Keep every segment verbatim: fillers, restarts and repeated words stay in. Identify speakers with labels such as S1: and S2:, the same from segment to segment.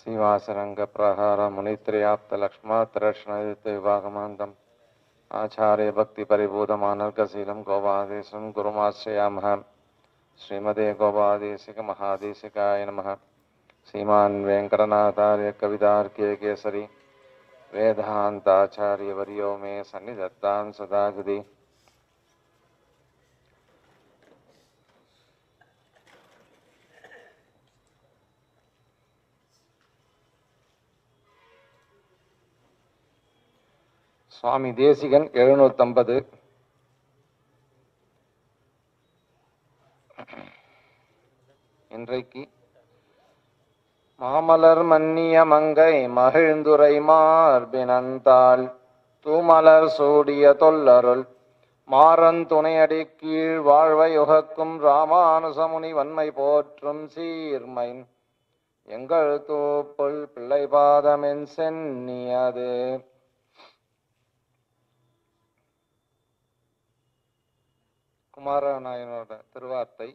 S1: श्रीवासरंगप्रहार मुनित्रयाप्तलक्ष्मणतरष्णयुक्तविभागमान्तम् आचार्य भक्तिपरिबोधमानर्गशीलं गोपादेशं गुरुमाश्रयामः। श्रीमते गोपादेशिकमहादेशिकाय नमः। श्रीमान् वेङ्कटनाथार्य कवितार्क्य केसरी वेदान्ताचार्यवर्यो मे सन्निधत्तां सदा हृदि। சுவாமி தேசிகன் எழுநூத்தம்பது. இன்றைக்கு மாமலர் மன்னிய மங்கை மகிழ்ந்துரை மார்பினந்தாள் தூமலர் சூடிய தொல்லருள் மாறன் துணையடி கீழ் வாழ்வை உகக்கும் ராமானுசமுனி வன்மை போற்றும் சீர்மை எங்கள் தூப்புள் பிள்ளை பாதமென் சென்னியது. குமாரநாயனோட திருவார்த்தை.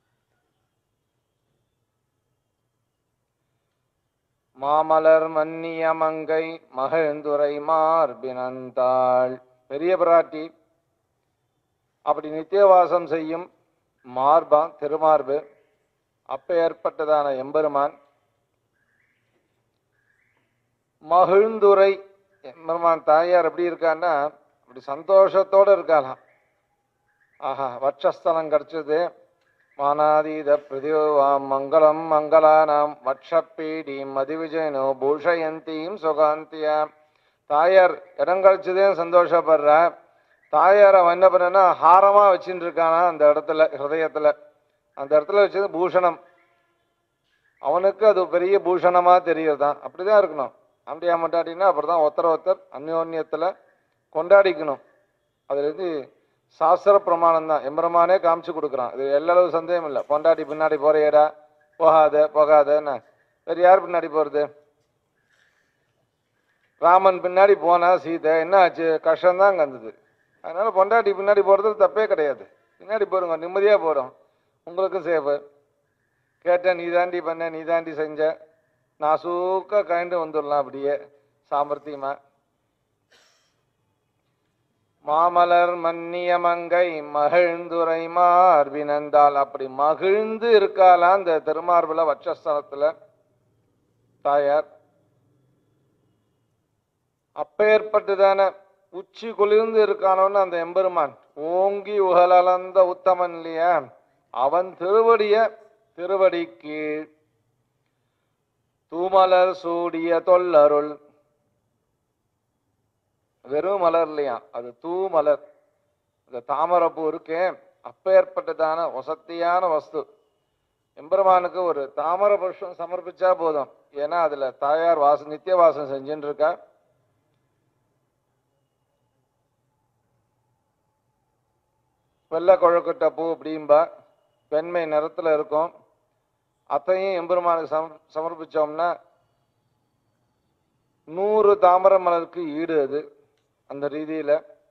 S1: மாமலர் மன்னிய மங்கை மகிழ்ந்துரை மார்பினந்தாள். பெரிய பிராட்டி அப்படி நித்தியவாசம் செய்யும் மார்பான் திருமார்பு அப்ப ஏற்பட்டதான எம்பெருமான் மகிழ்ந்துரை எம்பெருமான் தாயார் எப்படி இருக்கான்னா அப்படி சந்தோஷத்தோடு இருக்காளாம். ஆஹா, வட்சஸ்தலம் கிடைச்சது. மானாதீத பிரதிவாம் மங்களம் மங்களானாம் வட்சப்பீடி மதிவிஜயனோ பூஷயந்தீம் சுகாந்தியாம். தாயார் இடம் கிடைச்சதேன்னு சந்தோஷப்படுற தாயார் அவன் என்ன பண்ணா ஹாரமா வச்சுட்டு இருக்கானா அந்த இடத்துல ஹிருதயத்துல. அந்த இடத்துல வச்சது பூஷணம். அவனுக்கு அது பெரிய பூஷணமா தெரியறதான். அப்படிதான் இருக்கணும். அப்படியா மட்டாட்டினா அப்படிதான் ஒருத்தர் ஒருத்தர் அந்யோன்யத்துல கொண்டாடிக்கணும். அதுல இருந்து சாஸ்திர பிரமாணம் தான். எம்பெருமானே காமிச்சு கொடுக்குறான். இது எல்லளவு சந்தேகம் இல்லை. பொண்டாட்டி பின்னாடி போறியடா, போகாத போகாதன்னு. வேறு யார் பின்னாடி போறது? ராமன் பின்னாடி போனா சீதை என்ன ஆச்சு? கஷ்டம்தான் கந்தது. அதனால பொண்டாட்டி பின்னாடி போறது தப்பே கிடையாது. பின்னாடி போறோங்க, நிம்மதியா போறோம். உங்களுக்கும் சேஃபு. கேட்டேன், நீ தாண்டி பண்ண, நீ தாண்டி செஞ்ச, நான் சூக்க கண்டு வந்துடலாம் அப்படியே சாமர்த்தியமா. மாமலர் மன்னிய மங்கை மகிழ்ந்துரை மார்பினந்தாள். அப்படி மகிழ்ந்து இருக்காலாம் அந்த திருமார்புல வட்சஸ்தலத்துல தாயார். அப்பேற்பட்டுதான உச்சி குளிர்ந்து இருக்கானோன்னு அந்த எம்பெருமான் ஓங்கி உகலந்த உத்தமன் இல்லையா, அவன் திருவடிய திருவடி கீழ் தூமலர் சூடிய தொல்லருள். வெறும் மலர் இல்லையா, அது தூ மலர். இந்த தாமரப்பூ இருக்கே அப்பேற்பட்டதான வசத்தியான வஸ்து. எம்பெருமானுக்கு ஒரு தாமர புஷ்பம் சமர்ப்பிச்சா போதும். ஏன்னா அதுல தாயார் வாசம் நித்திய வாசம் செஞ்சுட்டு இருக்கா. வெள்ளை கொழுக்கட்டை பூ அப்படின்பா, வெண்மை நிறத்துல இருக்கும். அத்தையும் எம்பெருமானுக்கு சம சமர்ப்பிச்சோம்னா நூறு தாமர மலருக்கு ஈடு அது. அந்த ரீதியில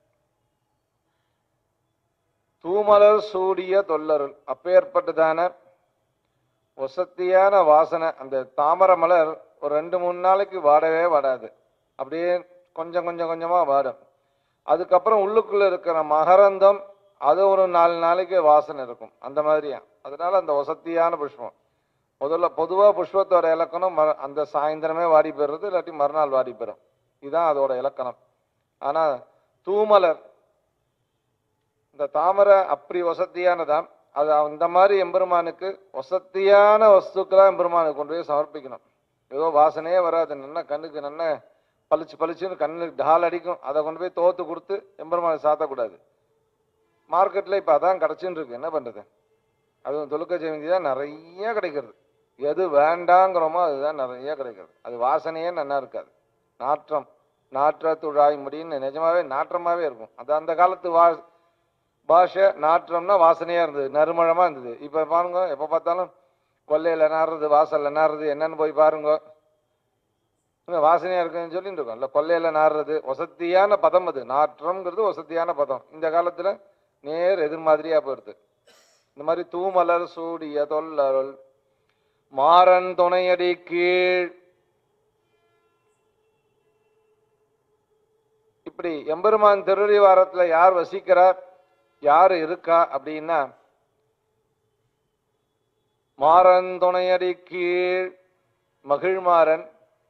S1: தூமலர் சூடிய தொல்லருள் அப்பேற்பட்டதான வசத்தியான வாசனை. அந்த தாமர மலர் ஒரு ரெண்டு மூணு நாளைக்கு வாடவே வாடாது. அப்படியே கொஞ்சம் கொஞ்சம் கொஞ்சமா வாடும். அதுக்கப்புறம் உள்ளுக்குள்ள இருக்கிற மகரந்தம் அது ஒரு நாலு நாளைக்கு வாசனை இருக்கும். அந்த மாதிரியா. அதனால அந்த வசத்தியான புஷ்பம். முதல்ல பொதுவா புஷ்பத்தோட இலக்கணம் அந்த சாயந்தரமே வாடி போயிடுறது, இல்லாட்டி மறுநாள் வாடி போயிடும். இதுதான் அதோட இலக்கணம். ஆனா தூமலர் இந்த தாமரை அப்படி வசத்தியானதான். அது அந்த மாதிரி எம்பெருமானுக்கு வசத்தியான வஸ்துக்களா எம்பெருமானுக்கு கொண்டு போய் சமர்ப்பிக்கணும். ஏதோ வாசனையே வராது, நல்ல கண்ணுக்கு நல்ல பளிச்சு பளிச்சுன்னு கண்ணுக்கு டால் அடிக்கும். அதை கொண்டு போய் தோத்து கொடுத்து எம்பெருமானுக்கு சாத்தக்கூடாது. மார்க்கெட்ல இப்ப அதான் கிடைச்சுன்னு இருக்கு. என்ன பண்றது? அதுவும் தொழுக்க ஜெயந்தி தான் நிறைய கிடைக்கிறது. எது வேண்டாங்கிறோமோ அதுதான் நிறைய கிடைக்கிறது. அது வாசனையே நல்லா இருக்காது. நாற்றம் நாற்ற துழாய் முடின்னு நிஜமாவே நாற்றமாவே இருக்கும். அது அந்த காலத்து வா பாஷை. நாற்றம்னா வாசனையா இருந்தது, நறுமணமா இருந்தது. இப்ப பாருங்க, எப்ப பார்த்தாலும் கொல்லையில நாடுறது, வாசல்ல நாடுறது, என்னன்னு போய் பாருங்க. வாசனையா இருக்குன்னு சொல்லிட்டு இருக்கோம். இல்ல கொல்லையில நாடுறது வசதியான பதம். அது நாற்றம்ங்கிறது வசதியான பதம். இந்த காலத்துல நேர் எதிர் மாதிரியா போயிடுது. இந்த மாதிரி தூமலர் சூடிய தொல்லருள் மாறன் துணையடி கீழ் இப்படி எம்பெருமான் திருவடி வாரத்தில் யார் வசிக்கிறார், யார் இருக்கா அப்படின்னா மாறன் துணையடி கீழ் மகிழ்மாறன்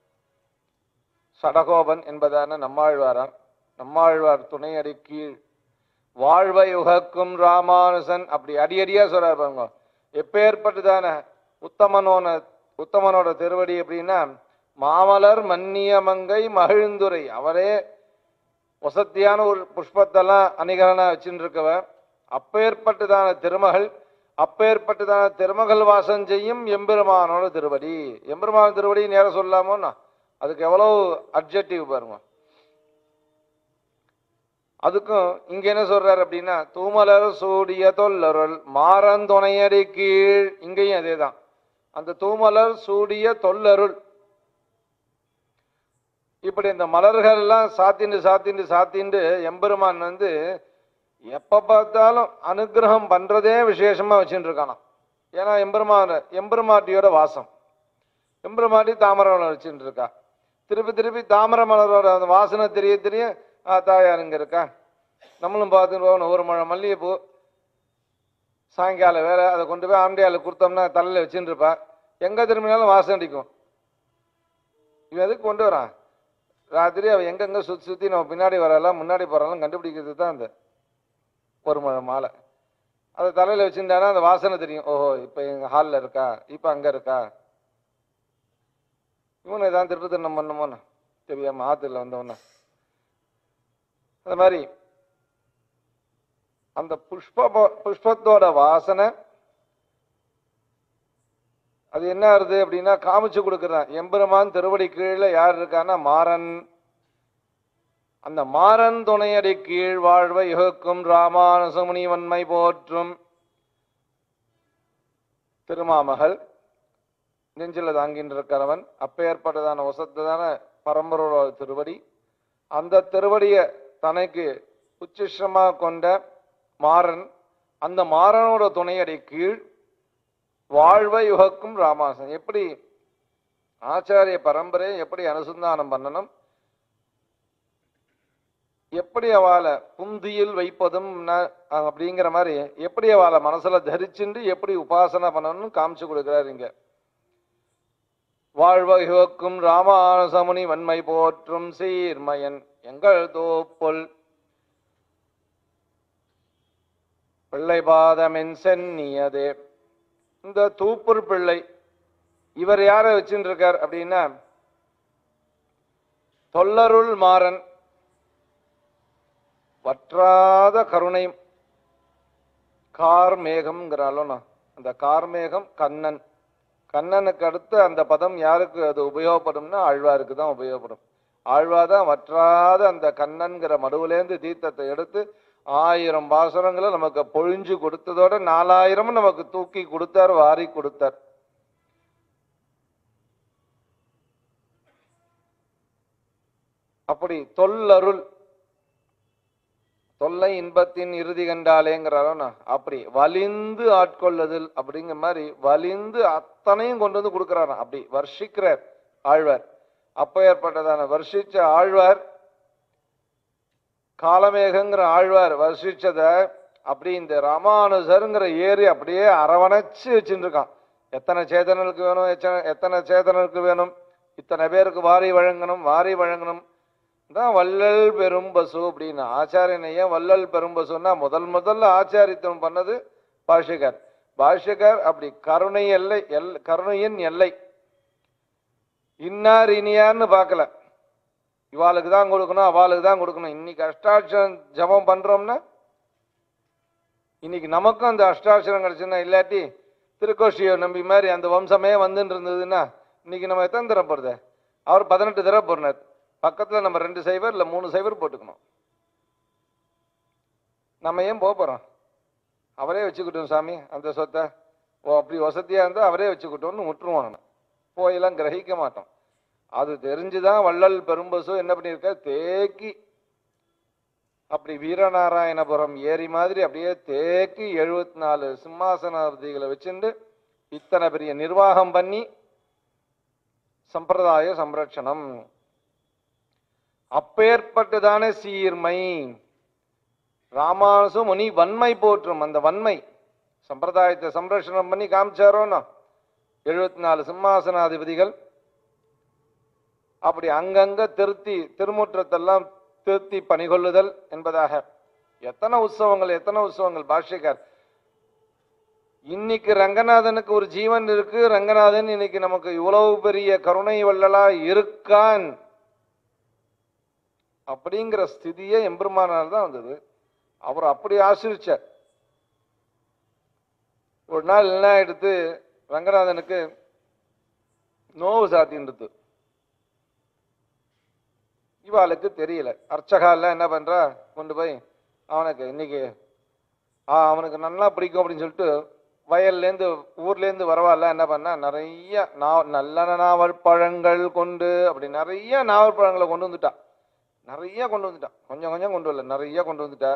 S1: சடகோபன் என்பதான நம்மாழ்வாரான். நம்மாழ்வார் துணையடி கீழ் வாழ்வை உகக்கும் ராமானுசன். அப்படி அடியடியா சொல்றார் பாருங்க. எப்பேற்பட்டுதான உத்தமனோன உத்தமனோட திருவடி அப்படின்னா மாமலர் மன்னிய மங்கை மகிழ்ந்துரை. அவரே வசத்தியான ஒரு புஷ்பத்தெல்லாம் அணிகலனா வச்சுட்டு இருக்கவர். அப்பேற்பட்டுதான திருமகள், அப்பேற்பட்டுதான திருமகள் வாசம் செய்யும் எம்பெருமானோட திருவடி. எம்பெருமான திருவடி நேரம் சொல்லாமோன்னா அதுக்கு எவ்வளவு அட்ஜெக்டிவ் பாருங்க. அதுக்கும் இங்க என்ன சொல்றாரு அப்படின்னா தூமலர் சூடிய தொல்லருள் மாறன் துணையடி கீழ். இங்கேயும் அதே தான். அந்த தூமலர் சூடிய தொல்லருள். இப்படி இந்த மலர்கள் எல்லாம் சாத்திண்டு சாத்திண்டு சாத்திண்டு எம்பெருமான் வந்து எப்ப பார்த்தாலும் அனுகிரகம் பண்றதே விசேஷமா வச்சுட்டு இருக்கானா. ஏன்னா எம்பெருமான எம்பெருமாட்டியோட வாசம். எம்பெருமாட்டி தாமரை மலர் வச்சுட்டு இருக்கா. திருப்பி திருப்பி தாமரை மலரோட அந்த வாசனை தெரிய தெரிய தாயார் இங்க இருக்கா. நம்மளும் பார்த்துட்டு போகணும். ஒரு மழை மல்லிகைப்பூ சாயங்கால வேலை அதை கொண்டு போய் ஆண்டையால கொடுத்தோம்னா தலையில வச்சுட்டு இருப்பா. எங்க திரும்பினாலும் வாசம் அடிக்கும். இவன் எதுக்கு கொண்டு வரான்? ராத்திரி அவன் எங்கெங்க சுத்தி சுத்தி நம்ம பின்னாடி வரலாம் முன்னாடி போறாலும் கண்டுபிடிக்கிறது தான் அந்த ஒரு மழை மாலை. அதை தலையில வச்சுட்டானா அந்த வாசனை தெரியும். ஓஹோ இப்ப எங்க ஹாலில் இருக்கா, இப்ப அங்க இருக்கா. இவனை ஏதாவது திருப்பி நம்ம பண்ணமோன்னு தெரியாம ஆத்துல வந்தவன. அந்த மாதிரி அந்த புஷ்ப புஷ்பத்தோட வாசனை அது என்ன ஆகுது அப்படின்னா காமிச்சு கொடுக்குறான். எம்பெருமான் திருவடி கீழே யார் இருக்கான்னா மாறன். அந்த மாறன் துணையடி கீழ் வாழ்வை யுகக்கும் ராமானுசமுனி வன்மை போற்றும் திருமாமகள் நெஞ்சில தாங்கின்ற இருக்கிறவன். அப்பேற்பட்டதான வசத்ததான பரம்பரோட திருவடி. அந்த திருவடிய தனக்கு உச்சிஷ்டமா கொண்ட மாறன். அந்த மாறனோட துணையடி கீழ் வாழ்வை யுகக்கும் ராமானுசன். எப்படி ஆச்சாரிய பரம்பரையை எப்படி அனுசந்தானம் பண்ணணும், எப்படி அவளை புந்தியில் வைப்பதும் அப்படிங்கிற மாதிரி எப்படி அவளை மனசுல தரிச்சுண்டு எப்படி உபாசனை பண்ணணும்னு காமிச்சு கொடுக்கிறார் இங்க. வாழ்வை யுகக்கும் ராமானுசமுனி வன்மை போற்றும் சீர்மயன் எங்கள் தோப்புல் பிள்ளை பாதமென் சென்னியதே. இந்த தூப்பூர் பிள்ளை இவர் யார வச்சுட்டு இருக்கார் அப்படின்னா தொல்லருள் மாறன். வற்றாத கருணை கார்மேகம்ங்கிறாலும் அந்த கார்மேகம் கண்ணன். கண்ணனுக்கு அடுத்து அந்த பதம் யாருக்கு அது உபயோகப்படும்னா ஆழ்வாருக்கு தான் உபயோகப்படும். ஆழ்வாதான் வற்றாத அந்த கண்ணன்கிற மடுவுலேருந்து தீர்த்தத்தை எடுத்து ஆயிரம் பாசுரங்களை நமக்கு பொழிஞ்சு கொடுத்ததோட நாலாயிரம் நமக்கு தூக்கி கொடுத்தார், வாரி கொடுத்தார். அப்படி தொல்லருள் தொல்லை இன்பத்தின் இறுதி கண்டாலேங்கிறாரோ அப்படி வலிந்து ஆட்கொள்ளுதல் அப்படிங்கிற மாதிரி வலிந்து அத்தனையும் கொண்டு வந்து கொடுக்கிறாராம். அப்படி வர்ஷிக்கிறார் ஆழ்வார். அப்ப ஏற்பட்டதான வர்ஷிச்ச ஆழ்வார் காலமேகங்கிற ஆழ்வார் வர்ஷிச்சத அப்படி இந்த ராமானுசருங்கிற ஏரி அப்படியே அரவணைச்சு வச்சுட்டு இருக்கான். எத்தனை சேதனருக்கு வேணும், எத்தனை சேதனருக்கு வேணும், இத்தனை பேருக்கு வாரி வழங்கணும், வாரி வழங்கணும் தான் வள்ளல் பெரும்பசு அப்படின்னு. ஆச்சாரியனை ஏன் வள்ளல் பெரும்பசுன்னா முதல் முதல்ல ஆச்சாரித்தம் பண்ணது பாஷ்யக்கார். பாஷ்யக்கார் அப்படி கருணை எல்லை எல் கருணையின் எல்லை இன்னார் இனியார்னு பார்க்கல. இவாளுக்கு தான் கொடுக்கணும், அவளுக்கு தான் கொடுக்கணும். இன்னைக்கு அஷ்டாட்சரம் ஜபம் பண்றோம்னா இன்னைக்கு நமக்கும் அந்த அஷ்டாட்சரம் கிடைச்சுன்னா, இல்லாட்டி திருக்கோஷியை நம்பி மாதிரி அந்த வம்சமே வந்துட்டு இருந்ததுன்னா இன்னைக்கு நம்ம எத்தனை தடவை போடுறது? அவர் பதினெட்டு தடவை போடுறார். பக்கத்துல நம்ம ரெண்டு சைவர் இல்ல மூணு சைவர் போட்டுக்கணும். நம்ம ஏன் போக போறோம்? அவரே வச்சுக்கிட்டோம் சாமி அந்த சொத்தை. ஓ அப்படி வசதியா இருந்தா அவரே வச்சுக்கிட்டோம்னு விட்டுருவோம். போயெல்லாம் கிரகிக்க மாட்டோம். அது தெரிஞ்சுதான் வள்ளல் பெரும்பசு என்ன பண்ணியிருக்க தேக்கி அப்படி வீரநாராயணபுரம் ஏரி மாதிரி அப்படியே தேக்கி எழுபத்தி நாலு சிம்மாசனாதிகளை வச்சுட்டு இத்தனை பெரிய நிர்வாகம் பண்ணி சம்பிரதாய சம்ரட்சணம். அப்பேற்பட்டதான சீர்மை ராமானுச முனி வன்மை போற்றும். அந்த வன்மை சம்பிரதாயத்தை சம்ரட்சணம் பண்ணி காமிச்சாரோன்னா எழுபத்தி நாலு சிம்மாசனாதிபதிகள் அப்படி அங்கங்க திருத்தி திருமுற்றத்தெல்லாம் திருத்தி பணிகொள்ளுதல் என்பதாக எத்தனை உற்சவங்கள் எத்தனை உற்சவங்கள். பாஷ்யக்கார் இன்னைக்கு ரங்கநாதனுக்கு ஒரு ஜீவன் இருக்கு, ரங்கநாதன் இன்னைக்கு நமக்கு இவ்வளவு பெரிய கருணை வள்ளலா இருக்கான் அப்படிங்கிற ஸ்திதியே எம்பெருமானால் தான் வந்தது. அவர் அப்படி ஆசிரிச்சார். ஒரு நாள் என்ன எடுத்து ரங்கநாதனுக்கு நோவு சாத்தின்றது. இவாளுக்கு தெரியல. அர்ச்சகால என்ன பண்றா, கொண்டு போய் அவனுக்கு இன்னைக்கு அவனுக்கு நல்லா பிடிக்கும் அப்படின்னு சொல்லிட்டு வயல்லேருந்து ஊர்லேருந்து வரவால என்ன பண்ணா, நிறைய நாவ நல்ல நாவல் பழங்கள் கொண்டு அப்படி நிறைய நாவல் பழங்களை கொண்டு வந்துட்டா. நிறைய கொண்டு வந்துட்டான். கொஞ்சம் கொஞ்சம் கொண்டு வரல, நிறைய கொண்டு வந்துட்டா.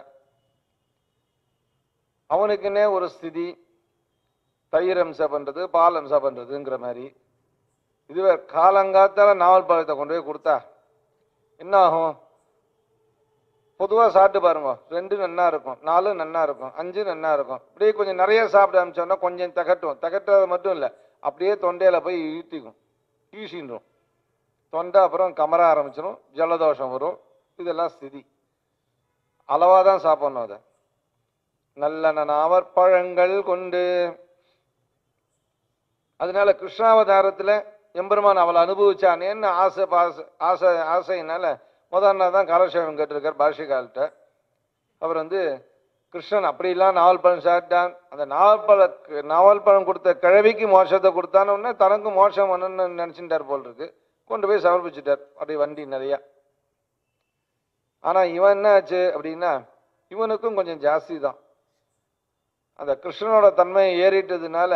S1: அவனுக்குன்னே ஒரு ஸ்திதி, தயிர் அம்சம் பண்றது பால் அம்சம் பண்றதுங்கிற மாதிரி. இதுவே காலங்காத்தால நாவல் பழத்தை கொண்டு போய் கொடுத்தா என்ன ஆகும்? பொதுவா சாப்பிட்டு பாருங்க, ரெண்டு நன்னா இருக்கும், நாலு நன்னா இருக்கும், அஞ்சு நன்னா இருக்கும். அப்படியே கொஞ்சம் நிறைய சாப்பிட ஆரம்பிச்சோம்னா கொஞ்சம் தகட்டும். தகட்டுறது மட்டும் இல்லை, அப்படியே தொண்டையில போய் ஈட்டிக்கும், ஈசின்றோம் தொண்டை. அப்புறம் கமர ஆரம்பிச்சிடும், ஜலதோஷம் வரும். இதெல்லாம் ஸ்திதி. அளவாதான் சாப்பிடணும். அதை நல்ல நாவற்பழங்கள் கொண்டு. அதனால கிருஷ்ணாவதாரத்துல எம்பெருமான் அவளை அனுபவிச்சானேன்னு ஆசை பாச ஆசை ஆசையினால முதல் நாள் தான் காலட்சேபம் கேட்டிருக்கார் பாஷ்யக்கால்கிட்ட. அவர் வந்து கிருஷ்ணன் அப்படிலாம் நாவல் பழம் சாப்பிட்டான், அந்த நாவல் பழ நாவல் பழம் கொடுத்த கிழவிக்கு மோட்சத்தை கொடுத்தானோன்னா தனக்கு மோட்சம் வேணும்னு நினைச்சுட்டார் போல் இருக்கு. கொண்டு போய் சமர்ப்பிச்சுட்டார் அப்படியே வண்டி நிறையா. ஆனா இவன் என்ன ஆச்சு அப்படின்னா, இவனுக்கும் கொஞ்சம் ஜாஸ்தி தான். அந்த கிருஷ்ணனோட தன்மையை ஏறிட்டதுனால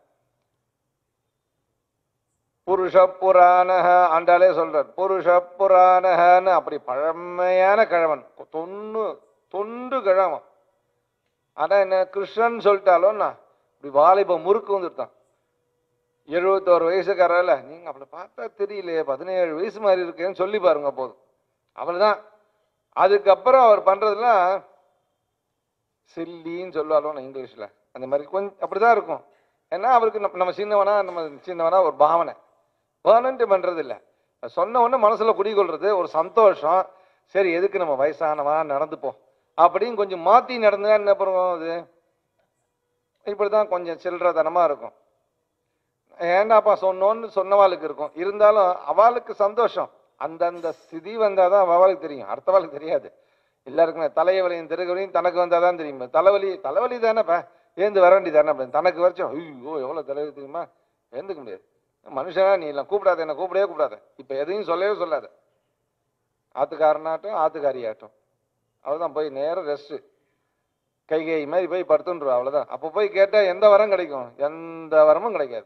S1: புருஷ புராணக ஆண்டாலே சொல்றார், புருஷ புராணகன்னு அப்படி பழமையான கிழவன், தொண்ணு தொண்டு கிழவன். ஆனா என்ன கிருஷ்ணன் சொல்லிட்டாலும்னா இப்படி வாலிப முறுக்கு வந்துட்டான். எழுபத்தோரு வயசுக்காரல, நீங்க அவளை பார்த்தா தெரியலையே, பதினேழு வயசு மாதிரி இருக்கேன்னு சொல்லி பாருங்க போதும், அவள்தான். அதுக்கப்புறம் அவர் பண்றதுலாம் சில்லின்னு சொல்லுவாலும் இங்கிலீஷ்ல, அந்த மாதிரி கொஞ்சம் அப்படிதான் இருக்கும். ஏன்னா அவருக்கு நம்ம சின்னவனா நம்ம சின்னவனா ஒரு பாவனை வேணுன்ட்டு பண்றது இல்லை. சொன்ன உடனே மனசுல குடிகொள்றது ஒரு சந்தோஷம். சரி எதுக்கு நம்ம வயசானவா நடந்துப்போம் அப்படின்னு கொஞ்சம் மாத்தி நடந்தா என்ன பண்ணுவோம், அது இப்படிதான் கொஞ்சம் சில்லறதனமா இருக்கும். ஏண்டாப்பா சொன்னோன்னு சொன்னவாளுக்கு இருக்கும். இருந்தாலும் அவளுக்கு சந்தோஷம். அந்தந்த ஸ்திதி வந்தாதான் அவளுக்கு தெரியும், அடுத்தவாளுக்கு தெரியாது. எல்லாருக்குமே தலைவலியும் திருகவலியும் தனக்கு வந்தாதான் தெரியும். தலைவலி தலைவலி தானேப்பா, ஏந்து வர வேண்டி தானே அப்படின்னு தனக்கு வரைச்சோம். ஐயோ எவ்வளவு தலைவலி தெரியுமா, ஏந்துக்க முடியாது. மனுஷனா நீ எல்லாம் கூப்பிடாத, என்ன கூப்பிடவே கூப்பிடாத, இப்ப எதையும் சொல்லவே சொல்லாத. ஆத்துக்காரனாட்டும் ஆத்துக்காரியாட்டும் அவ்வளவுதான், போய் நேரம் ரெஸ்ட் கைகை மாதிரி போய் படுத்துன்றா, அவ்வளவுதான். அப்ப போய் கேட்டா எந்த வரம் கிடைக்கும்? எந்த வரமும் கிடைக்காது.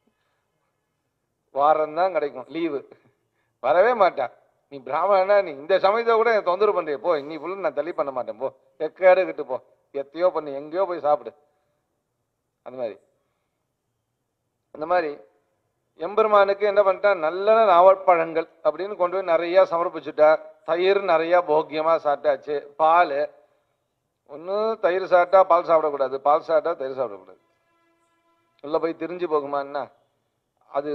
S1: வாரம் தான் கிடைக்கும், லீவு வரவே மாட்டான். நீ பிராமணனா, நீ இந்த சமயத்தை கூட என் தொந்தரவு பண்றிய, போ இன்னி ஃபுல்லு நான் தள்ளி பண்ண மாட்டேன், போ எக்கேடு கிட்டு போ, எத்தையோ பண்ணு, எங்கேயோ போய் சாப்பிடு. அந்த மாதிரி அந்த மாதிரி எம்பெருமானுக்கு என்ன பண்ணிட்டான், நல்ல நாவற்பழங்கள் அப்படின்னு கொண்டு போய் நிறைய சமர்ப்பிச்சுட்டா. தயிர் நிறைய போக்கியமா சாப்பிட்டாச்சு. பால் ஒன்று, தயிர் சாப்பிட்டா பால் சாப்பிடக்கூடாது, பால் சாப்பிட்டா தயிர் சாப்பிடக்கூடாது. உள்ள போய் திரிஞ்சு போகுமான்னா அது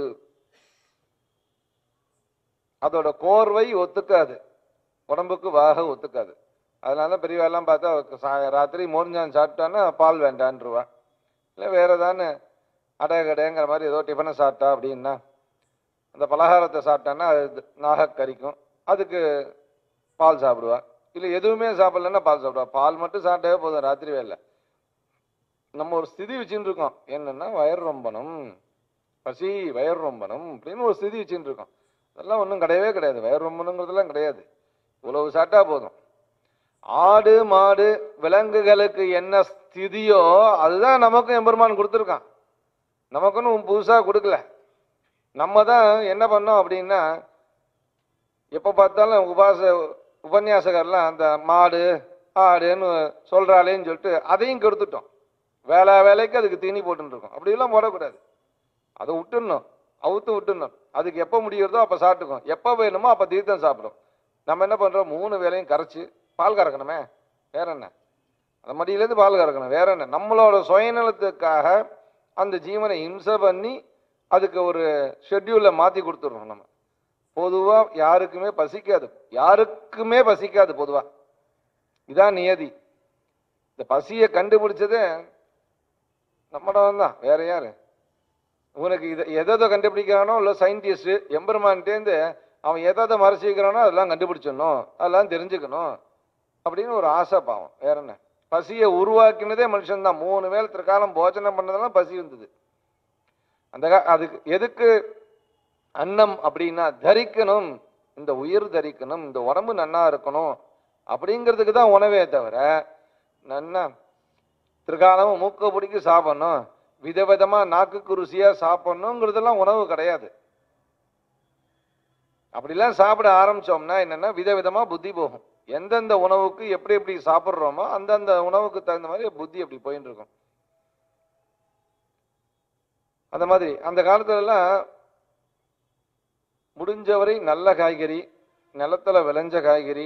S1: அதோட கோர்வை ஒத்துக்காது, உடம்புக்கு வாக ஒத்துக்காது. அதனால பெரியவாள்லாம் பார்த்தா ராத்திரி மோர்ஞ்சான் சாப்பிட்டான்னா பால் வேண்டான்ருவா. இல்லை வேற ஏதானு அடை கடைங்கிற மாதிரி ஏதோ டிஃபனை சாப்பிட்டா அப்படின்னா, அந்த பலகாரத்தை சாப்பிட்டான்னா அது நாக கறிக்கும், அதுக்கு பால் சாப்பிடுவா. இல்லை எதுவுமே சாப்பிடலன்னா பால் சாப்பிடுவா. பால் மட்டும் சாப்பிட்டே போதும் ராத்திரி வேலை. நம்ம ஒரு ஸ்திதி வச்சுட்டு இருக்கோம், என்னன்னா வயர் ரொம்பணும், பசி வயர் ரொம்பணும் அப்படின்னு ஒரு ஸ்திதி வச்சுட்டு இருக்கோம். அதெல்லாம் ஒன்றும் கிடையவே கிடையாது. வயர் ரொம்பணுங்கிறதுலாம் கிடையாது. இவ்வளவு சாப்பிட்டா போதும். ஆடு மாடு விலங்குகளுக்கு என்ன ஸ்திதியோ அதுதான் நமக்கும் எம்பெருமான் கொடுத்துருக்கான். நமக்குன்னு புதுசா கொடுக்கல. நம்ம தான் என்ன பண்ணோம் அப்படின்னா, எப்ப பார்த்தாலும் உபாச உபன்யாசகர்லாம் அந்த மாடு ஆடுன்னு சொல்றாளேன்னு சொல்லிட்டு அதையும் கெடுத்துட்டோம். வேலை வேலைக்கு அதுக்கு தீனி போட்டுன்னு இருக்கோம். அப்படிலாம் போடக்கூடாது. அதை விட்டுடணும், அவுத்து விட்டுடணும். அதுக்கு எப்போ முடிகிறதோ அப்போ சாப்பிட்டுக்கும், எப்போ வேணுமோ அப்போ தீர்த்தம் சாப்பிடும். நம்ம என்ன பண்ணுறோம், மூணு வேலையும் கரைச்சி பால் கறக்கணுமே, வேற என்ன, அந்த மடியிலேருந்து பால் கறக்கணும், வேற என்ன. நம்மளோட சுயநலத்துக்காக அந்த ஜீவனை இம்சை பண்ணி அதுக்கு ஒரு ஷெட்யூலை மாற்றி கொடுத்துட்றோம். நம்ம பொதுவாக யாருக்குமே பசிக்காது, யாருக்குமே பசிக்காது பொதுவாக. இதான் நியதி. இந்த பசியை கண்டுபிடிச்சதே நம்மளவன் தான், வேற யாரு. உனக்கு இதை எதை கண்டுபிடிக்கிறானோ இல்லை சயின்டிஸ்ட் எம்பெருமான்ட்டேருந்து அவன் எதை மறைச்சிக்கிறானோ அதெல்லாம் கண்டுபிடிச்சிடணும், அதெல்லாம் தெரிஞ்சுக்கணும் அப்படின்னு ஒரு ஆசை பாவம், வேற என்ன. பசியை உருவாக்கினதே மனுஷன் தான். மூணு வேளை திரைக்காலம் போஜனம் பண்ணதெல்லாம் பசி வந்தது. அந்த அதுக்கு எதுக்கு அன்னம் அப்படின்னா தரிக்கணும், இந்த உயிர் தரிக்கணும், இந்த உடம்பு நன்னா இருக்கணும் அப்படிங்கிறதுக்கு தான் உணவே தவிர நன்னா திரைக்காலமும் மூக்க பிடிக்க சாப்பிடணும், விதவிதமா நாக்குக்கு ருசியா சாப்பிடணுங்கிறதெல்லாம் உணவு கிடையாது. அப்படிலாம் சாப்பிட ஆரம்பிச்சோம்னா என்னன்னா விதவிதமா புத்தி போகும். எந்தெந்த உணவுக்கு எப்படி எப்படி சாப்பிட்றோமோ அந்தந்த உணவுக்கு தகுந்த மாதிரி புத்தி அப்படி போயின்னு இருக்கும். அந்த மாதிரி அந்த காலத்துல எல்லாம் முடிஞ்சவரை நல்ல காய்கறி, நிலத்துல விளைஞ்ச காய்கறி,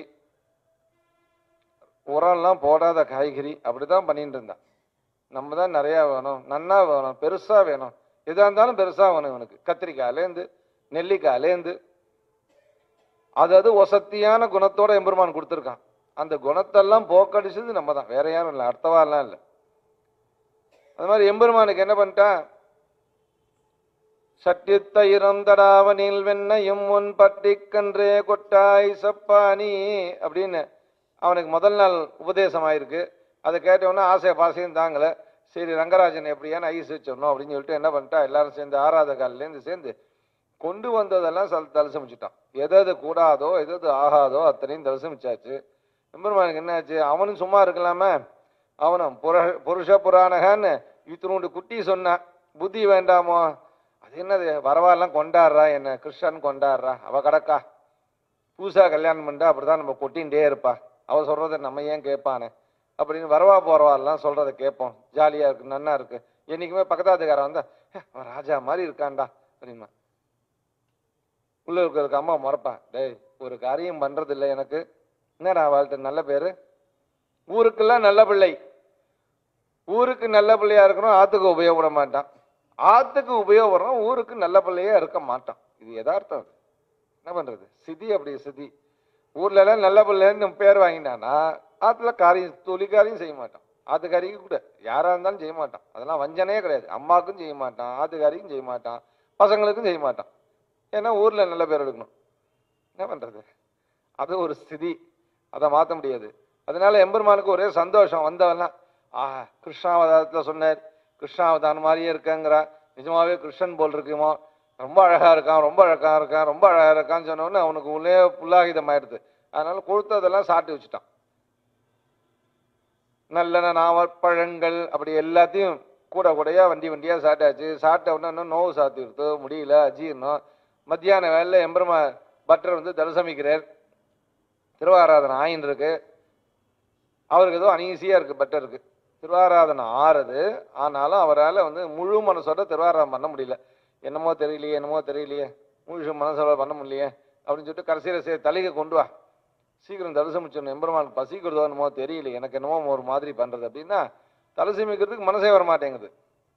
S1: உரம்லாம் போடாத காய்கறி அப்படிதான் பண்ணிட்டு இருந்தான். நம்ம தான் நிறையா வேணும், நன்னா வேணும், பெருசா வேணும், எதா இருந்தாலும் பெருசா வேணும் இவனுக்கு. கத்திரிக்காயிலேருந்து நெல்லிக்காயிலேருந்து அதாவது ஒசத்தியான குணத்தோட எம்பெருமான் கொடுத்துருக்கான். அந்த குணத்தெல்லாம் போக்கடிச்சது நம்ம தான், வேற யாரும் இல்லை, அர்த்தவாலாம் இல்லை. அது மாதிரி எம்பெருமானுக்கு என்ன பண்ணிட்டான், சட்டித்தயிரம் தடாவனில் வெண்ணையும் உன் பட்டிக்கன்றே கொட்டாய் சப்பானி அப்படின்னு அவனுக்கு முதல் நாள் உபதேசம் ஆயிருக்கு. அதை கேட்டவொன்னே ஆசை பாசையும் தாங்கலை. சரி ரங்கராஜன் எப்படியான ஐஸ் வச்சிடணும் அப்படின்னு சொல்லிட்டு என்ன பண்ணிட்டா, எல்லாரும் சேர்ந்து ஆறாத காலிலேருந்து சேர்ந்து கொண்டு வந்ததெல்லாம் சல் தலசமிச்சுட்டான். எது எது கூடாதோ எது எது ஆகாதோ அத்தனையும் தலசமிச்சாச்சு. எம்பெருமானுக்கு என்ன ஆச்சு, அவனும் சும்மா இருக்கலாமே, அவனும் புர புருஷ புராணகான்னு இத்தினோண்டு குட்டி சொன்னான், புத்தி வேண்டாமோ, அது என்னது வரவாலாம் கொண்டாடுறா, என்ன கிருஷ்ணன் கொண்டாடுறா, அவ கடக்கா பூசா கல்யாணம் பண்ணா அப்படிதான் நம்ம கொட்டின்ண்டே இருப்பா, அவ சொல்றதை நம்ம ஏன் கேட்பானே அப்படின்னு வரவா போறவாலாம் சொல்றதை கேட்போம், ஜாலியா இருக்கு, நன்னா இருக்கு. என்னைக்குமே பக்கத்தாத்துக்காரன் வந்தா அவன் ராஜா மாதிரி இருக்கான்டா அப்படின்னா உள்ள இருக்கிறதுக்கு அம்மா முறைப்பான், டேய் ஒரு காரியம் பண்றது இல்லை எனக்கு, என்னடா வாழ்க்கை நல்ல பேரு, ஊருக்கெல்லாம் நல்ல பிள்ளை, ஊருக்கு நல்ல பிள்ளையா இருக்கணும், ஆத்துக்கு உபயோகப்பட மாட்டான், ஆத்துக்கு உபயோகப்படுறோம், ஊருக்கு நல்ல பிள்ளையா இருக்க மாட்டான். இது யதார்த்தம். என்ன பண்றது, சிதி அப்படி சிதி. ஊர்ல எல்லாம் நல்ல பிள்ளைன்னு பேர் வாங்கினானா ஆத்துல காரியம் தொழில் காரியம் செய்ய மாட்டான், ஆத்துக்காரிக்கு கூட யாரா இருந்தாலும் செய்ய மாட்டான், அதெல்லாம் வஞ்சனையே கிடையாது. அம்மாவுக்கும் செய்ய மாட்டான், ஆத்துக்காரிக்கும் செய்ய மாட்டான், பசங்களுக்கும் செய்ய மாட்டான். ஏன்னா ஊர்ல நல்ல பேர் எடுக்கணும். என்ன பண்றது, அது ஒரு ஸ்திதி, அதை மாற்ற முடியாது. அதனால எம்பெருமானுக்கு ஒரே சந்தோஷம். வந்தவெல்லாம் ஆஹா கிருஷ்ணாவதாரத்துல சொன்னார், கிருஷ்ணாவதாரம் மாதிரியே இருக்காங்கிறா, நிஜமாவே கிருஷ்ணன் போல் இருக்குமோ, ரொம்ப அழகா இருக்கான், ரொம்ப அழகா இருக்கான், ரொம்ப அழகா இருக்கான்னு சொன்னோன்னு அவனுக்கு உள்ளே புல்லாகிதம் ஆயிடுது. அதனால கொழுத்ததெல்லாம் சாட்டி வச்சுட்டான். நல்ல நாவற்பழங்கள் அப்படி எல்லாத்தையும் கூட கூடையா வண்டி வண்டியா சாட்டாச்சு. சாப்பிட்ட உடனே இன்னும் நோவு சாத்தி கொடுத்து முடியல, அஜீர்ணம். மத்தியான வேலையில் எம்பெருமா பட்டர் வந்து தரிசமிக்கிறார், திருவாராதனை ஆயின் இருக்கு, அவருக்கு ஏதோ அனீசியா இருக்கு பட்டருக்கு. திருவாராதனை ஆறுது, ஆனாலும் அவரால் வந்து முழு மனசோட திருவாராதனம் பண்ண முடியல. என்னமோ தெரியலையே என்னமோ தெரியலையே முழு மனசோட பண்ண முடியலையே அப்படின்னு சொல்லிட்டு கடைசியில் சரி தலைக்கு கொண்டு வா, சீக்கிரம் தரிசமிச்சோன்னு, எம்பெருமானுக்கு பசிக்கிறதோ என்னமோ தெரியல, எனக்கு என்னமோ ஒரு மாதிரி பண்றது அப்படின்னா தரிசமிக்கிறதுக்கு மனசே வர மாட்டேங்குது.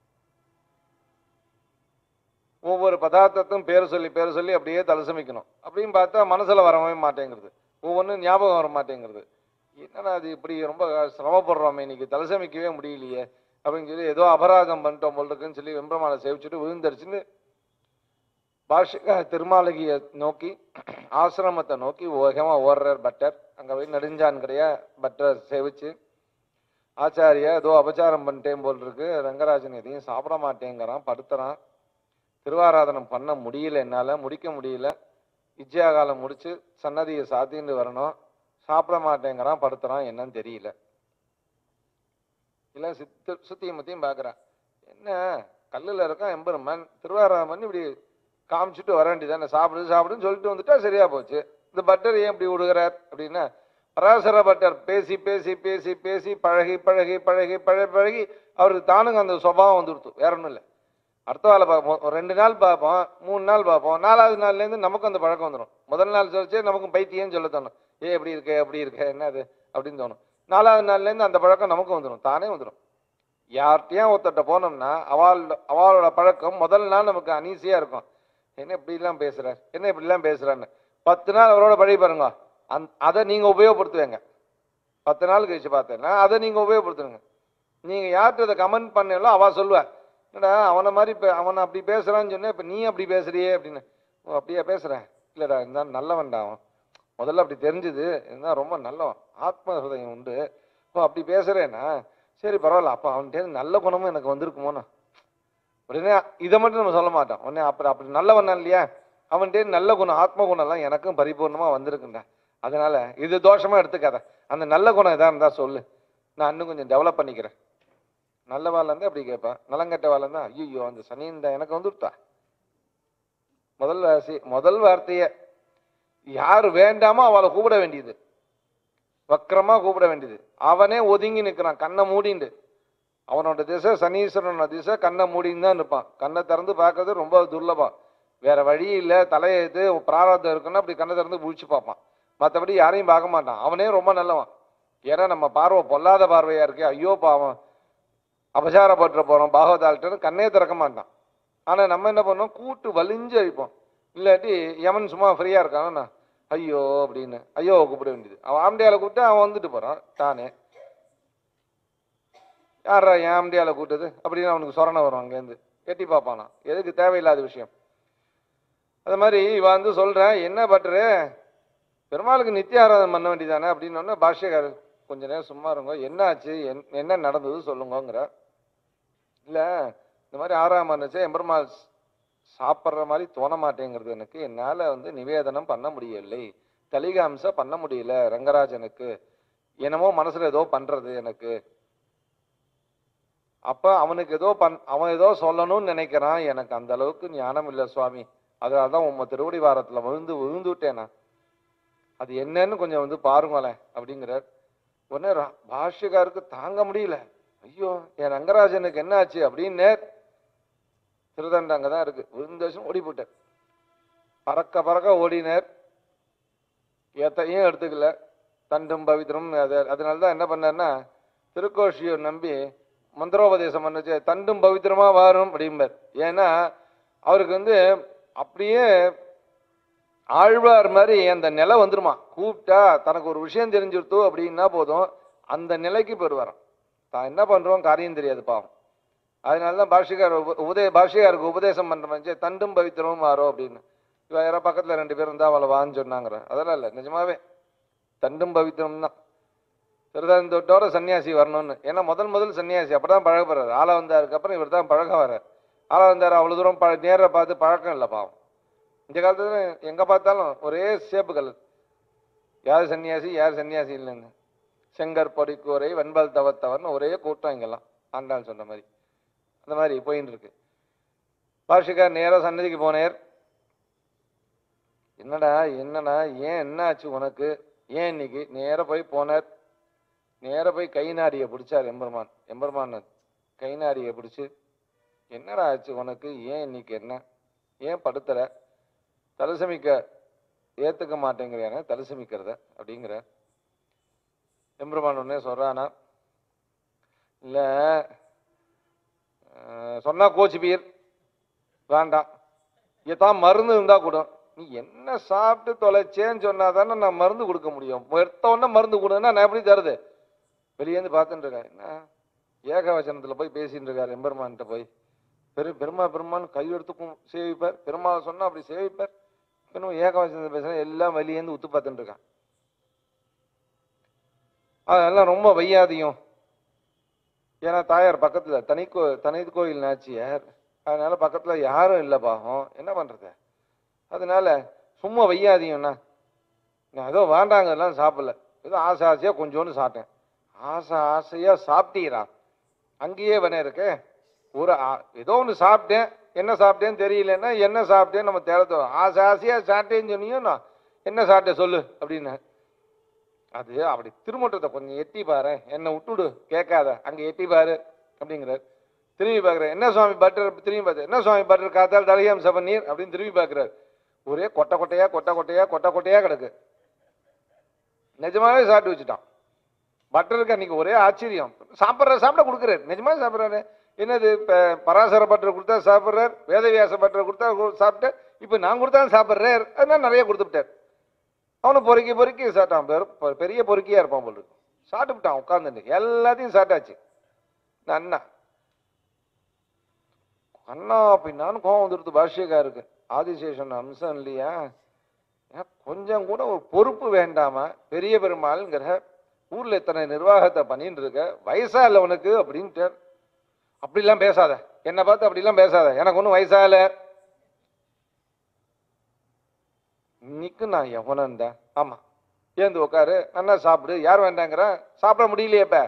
S1: ஒவ்வொரு பதார்த்தத்தும் பேர் சொல்லி பேர் சொல்லி அப்படியே தலசமிக்கணும். அப்படின்னு பார்த்தா மனசுல வரவே மாட்டேங்கிறது, ஒவ்வொன்றும் ஞாபகம் வர மாட்டேங்கிறது. என்னன்னா அது இப்படி ரொம்ப சிரமப்படுறோமே, இன்னைக்கு தலசமிக்கவே முடியலையே அப்படின்னு சொல்லி ஏதோ அபராதம் பண்ணிட்டோம் போல் இருக்குன்னு சொல்லி வெம்பெருமானை சேவிச்சுட்டு விழுந்தரிச்சுன்னு பாஷிகா திருமாலகியை நோக்கி ஆசிரமத்தை நோக்கி ஓகமா ஓடுறார் பட்டர். அங்க போய் நெடுஞ்சான் கிடையா பட்டர் சேவிச்சு, ஆச்சாரியா ஏதோ அபச்சாரம் பண்ணிட்டேன் போல் இருக்கு, ரங்கராஜன் எதையும் சாப்பிட மாட்டேங்கிறான், படுத்துறான், திருவாராதனம் பண்ண முடியல, என்னால முடிக்க முடியல, இஜ்ஜா காலம் முடிச்சு சன்னதியை சாத்தின்னு வரணும், சாப்பிட மாட்டேங்கிறான், படுத்துறான், என்னன்னு தெரியல. இல்லை சித்து சுத்தியும் மத்தியும் பார்க்குறான், என்ன கல்லில் இருக்கான் எம்பெருமான், திருவாராதனம் பண்ணி இப்படி காமிச்சுட்டு வர வேண்டியதானே, சாப்பிடு சாப்பிடுன்னு சொல்லிட்டு வந்துட்டா சரியா போச்சு. இந்த பட்டர் ஏன் இப்படி விடுகிறார் அப்படின்னா, பராசர பட்டர் பேசி பேசி பேசி பேசி பழகி பழகி பழகி பழகி பழகி அவருக்கு தானுங்க அந்த சுபாவம் வந்துடுத்து, வேற ஒன்றும் இல்லை. அடுத்த வேலை பார்ப்போம், ஒரு ரெண்டு நாள் பார்ப்போம், மூணு நாள் பார்ப்போம், நாலாவது நாள்லேருந்து நமக்கும் அந்த பழக்கம் வந்துடும். முதல் நாள் சொல்லிச்சு நமக்கும் பைத்தியம்னு சொல்ல தோணும். ஏ எப்படி இருக்க எப்படி இருக்க என்ன அது அப்படின்னு தோணும். நாலாவது நாள்லேருந்து அந்த பழக்கம் நமக்கும் வந்துடும், தானே வந்துடும். யார்கிட்டையும் ஒருத்தட்ட போனோம்னா அவள் அவளோட பழக்கம் முதல் நாள் நமக்கு அனீசியாக இருக்கும். என்ன இப்படிலாம் பேசுகிறார், என்ன இப்படிலாம் பேசுகிறான்னு. பத்து நாள் அவரோட பழகி பாருங்க, அந் அதை நீங்கள் உபயோகப்படுத்துவேங்க. பத்து நாள் கழிச்சு பார்த்தேன்னா அதை நீங்கள் உபயோகப்படுத்துங்க. நீங்கள் யார்கிட்ட அதை கமெண்ட் பண்ணாலும் அவள் சொல்லுவேன், என்னடா அவனை மாதிரி இப்போ அவனை அப்படி பேசுகிறான்னு சொன்னேன், இப்போ நீ அப்படி பேசுறியே அப்படின்னு. ஓ அப்படியா பேசுகிறேன், இல்லைடா இருந்தாலும் நல்லவன்டா அவன், முதல்ல அப்படி தெரிஞ்சுது, இருந்தால் ரொம்ப நல்லவன், ஆத்ம ஹிருதயம் உண்டு. ஓ அப்படி பேசுகிறேன்னா சரி பரவாயில்ல, அப்போ அவன்கிட்ட நல்ல குணமும் எனக்கு வந்திருக்குமோண்ணா. உடனே இதை மட்டும் நம்ம சொல்ல மாட்டோம். உடனே அப்படி அப்படி நல்லவனா இல்லையா, அவன்கிட்ட நல்ல குணம் ஆத்ம குணம்லாம் எனக்கும் பரிபூர்ணமாக வந்திருக்குண்டா. அதனால இது தோஷமாக எடுத்துக்காத, அந்த நல்ல குணம் எதாக இருந்தால் சொல்லு, நான் இன்னும் கொஞ்சம் டெவலப் பண்ணிக்கிறேன். நல்ல வாழ இருந்தா அப்படி கேட்பேன், நலங்கட்ட வாழ இருந்தா ஐயோ அந்த சனியின் எனக்கு வந்துட்டா. முதல் வாசி முதல் வார்த்தைய யாரு வேண்டாமோ அவளை கூப்பிட வேண்டியது, வக்கரமா கூப்பிட வேண்டியது. அவனே ஒதுங்கி நிற்கிறான் கண்ணை மூடிண்டு. அவனோட திசை சனீஸ்வரனோட திசை கண்ணை மூடின்னு தான் இருப்பான். கண்ணை திறந்து பார்க்கறது ரொம்ப துர்லபம். வேற வழி இல்லை, தலையெழுத்து பிராரதம் இருக்குன்னா அப்படி கண்ணை திறந்து முழிச்சு பார்ப்பான். மற்றபடி யாரையும் பார்க்க மாட்டான். அவனே ரொம்ப நல்லவன். ஏன்னா நம்ம பார்வை பொல்லாத பார்வையா இருக்கே, ஐயோ பாவம் அபசாரப்பட்டு போறோம் பாகவதால்கிட்ட கண்ணே திறக்க மாட்டான். ஆனா நம்ம என்ன பண்ணோம், கூட்டு வலிஞ்சு அழிப்போம். இல்லாட்டி யமன் சும்மா ஃப்ரீயா இருக்கானா ஐயோ அப்படின்னு ஐயோ கூப்பிட வேண்டியது. அவன் ஆம்டியால கூப்பிட்டு அவன் வந்துட்டு போறான் தானே. யாரா என் ஆம்டியால கூப்பிட்டது அப்படின்னு அவனுக்கு சொரணை வரும், அங்கேருந்து எட்டி பார்ப்பானா, எதுக்கு தேவையில்லாத விஷயம். அது மாதிரி இவன் வந்து சொல்றேன், என்ன பட்டுரு பெருமாளுக்கு நித்திய ஆராதனை பண்ண வேண்டியதானே அப்படின்னு. பாஷ்யக்காரர் கொஞ்ச நேரம் சும்மா இருங்க, என்ன ஆச்சு என்ன நடந்தது சொல்லுங்கிற. இல்லை இந்த மாதிரி ஆறாம் இருந்துச்சு, எம்பெருமாள் சாப்பிட்ற மாதிரி தோண மாட்டேங்கிறது எனக்கு, என்னால் வந்து நிவேதனம் பண்ண முடியலை, தலிகாம்சம் பண்ண முடியல ரங்கராஜனுக்கு, என்னமோ மனசுல ஏதோ பண்றது எனக்கு. அப்ப அவனுக்கு ஏதோ பண் அவன் ஏதோ சொல்லணும்னு நினைக்கிறான், எனக்கு அந்த அளவுக்கு ஞானம் இல்லை சுவாமி, அதனால்தான் உங்க திருவடி வாரத்துல விழுந்து விழுந்து விட்டேனா, அது என்னன்னு கொஞ்சம் வந்து பாருங்களேன் அப்படிங்கிறார். உடனே பாஷ்யக்காருக்கு தாங்க முடியல, ஐயோ என் ரங்கராஜனுக்கு என்ன ஆச்சு அப்படின்னு. திருதண்ட அங்கதான் இருக்கு, விழுந்தேஷம் ஓடி போட்டார், பறக்க பறக்க ஓடினார், ஏத்தையும் எடுத்துக்கல, தண்டும் பவித்திரம். அதனாலதான் என்ன பண்ணார்னா திருக்கோஷியை நம்பி மந்திரோபதேசம் பண்ணுச்சு, தண்டும் பவித்திரமா வரும் அப்படிம்பார். ஏன்னா அவருக்கு வந்து அப்படியே ஆழ்வார் மாதிரி அந்த நிலை வந்துருமா, கூப்பிட்டா தனக்கு ஒரு விஷயம் தெரிஞ்சிருத்தோ அப்படின்னா போதும் அந்த நிலைக்கு பெறுவாராம். தான் என்ன பண்றோம் காரியம் தெரியாது பாவம். அதனாலதான் பாஷ்யக்கார் உபதே பாஷ்யக்காருக்கு உபதேசம் பண்ற தண்டும் பவித்திரமும் மாறும் அப்படின்னு. இவ யாரோ பக்கத்துல ரெண்டு பேரும் இருந்தா அவளை வான்னு சொன்னாங்கிற, அதெல்லாம் இல்லை, நிஜமாவே தண்டும் பவித்திரம் தான். திருதாந்தோட்டோட சன்னியாசி வரணும்னு. ஏன்னா முதல் முதல் சன்னியாசி அப்பதான் பழக போறாரு. ஆள வந்தாருக்கு அப்புறம் இவர் தான் பழக வர்றார். ஆள வந்தாரு அவ்வளவு தூரம் ப நேர பார்த்து பழக்கம் இல்லை பாவம். இந்த காலத்துல எங்க பார்த்தாலும் ஒரே சேப்புகள், யார் சன்னியாசி யார் சன்னியாசி இல்லைன்னு. செங்கர் பொடிக்கூரை வெண்பல் தவத்தவர்னு ஒரே கூட்டம் இங்கெல்லாம், ஆண்டாள் சொன்ன மாதிரி அந்த மாதிரி போயின்னு இருக்கு. பாஷிகார் நேரம் சன்னதிக்கு போனேர். என்னடா என்னடா ஏன் என்ன ஆச்சு உனக்கு, ஏன் இன்னைக்கு நேர போய் போனார். நேர போய் கை நாடியை பிடிச்சார் எம்பெருமான். எம்பெருமான் கை நாடியை பிடிச்சு, என்னடா ஆச்சு உனக்கு, ஏன் இன்னைக்கு என்ன, ஏன் படுத்துற, தலசமிக்க ஏத்துக்க மாட்டேங்கிறேன தலசமிக்கிறத அப்படிங்கிற. எம்பெருமான் உடனே சொல்றானா, இல்ல சொன்னா கோச்சிப்பீர் வேண்டாம், இதான் மருந்து இருந்தா கூட, நீ என்ன சாப்பிட்டு தொலைச்சேன்னு சொன்னா தானே நான் மருந்து கொடுக்க முடியும். எடுத்த உடனே மருந்து கொடுன்னா நான் எப்படி தருது. வெளியேந்து பார்த்துட்டு இருக்கேன், என்ன ஏகவச்சனத்துல போய் பேசிட்டு இருக்காரு எம்பெருமான்கிட்ட போய். பெரு பெருமா பெருமான்னு கையெடுத்துக்கும் சேவிப்பார், பெருமாள் சொன்னா அப்படி சேவிப்பார். இன்னும் ஏகவச்சனத்தை பேசுறேன், எல்லாம் வெளியேந்து உத்து பார்த்துட்டு இருக்கான். அதெல்லாம் ரொம்ப வையாதியும். ஏன்னா தாயார் பக்கத்துல தனி கோ தனி கோயில் நாச்சியார், அதனால பக்கத்துல யாரும் இல்லை பாகம், என்ன பண்றது. அதனால சும்மா வையாதியும்னா நான் ஏதோ வேண்டாங்க எல்லாம் சாப்பிடல, ஏதோ ஆசை ஆசையா கொஞ்சோன்னு சாப்பிட்டேன். ஆசை ஆசையா சாப்பிட்டீரா, அங்கேயே வேணே இருக்கு. ஒரு ஏதோ ஒன்று சாப்பிட்டேன், என்ன சாப்பிட்டேன்னு தெரியலன்னா என்ன சாப்பிட்டேன்னு நம்ம தேடத்தோம். ஆசை ஆசையா சாப்பிட்டேன்னு சொன்னியும் நான் என்ன சாப்பிட்டேன் சொல்லு அப்படின்னு. அது அப்படி திருமட்டத்தை கொஞ்சம் எட்டி பாரு, என்னை விட்டுடு கேட்காத, அங்க எட்டி பாரு அப்படிங்கிறார். திரும்பி பார்க்குறாரு. என்ன சுவாமி பட்டர்? திரும்பி பார்த்து, என்ன சுவாமி பட்டர் காத்தால் தலையம்ச பன்னீர் அப்படின்னு திரும்பி பார்க்குறாரு. ஒரே கொட்டை கொட்டையா கொட்டை கொட்டையா கொட்டை கொட்டையா கிடக்கு. நிஜமாவே சாப்பிட்டு வச்சுட்டான். பட்டருக்கு அன்னைக்கு ஒரே ஆச்சரியம். சாப்பிட்ற சாப்பிட கொடுக்குறாரு, நிஜமாவே சாப்பிட்றாரு. என்னது இப்போ பராசர பட்டர் கொடுத்தா சாப்பிட்றார், வேதவியாச பட்டர் கொடுத்தா சாப்பிட்டார், இப்போ நான் கொடுத்தாலும் சாப்பிட்றார். அதனால நிறைய கொடுத்துட்டார். அவனை பொறுக்கி பொறுக்கி சாப்பிட்டான். பெரிய பொறுக்கியா இருப்பான் போல் இருக்கு. சாப்பிட்டுட்டான் உட்காந்துட்டு, எல்லாத்தையும் சாப்பிட்டாச்சு. அண்ணா அண்ணா பின்னான்னு கோவம் வந்துடுது பாஷ்யக்காருக்கு. ஆதிசேஷன் அம்சம் இல்லையா, கொஞ்சம் கூட ஒரு பொறுப்பு வேண்டாமா? பெரிய பெருமாள்ங்கிற ஊர்ல இத்தனை நிர்வாகத்தை பண்ணிட்டு இருக்க, வயசா இல்லை உனக்கு அப்படின்ட்டு. அப்படிலாம் பேசாத, என்னை பார்த்து அப்படிலாம் பேசாத, எனக்கு ஒன்றும் வயசா இல்லை. இன்னைக்கு நான் எவனந்தா? ஆமா, ஏந்து உட்காரு, நல்லா சாப்பிடு. யார் வேண்டாங்கிற? சாப்பிட முடியலையேப்ப.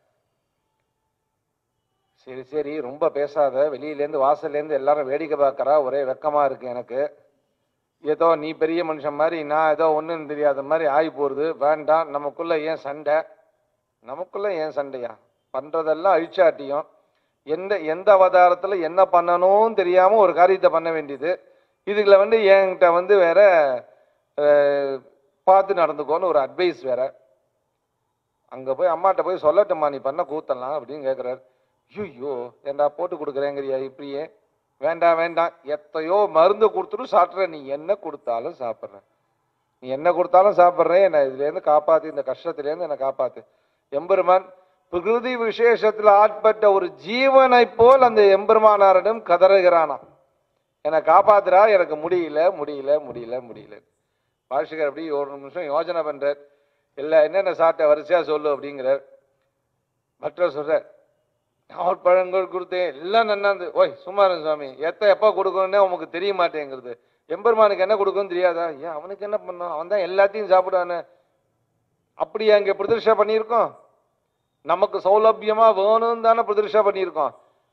S1: சரி சரி, ரொம்ப பேசாத. வெளியிலேருந்து வாசல்லேருந்து எல்லாரும் வேடிக்கை பார்க்கறா, ஒரே வெக்கமா இருக்கு எனக்கு. ஏதோ நீ பெரிய மனுஷன் மாதிரி, நான் ஏதோ ஒன்றுன்னு தெரியாத மாதிரி ஆகி போறது. வேண்டாம், நமக்குள்ள ஏன் சண்டை? நமக்குள்ள ஏன் சண்டையா? பண்றதெல்லாம் அழிச்சாட்டியும் எந்த எந்த அவதாரத்தில் என்ன பண்ணணும் தெரியாம ஒரு காரியத்தை பண்ண வேண்டியது. இதுல வந்து என்கிட்ட வந்து வேற பார்த்து நடந்துக்கோன்னு ஒரு அட்வைஸ் வேற. அங்க போய் அம்மாட்ட போய் சொல்லட்டுமா நீ பண்ண கூத்தலாம் அப்படின்னு கேட்கிறாரு. ஐயோ, ஏண்டா போட்டு கொடுக்குறேங்கிறியா இப்படியே? வேண்டாம் வேண்டாம், எத்தையோ மருந்து கொடுத்துட்டு சாப்பிட்ற. நீ என்ன கொடுத்தாலும் சாப்பிட்ற, நீ என்ன கொடுத்தாலும் சாப்பிட்றேன். என்னை இதுலேருந்து காப்பாத்து, இந்த கஷ்டத்திலேருந்து என்னை காப்பாத்து. எம்பெருமான் பிரகிருதி விசேஷத்தில் ஆட்பட்ட ஒரு ஜீவனை போல் அந்த எம்பெருமானாரிடம் கதறுகிறானா, என்னை காப்பாத்துறா, எனக்கு முடியல முடியல முடியல முடியல. பாஷகர் அப்படி ஒரு நிமிஷம் யோசனை பண்றார். இல்லை என்னென்ன சாப்பிட்ட வரிசையா சொல்லு அப்படிங்கிறார். மற்ற சொல்ற, நான் பழங்கள் கொடுத்தேன், எல்லாம் நன்னாந்து. ஓய் சும்மா இரு சுவாமி, எத்த எப்போ கொடுக்கணும்னே உனக்கு தெரிய மாட்டேங்கிறது. எம்பெருமானுக்கு என்ன கொடுக்கணும்னு தெரியாதா? ஏன் அவனுக்கு என்ன பண்ணும், அவன் தான் எல்லாத்தையும் சாப்பிடானு. அப்படியே அங்கே பிரதிஷ்டை பண்ணியிருக்கோம். நமக்கு சௌலபியமா வேணும்னு தானே பிரதிஷ்டை பண்ணியிருக்கோம்.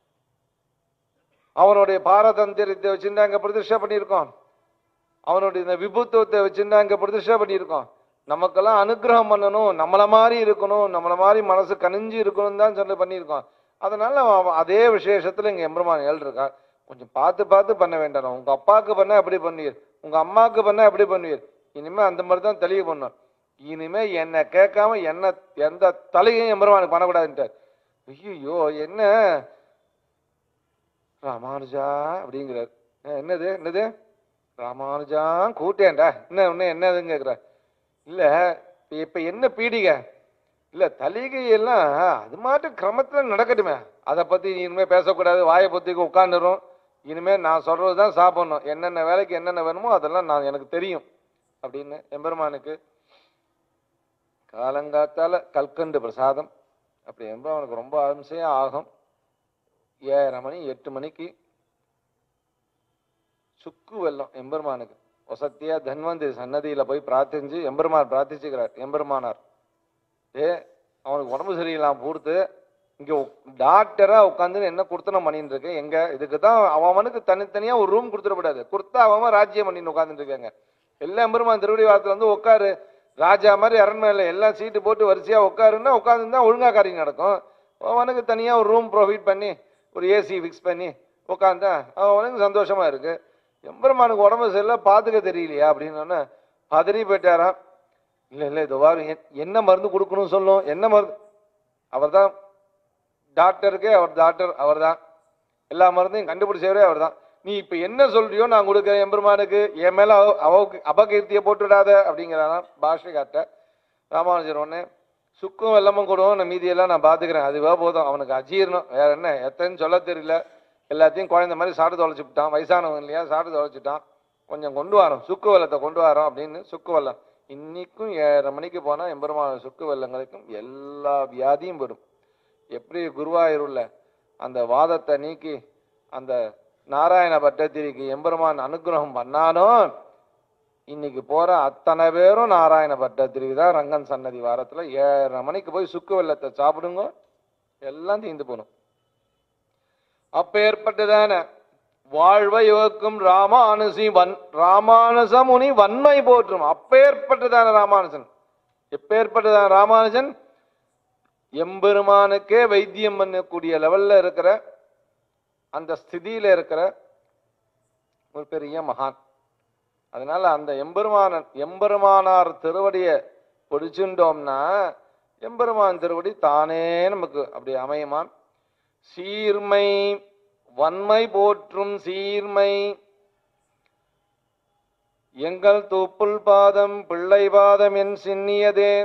S1: அவனுடைய பாரதந்திரத்தை வச்சுருந்தா அங்கே பிரதிஷ்டை பண்ணியிருக்கோம். அவனுடைய இந்த விபுத்துவத்தை வச்சுருந்தா அங்கே பிரதிஷ்டை பண்ணியிருக்கோம். நமக்கெல்லாம் அனுகிரகம் பண்ணணும், நம்மளை மாதிரி இருக்கணும், நம்மளை மாதிரி மனசு கனிஞ்சு இருக்கணும் தான் சொல்லி பண்ணியிருக்கோம். அதனால அதே விசேஷத்துல இங்க எம்பெருமான் ஏழ்ருக்கா. கொஞ்சம் பார்த்து பார்த்து பண்ண வேண்டாம். உங்க அப்பாவுக்கு பண்ண எப்படி பண்ணுவீர், உங்க அம்மாவுக்கு பண்ண எப்படி பண்ணுவீர், இனிமே அந்த மாதிரி தான் தெளிவு பண்ணும். இனிமே என்னை கேட்காம என்ன எந்த தலையும் எம்பெருமானுக்கு பண்ணக்கூடாதுன்ட்டார். ஐயோ என்ன ராமானுஜா அப்படிங்கிறார். என்னது என்னது ராமானுஜா கூட்டேன்டா, என்ன ஒண்ணு என்னதுன்னு கேட்குற. இல்லை இப்ப என்ன பீடிகை இல்லை, தலிகையெல்லாம் அது மாட்டு கிரமத்தில் நடக்கட்டுமே, அதை பற்றி இனிமேல் பேசக்கூடாது. வாயை பற்றிக்கு உட்காந்துரும். இனிமேல் நான் சொல்கிறது தான் சாப்பிட்ணும். என்னென்ன வேலைக்கு என்னென்ன வேணுமோ அதெல்லாம் நான் எனக்கு தெரியும் அப்படின்னு எம்பெருமானுக்கு காலங்காத்தால கல்கண்டு பிரசாதம். அப்படி எம்பெருமானுக்கு ரொம்ப அம்சையாக ஆகும். ஏழரை மணி எட்டு மணிக்கு சுக்கு வெல்லம் எம்பெருமானுக்கு வசத்தியா தன்வந்திரி சன்னதியில் போய் பிரார்த்திச்சு எம்பெருமான் பிரார்த்திச்சுக்கிறார். எம்பெருமானார் ஏ அவனுக்கு உடம்பு சரியில்லாம் கொடுத்து இங்கே டாக்டராக உட்காந்து என்ன கொடுத்தனம் பண்ணிட்டு இருக்கேன். எங்க இதுக்கு தான் அவனுக்கு தனித்தனியாக ஒரு ரூம் கொடுத்துடக்கூடாது. கொடுத்தா அவன் ராஜ்யம் பண்ணிட்டு உட்காந்துட்டு இருக்காங்க. எல்லா எம்பெருமான் திருவடி வாரத்தில் வந்து உட்காரு, ராஜா மாதிரி அரண்மனையில் எல்லாம் சீட்டு போட்டு வரிசையாக உட்காருன்னா உட்காந்துருந்தா ஒழுங்காக காரியம் நடக்கும். அவனுக்கு தனியாக ஒரு ரூம் ப்ரொவைட் பண்ணி ஒரு ஏசி ஃபிக்ஸ் பண்ணி உட்காந்தா அவனுக்கு சந்தோஷமா இருக்கு. எம்பெருமானுக்கு உடம்பு சரியில்லை பார்த்துக்க தெரியலையா அப்படின்னு பதறி போயிட்டாராம். இல்லை இல்லை இது வாரம் என்ன மருந்து கொடுக்கணும் சொல்லும். என்ன மருந்து? அவர் தான் டாக்டருக்கே, அவர் டாக்டர் அவர் தான். எல்லா மருந்தையும் கண்டுபிடிச்சவரே அவர் தான். நீ இப்போ என்ன சொல்றியோ நான் கொடுக்குறேன் எம்பெருமானுக்கு, என் மேலே அவக்கு அபகீர்த்தியை போட்டுவிடாத அப்படிங்கிறாராம் பாஷைக்காட்ட. ராமானுஜர் ஒன்று சுக்கும் வெள்ளமும் கொடுவோம், நான் மீதியெல்லாம் நான் பார்த்துக்கிறேன், அதுவாக போதும். அவனுக்கு அஜீர்ணம் வேற என்ன எத்தனைன்னு சொல்ல தெரியல. எல்லாத்தையும் குழந்தை மாதிரி சாப்பிட்டு தொலைச்சிவிட்டான். வயசானவன் இல்லையா, சாப்பிட்டு தொலைச்சிட்டான். கொஞ்சம் கொண்டு வரோம், சுக்கு வெள்ளத்தை கொண்டு வரோம் அப்படின்னு சுக்கு வெள்ளம். இன்னைக்கும் ஏழரை மணிக்கு போனால் எம்பெருமான சுக்கு வெள்ளங்களுக்கும் எல்லா வியாதியும் வரும். எப்படி குருவாயூருள்ள அந்த வாதத்தை நீக்கி அந்த நாராயண பட்டத்திரிக்கு எம்பெருமான் அனுகிரகம் பண்ணானோ, இன்னைக்கு போற அத்தனை பேரும் நாராயண பட்டத்திரிக்கு தான் ரங்கன் சன்னதி வாரத்தில் ஏழரை மணிக்கு போய் சுக்கு வெள்ளத்தை சாப்பிடுங்க, எல்லாம் தீர்ந்து போகணும். அப்ப ஏற்பட்டதான வாழ்வை யோக்கும் ராமானுசி வன் ராமானுச முனி வன்மை போற்றும். அப்பேற்பட்டதான ராமானுஜன். எப்பேற்பட்டதான ராமானுஜன்? எம்பெருமானுக்கே வைத்தியம் பண்ணக்கூடிய லெவல்ல இருக்கிற அந்த ஸ்திதியில இருக்கிற ஒரு பெரிய மகான். அதனால அந்த எம்பெருமான எம்பெருமானார் திருவடியை பிடிச்சுட்டோம்னா எம்பெருமான் திருவடி தானே நமக்கு அப்படி அமையுமான். சீர்மை வன்மை போற்றும் சீர்மை எங்கள் தூப்புள் பாதம் பிள்ளை பாதம் என் சின்னியதே.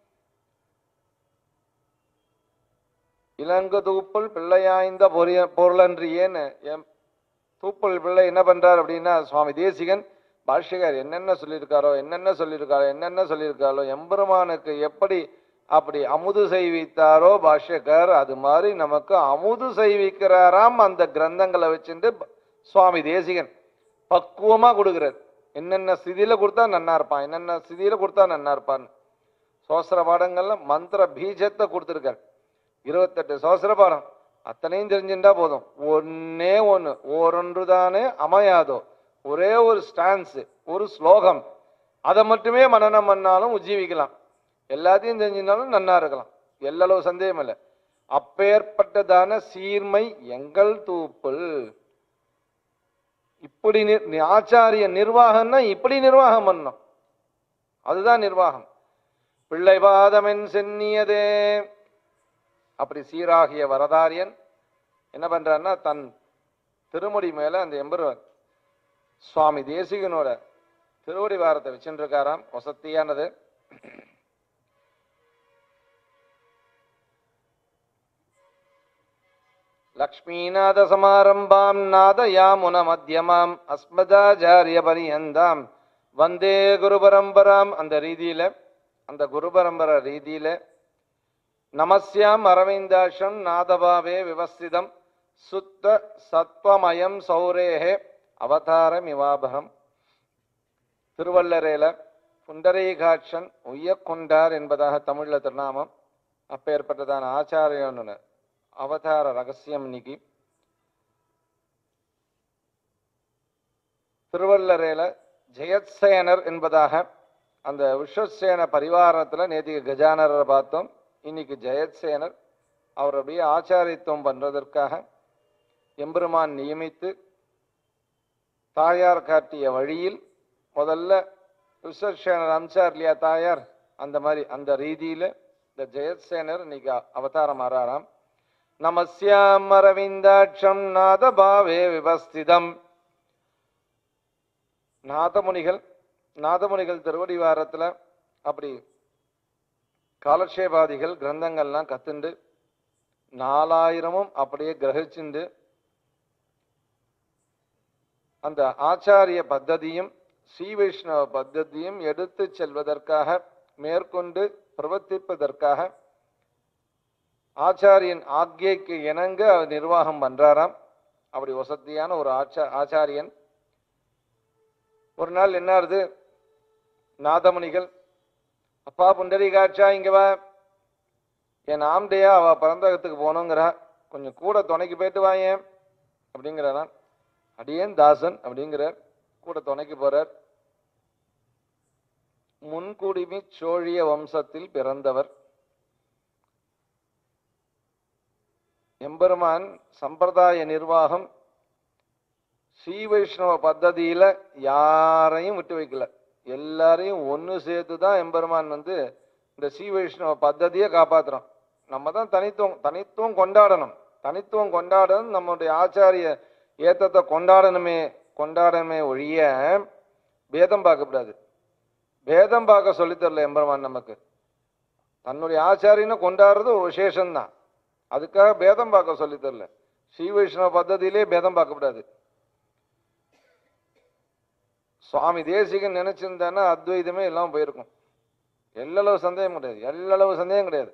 S1: இலங்கு தூப்புள் பிள்ளையாய்ந்த பொரிய பொருளன்றியேன்னு எம் தூப்புள் பிள்ளை என்ன பண்றார் அப்படின்னா, சுவாமி தேசிகன் பாஷ்யகர் என்னென்ன சொல்லியிருக்காரோ என்னென்ன சொல்லியிருக்காரோ என்னென்ன சொல்லியிருக்காரோ எம்பெருமானுக்கு எப்படி அப்படி அமுது செய்வித்தாரோ பாஷ்யகர் அது மாதிரி நமக்கு அமுது செய்விக்கிறாராம். அந்த கிரந்தங்களை வச்சுட்டு சுவாமி தேசிகன் பக்குவமா கொடுக்கிறார். என்னென்ன ஸ்திதியில கொடுத்தா நன்னா இருப்பான், என்னென்ன ஸ்திதியில கொடுத்தா நன்னா இருப்பான். சோசர பாடங்கள்ல மந்திர பீஜத்தை கொடுத்துருக்கார். இருபத்தெட்டு சோசர பாடம் அத்தனையும் தெரிஞ்சுட்டா போதும். ஒன்னே ஒன்று ஓரொன்று தானே அமையாதோ, ஒரே ஒரு ஸ்டான்ஸ் ஒரு ஸ்லோகம் அதை மட்டுமே மனனம் பண்ணாலும் உஜ்ஜீவிக்கலாம். எல்லாத்தையும் தெரிஞ்சினாலும் நன்னா இருக்கலாம், எல்லளவு சந்தேகம் இல்லை. அப்பேற்பட்டதான சீர்மை எங்கள் தூப்புள். இப்படி ஆச்சாரிய நிர்வாகம்னா இப்படி நிர்வாகம் பண்ணணும், அதுதான் நிர்வாகம். பிள்ளை பாதமென் சென்னியதே. அப்படி சீராகிய வரதாரியன் என்ன பண்றாருன்னா தன் திருமுடி மேல அந்த எம்பெருமான் சுவாமி தேசிகனோட திருவடி வாரத்தை வச்சுட்டு இருக்காராம். வசத்தியானது. லக்ஷ்மீநாத சமாரம்பாம் நாதயாமுன மத்தியமாம் அஸ்மதாச்சாரிய பரியந்தாம் வந்தே குரு பரம்பராம். அந்த ரீதியில அந்த குரு பரம்பரை ரீதியில நமஸ்யாம் அரவிந்தாஷம் நாதபாவே விவஸ்திதம் சுத்த சத்வமயம் சௌரேஹே அவதாரம் இவாபகம். திருவள்ளரேல புண்டரீகாட்சன் உய்யக்கொண்டார் என்பதாக தமிழ்ல திருநாமம். அப்பேற்பட்டதான ஆச்சாரியனு அவதார ரகசியம் இன்னைக்கு திருவள்ளரேல ஜெயத்சேனர் என்பதாக அந்த விஸ்வசேன பரிவாரத்துல நேத்திக்கு கஜானரை பார்த்தோம். இன்னைக்கு ஜெயத்சேனர் அவருடைய ஆச்சாரித்துவம் பண்றதற்காக எம்பெருமான் நியமித்து தாயார் காட்டிய வழியில் முதல்ல விஸ்வசேனர் அம்சார் இல்லையா தாயார், அந்த மாதிரி அந்த ரீதியில இந்த ஜெயத்சேனர் இன்னைக்கு அவதாரம் ஆறாராம். நமஸ்யாம் அரவிந்தாட்சம் நாதபாவே விவஸ்திதம். நாதமுனிகள் நாதமுனிகள் திருவடி வாரத்துல அப்படி காலக்ஷேபாதிகள் கிரந்தங்கள்லாம் கத்துண்டு நாலாயிரமும் அப்படியே கிரகிச்சுண்டு அந்த ஆச்சாரிய பத்ததியும் ஸ்ரீ வைஷ்ணவ பத்ததியும் எடுத்து செல்வதற்காக மேற்கொண்டு பிரவர்த்திப்பதற்காக ஆச்சாரியன் ஆக்ஞைக்கு இணங்க அவர் நிர்வாகம் பண்றாராம். அப்படி வசதியான ஒரு ஆச்சா ஆச்சாரியன் ஒரு நாள் என்ன ஆகுது, நாதமுனிகள் அப்பா புண்டரீகாட்சா இங்க வா, என் ஆம்டையா அவ பரந்தகத்துக்கு போனோங்கிறா, கொஞ்சம் கூட துணைக்கு போயிட்டு வாயேன் அப்படிங்கிறாராம். அடியேன் தாசன் அப்படிங்கிறார், கூட துணைக்கு போறார். முன்குடிமி சோழிய வம்சத்தில் பிறந்தவர் எம்பெருமான். சம்பிரதாய நிர்வாகம் ஸ்ரீ வைஷ்ணவ பத்ததியில யாரையும் விட்டு வைக்கல, எல்லாரையும் ஒன்று சேர்த்து தான் எம்பெருமான் வந்து இந்த ஸ்ரீ வைஷ்ணவ பத்ததியை காப்பாற்றுறோம். நம்ம தான் தனித்துவம் தனித்துவம் கொண்டாடணும், தனித்துவம் கொண்டாடணும், நம்முடைய ஆச்சாரிய ஏத்தத்தை கொண்டாடணுமே கொண்டாடணுமே ஒழிய பேதம் பார்க்கக்கூடாது. பேதம் பார்க்க சொல்லித்தரல எம்பெருமான் நமக்கு. தன்னுடைய ஆச்சாரியனை கொண்டாடுறது ஒரு விசேஷம்தான், அதுக்காக பேதம் பார்க்க சொல்லித்தரல. ஸ்ரீ வைஷ்ணவ பத்ததியிலே பேதம் பார்க்கக்கூடாது. சுவாமி தேசிகன் நினைச்சிருந்தானா அத்வைதமே எல்லாம் போயிருக்கும். எல்லளவு சந்தேகம் கிடையாது, எல்லளவு சந்தேகம் கிடையாது.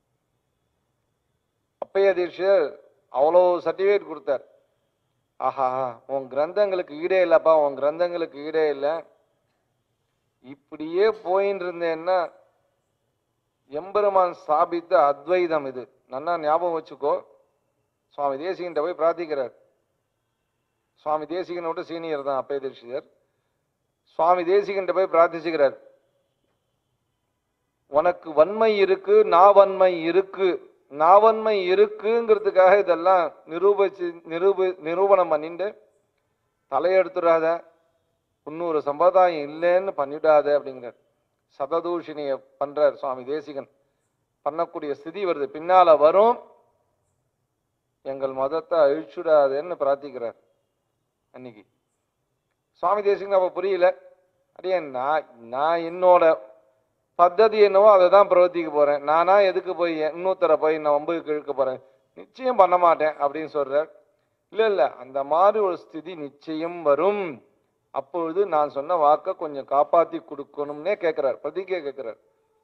S1: அப்பைய தீட்சிதர் அவ்வளோ சர்டிஃபிகேட் கொடுத்தார். ஆஹா, உன் கிரந்தங்களுக்கு ஈடே இல்லப்பா, உன் கிரந்தங்களுக்கு ஈடே இல்லை. இப்படியே போயின்னு இருந்தேன்னா எம்பெருமான் ஸ்தாபித்த அத்வைதம் இது. நன்னா ஞாபகம் வச்சுக்கோ. சுவாமி தேசிகன்ட்ட போய் பிரார்த்திக்கிறார். சுவாமி தேசிகனோட சீனியர் தான் அப்பைய தீட்சிதர். சுவாமி தேசிகன்ட்ட போய் பிரார்த்திச்சுக்கிறார், உனக்கு வன்மை இருக்கு, நான் வன்மை இருக்கு நாவன்மை இருக்குங்கிறதுக்காக இதெல்லாம் நிரூபிச்சு நிரூபி நிரூபணம் பண்ணிட்டு தலையெடுத்துடாத, இன்னொரு சம்பிரதாயம் இல்லைன்னு பண்ணிடாத அப்படிங்கிறார். சததூஷணிய பண்றார் சுவாமி தேசிகன். பண்ணக்கூடிய ஸ்திதி வருது, பின்னால வரும், எங்கள் மதத்தை அழிச்சுடாதேன்னு பிரார்த்திக்கிறார். அன்னைக்கு சுவாமி தேசிகன் அப்ப புரியல. அப்படியே நான் நான் என்னோட பத்ததி என்னவோ அதை தான் பிரவர்த்திக்க போறேன், நானா எதுக்கு போய் இன்னொருத்தரை போய் நான் ஒன்பதுக்கு இழுக்க போறேன், நிச்சயம் பண்ண மாட்டேன் அப்படின்னு சொல்றார். இல்ல இல்ல, அந்த மாதிரி ஒரு ஸ்திதி நிச்சயம் வரும், அப்பொழுது நான் சொன்ன வாக்க கொஞ்சம் காப்பாத்தி கொடுக்கணும்னே கேட்கிறார், பிரதிகை கேட்கிறார்.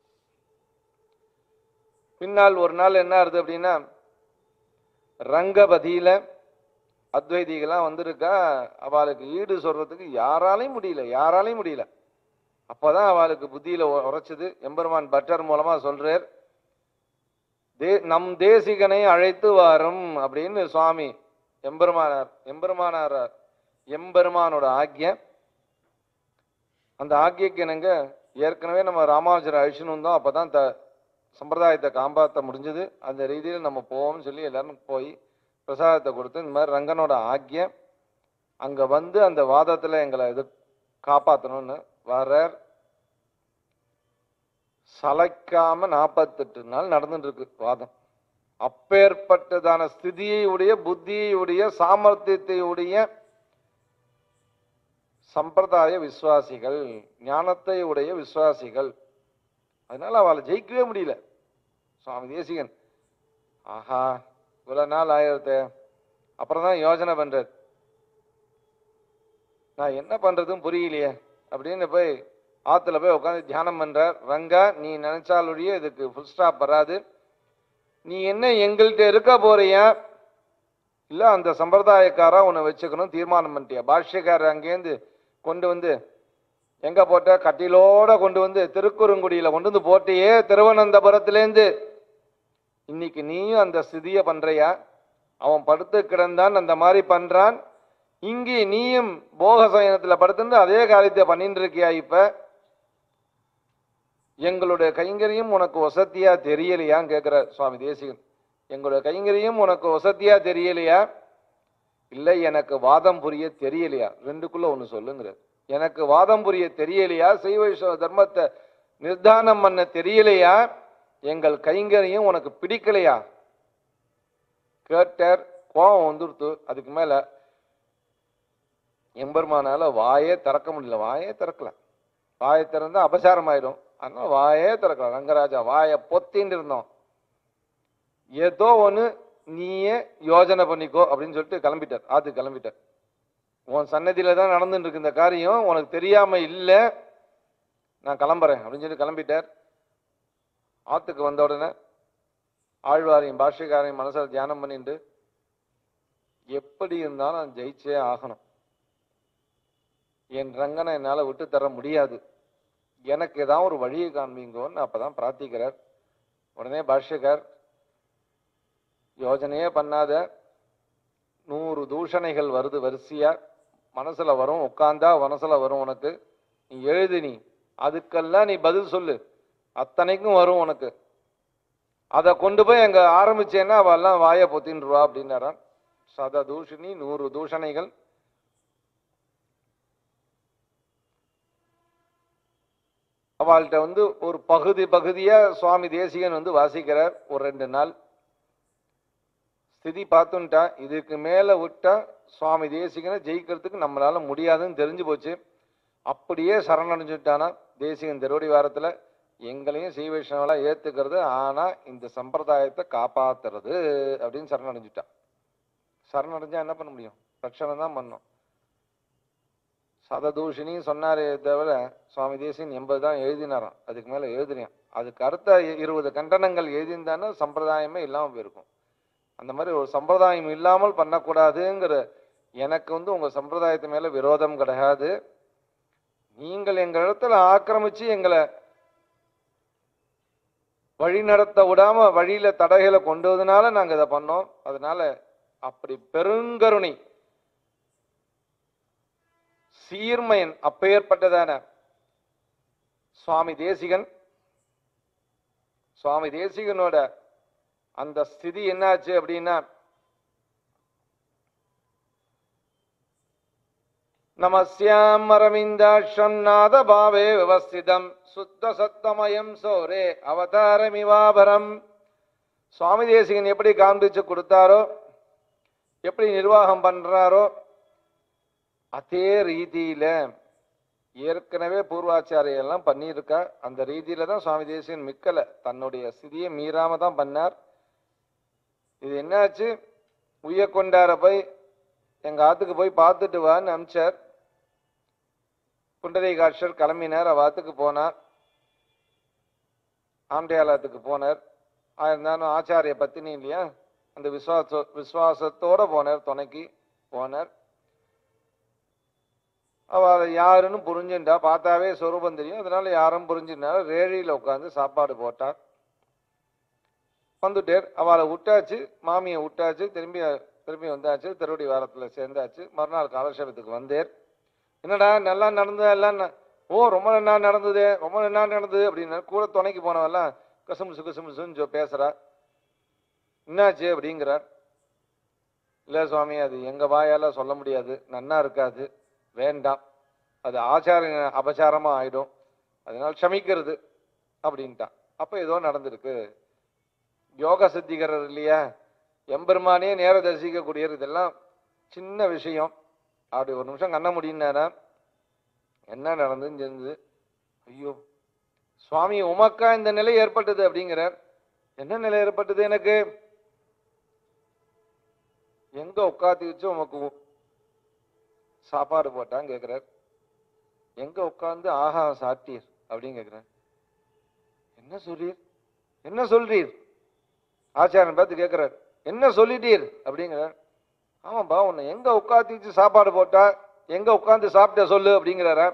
S1: பின்னால் ஒரு நாள் என்ன ஆகுது அப்படின்னா, ரங்கபதியில அத்வைதிகளாம் வந்திருக்கா, அவளுக்கு ஈடு சொல்றதுக்கு யாராலையும் முடியல, யாராலையும் முடியல. அப்பதான் அவளுக்கு புத்தியில உரைச்சது. எம்பெருமான் பட்டர் மூலமா சொல்றார், தே நம் தேசிகனை அழைத்து வாரும் அப்படின்னு சுவாமி எம்பெருமானார் எம்பெருமானார் எம்பெருமானோட ஆக்ய. அந்த ஆக்யக்கு என்னங்க, ஏற்கனவே நம்ம ராமானுஜரை அழிச்சுன்னு வந்தோம், அப்பதான் த சம்பிரதாயத்தை காப்பாற்ற முடிஞ்சது. அந்த ரீதியில் நம்ம போவோம்னு சொல்லி எல்லாரும் போய் பிரசாதத்தை கொடுத்து, இந்த மாதிரி ரங்கனோட ஆக்ய அங்க வந்து அந்த வாதத்துல எங்களை இது காப்பாற்றணும்னு வர்றார். சளைக்காம நாற்பத்தெட்டு நாள் நடந்துட்டு இருக்கு வாதம். அப்பேற்பட்டதான ஸ்திதியை உடைய, புத்தியை உடைய, சாமர்த்தியத்தை உடைய சம்பிரதாய விசுவாசிகள், ஞானத்தை உடைய விசுவாசிகள். அதனால அவளை ஜெயிக்கவே முடியல. சுவாமி தேசிகன் ஆஹா இவ்வளவு நாள் ஆயிரத்த, அப்புறம் தான் யோசனை பண்றது, நான் என்ன பண்றதும் புரியலையே அப்படின்னு போய் ஆத்துல போய் உட்காந்து தியானம் பண்றார். ரங்கா, நீ நினைச்சாலுடைய இதுக்கு ஃபுல் ஸ்டாப் வராது, நீ என்ன எங்கள்கிட்ட இருக்க போறியா இல்ல அந்த சம்பிரதாயக்காரா உன்னை வச்சுக்கணும் தீர்மானம் பண்ணிட்டியா? பாஷ்யக்காரர் அங்கேருந்து கொண்டு வந்து எங்க போட்ட, கட்டிலோட கொண்டு வந்து திருக்குறுங்குடியில கொண்டு வந்து போட்டியே திருவனந்தபுரத்திலேருந்து. இன்னைக்கு நீயும் அந்த ஸ்திதிய பண்றியா? அவன் படுத்து கிடந்தான், அந்த மாதிரி பண்றான். இங்கே நீயும் போக சயனத்துல படுத்துட்டு அதே காரியத்தை பண்ணிட்டு இருக்கியா? இப்ப எங்களுடைய கைங்கரியம் உனக்கு வசதியா தெரியலையான்னு கேட்கிற சுவாமி தேசிகன். எங்களுடைய கைங்கரியம் உனக்கு வசதியா தெரியலையா? இல்லை எனக்கு வாதம் புரிய தெரியலையா? ரெண்டுக்குள்ள ஒண்ணு சொல்லுங்கிற. எனக்கு வாதம் புரிய தெரியலையா? சைவ வைஷ்ணவ தர்மத்தை நிர்தானம் பண்ண தெரியலையா? எங்கள் கைங்கரியம் உனக்கு பிடிக்கலையா? கேட்டார். கோபம் வந்துடுத்து. அதுக்கு மேல எம்பெருமானால வாயே திறக்க முடியல. வாயே திறக்கல. வாயை திறந்தா அபசாரம் ஆயிடும். அதனால வாயே திறக்கல. ரங்கராஜா வாயை பொத்தின்னு இருந்தோம். ஏதோ ஒண்ணு நீயே யோஜனை பண்ணிக்கோ அப்படின்னு சொல்லிட்டு கிளம்பிட்டார். ஆத்து கிளம்பிட்டார். உன் சன்னதியில தான் நடந்துட்டு இருக்கு இந்த காரியம், உனக்கு தெரியாம இல்லை, நான் கிளம்புறேன் அப்படின்னு சொல்லி கிளம்பிட்டார். ஆத்துக்கு வந்த உடனே ஆழ்வாரையும் பாஷ்யக்காரையும் மனசுல தியானம் பண்ணிட்டு, எப்படி இருந்தாலும் நான் ஜெயிச்சே ஆகணும், என் ரங்கனை என்னால விட்டு தர முடியாது, எனக்கு ஏதாவது ஒரு வழியை காண்பீங்கன்னு அப்பதான் பிரார்த்திக்கிறார். உடனே பாஷ்யக்கார், யோஜனையே பண்ணாத, நூறு தூஷணைகள் வருது வரிசையா, மனசுல வரும், உட்கார்ந்தா மனசுல வரும் உனக்கு, நீ எழுது, நீ அதுக்கெல்லாம் நீ பதில் சொல்லு, அத்தனைக்கும் வரும் உனக்கு, அதை கொண்டு போய் அங்க ஆரம்பிச்சேன்னா அவெல்லாம் வாய பொத்தின்றுவா அப்படின்னாரான். சத தூஷணி, நூறு தூஷணைகள். அவள்கிட்ட வந்து ஒரு பகுதி பகுதியா சுவாமி தேசிகன் வந்து வாசிக்கிறார். ஒரு ரெண்டு நாள் ஸ்திதி பார்த்துட்டா, இதுக்கு மேல விட்டா சுவாமி தேசிகனை ஜெயிக்கிறதுக்கு நம்மளால முடியாதுன்னு தெரிஞ்சு போச்சு. அப்படியே சரணடைஞ்சுட்டானா தேசிகன் திருவடி வாரத்துல, எங்களையும் சீ வைஷ்ணவலா ஏத்துக்கிறது, ஆனா இந்த சம்பிரதாயத்தை காப்பாத்துறது அப்படின்னு சரணடைஞ்சுட்டான். சரணடைஞ்சா என்ன பண்ண முடியும்? ரட்சணம் தான் பண்ணும். சததூஷினி சொன்னாரே தவிர சுவாமி தேசிகன் எண்பது தான் எழுதினாராம். அதுக்கு மேல எழுதுறியான். அதுக்கு அடுத்த இருபது கண்டனங்கள் எழுதியிருந்தானே சம்பிரதாயமே இல்லாம போயிருக்கும். அந்த மாதிரி ஒரு சம்பிரதாயம் இல்லாமல் பண்ணக்கூடாதுங்கிற எனக்கு வந்து உங்க சம்பிரதாயத்து மேல விரோதம் கிடையாது. நீங்கள் எங்க இடத்துல ஆக்கிரமிச்சு எங்களை வழி நடத்த விடாம வழியில தடைகளை கொண்டு வந்ததுனால நாங்க இதை பண்ணோம். அதனால அப்படி பெருங்கருணை சீர்மையன் அப்பேற்பட்டதான சுவாமி தேசிகன், சுவாமி தேசிகனோட அந்த ஸ்திதி என்னாச்சு அப்படின்னா, நமஸ்யாம் அரவிந்தாட்சம் நாத பாவே விவஸ்திதம் சுத்த சத்தமயம் சோரே அவதாரமிவாபரம். சுவாமி தேசிகன் எப்படி காண்பிச்சு கொடுத்தாரோ, எப்படி நிர்வாகம் பண்றாரோ, அதே ரீதியில ஏற்கனவே பூர்வாச்சாரியெல்லாம் பண்ணியிருக்கா. அந்த ரீதியில தான் சுவாமி தேசிகன் மிக்கல, தன்னுடைய ஸ்திதியை மீறாம தான் பண்ணார். இது என்னாச்சு, உய்ய கொண்டார போய் எங்க ஆத்துக்கு போய் பார்த்துட்டு வான்னு அனுப்பிச்சார். புண்டரீகாட்சர் கிளம்பினார், அவ ஆத்துக்கு போனார், ஆண்டையாளத்துக்கு போனார். இருந்தாலும் ஆச்சாரிய பத்தினி இல்லையா, அந்த விசுவாச விசுவாசத்தோட போனார், துணைக்கு போனார். அவ யாருன்னு புரிஞ்சுட்டா, பார்த்தாவே சொரூபம் தெரியும், அதனால யாரும் புரிஞ்சுனால ரேழியில உட்காந்து சாப்பாடு போட்டார். வந்துட்டார், அவளை விட்டாச்சு, மாமியை விட்டாச்சு, திரும்பி திரும்பி வந்தாச்சு, திருவடி வாரத்துல சேர்ந்தாச்சு. மறுநாள் காலட்சேபத்துக்கு வந்தேர். என்னடா நல்லா நடந்தது எல்லாம், ஓ ரொம்ப நல்லா நடந்தது, ரொம்ப நல்லா நடந்தது அப்படின்னு கூட துணைக்கு போனவெல்லாம் கசுமுசு கசுமுசுன்னு பேசுறா. என்னாச்சு அப்படிங்கிறார். இல்ல சுவாமி, அது எங்க வாயால சொல்ல முடியாது, நன்னா இருக்காது, வேண்டாம், அது ஆச்சார அபச்சாரமா ஆயிடும், அதனால க்ஷமிக்கிறது அப்படின்ட்டான். அப்ப ஏதோ நடந்திருக்கு. யோக சித்திகரர் இல்லையா, எம்பெருமானே நேர தரிசிக்கக்கூடியது, இதெல்லாம் சின்ன விஷயம். அப்படி ஒரு நிமிஷம் கண்ண முடியினாரா, என்ன நடந்துன்னு தெரிஞ்சது. ஐயோ சுவாமி, உமக்கா இந்த நிலை ஏற்பட்டது அப்படிங்கிறார். என்ன நிலை ஏற்பட்டது எனக்கு, எங்க உட்காந்து வச்சு உமக்கு சாப்பாடு போட்டான்னு கேட்கிறார். எங்க உட்காந்து ஆஹா சாப்பிட்டீர் அப்படின்னு கேட்கிறார். என்ன சொல்றீர், என்ன சொல்றீர், ஆச்சாரன் பார்த்து கேட்கிறார். என்ன சொல்லிட்டீர் அப்படிங்கிறார். ஆமாப்பா, உன்னை எங்க உட்காந்து வச்சு சாப்பாடு போட்டா, எங்க உட்காந்து சாப்பிட்ட சொல்லு அப்படிங்கிறார.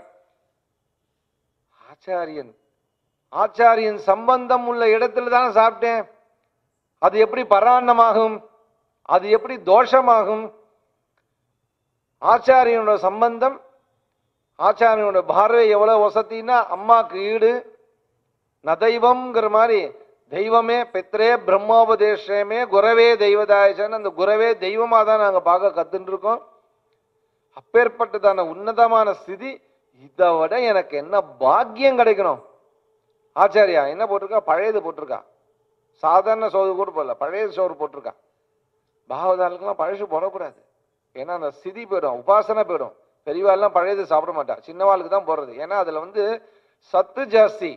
S1: ஆச்சாரியன் ஆச்சாரியன் சம்பந்தம் உள்ள இடத்துல தானே சாப்பிட்டேன், அது எப்படி பராரணமாகும், அது எப்படி தோஷமாகும்? ஆச்சாரியனோட சம்பந்தம், ஆச்சாரியனோட பார்வை எவ்வளவு வசத்தின்னா அம்மாக்கு ஈடு. ந தெய்வம்ங்கிற மாதிரி, தெய்வமே பித்ரே பிரம்மோபதேசமே குரவே தெய்வதாயசன், அந்த குரவே தெய்வமா தான் நாங்க பார்க்க கத்துட்டு இருக்கோம். அப்பேற்பட்டதான உன்னதமான ஸ்திதி, இதை விட எனக்கு என்ன பாக்கியம் கிடைக்கணும். ஆச்சாரியா என்ன போட்டிருக்கா, பழையது போட்டிருக்கா, சாதாரண சோறு கூட போடல, பழைய சோறு போட்டிருக்கா. பாகவதாளுக்கெல்லாம் பழசு போடக்கூடாது, ஏன்னா அந்த ஸ்திதி போயிடும், உபாசனை போயிடும். பெரியவாள்லாம் பழையது சாப்பிட மாட்டா, சின்னவாளுக்கு தான் போடுறது. ஏன்னா அதுல வந்து சத்து ஜாஸ்தி.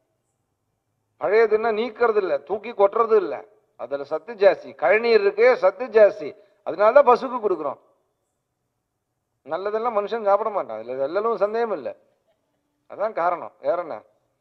S1: பழையதுன்னா நீக்கிறது இல்லை, தூக்கி கொட்டுறது இல்லை, அதுல சத்து ஜாஸ்தி. கழநீர் இருக்கே சத்து ஜாஸ்தி, அதனாலதான் பசுக்கு கொடுக்குறோம். நல்லதெல்லாம் மனுஷன் சாப்பிட மாட்டான், அதுல எல்லாம் சந்தேகம் இல்லை, அதான் காரணம். வேற என்ன,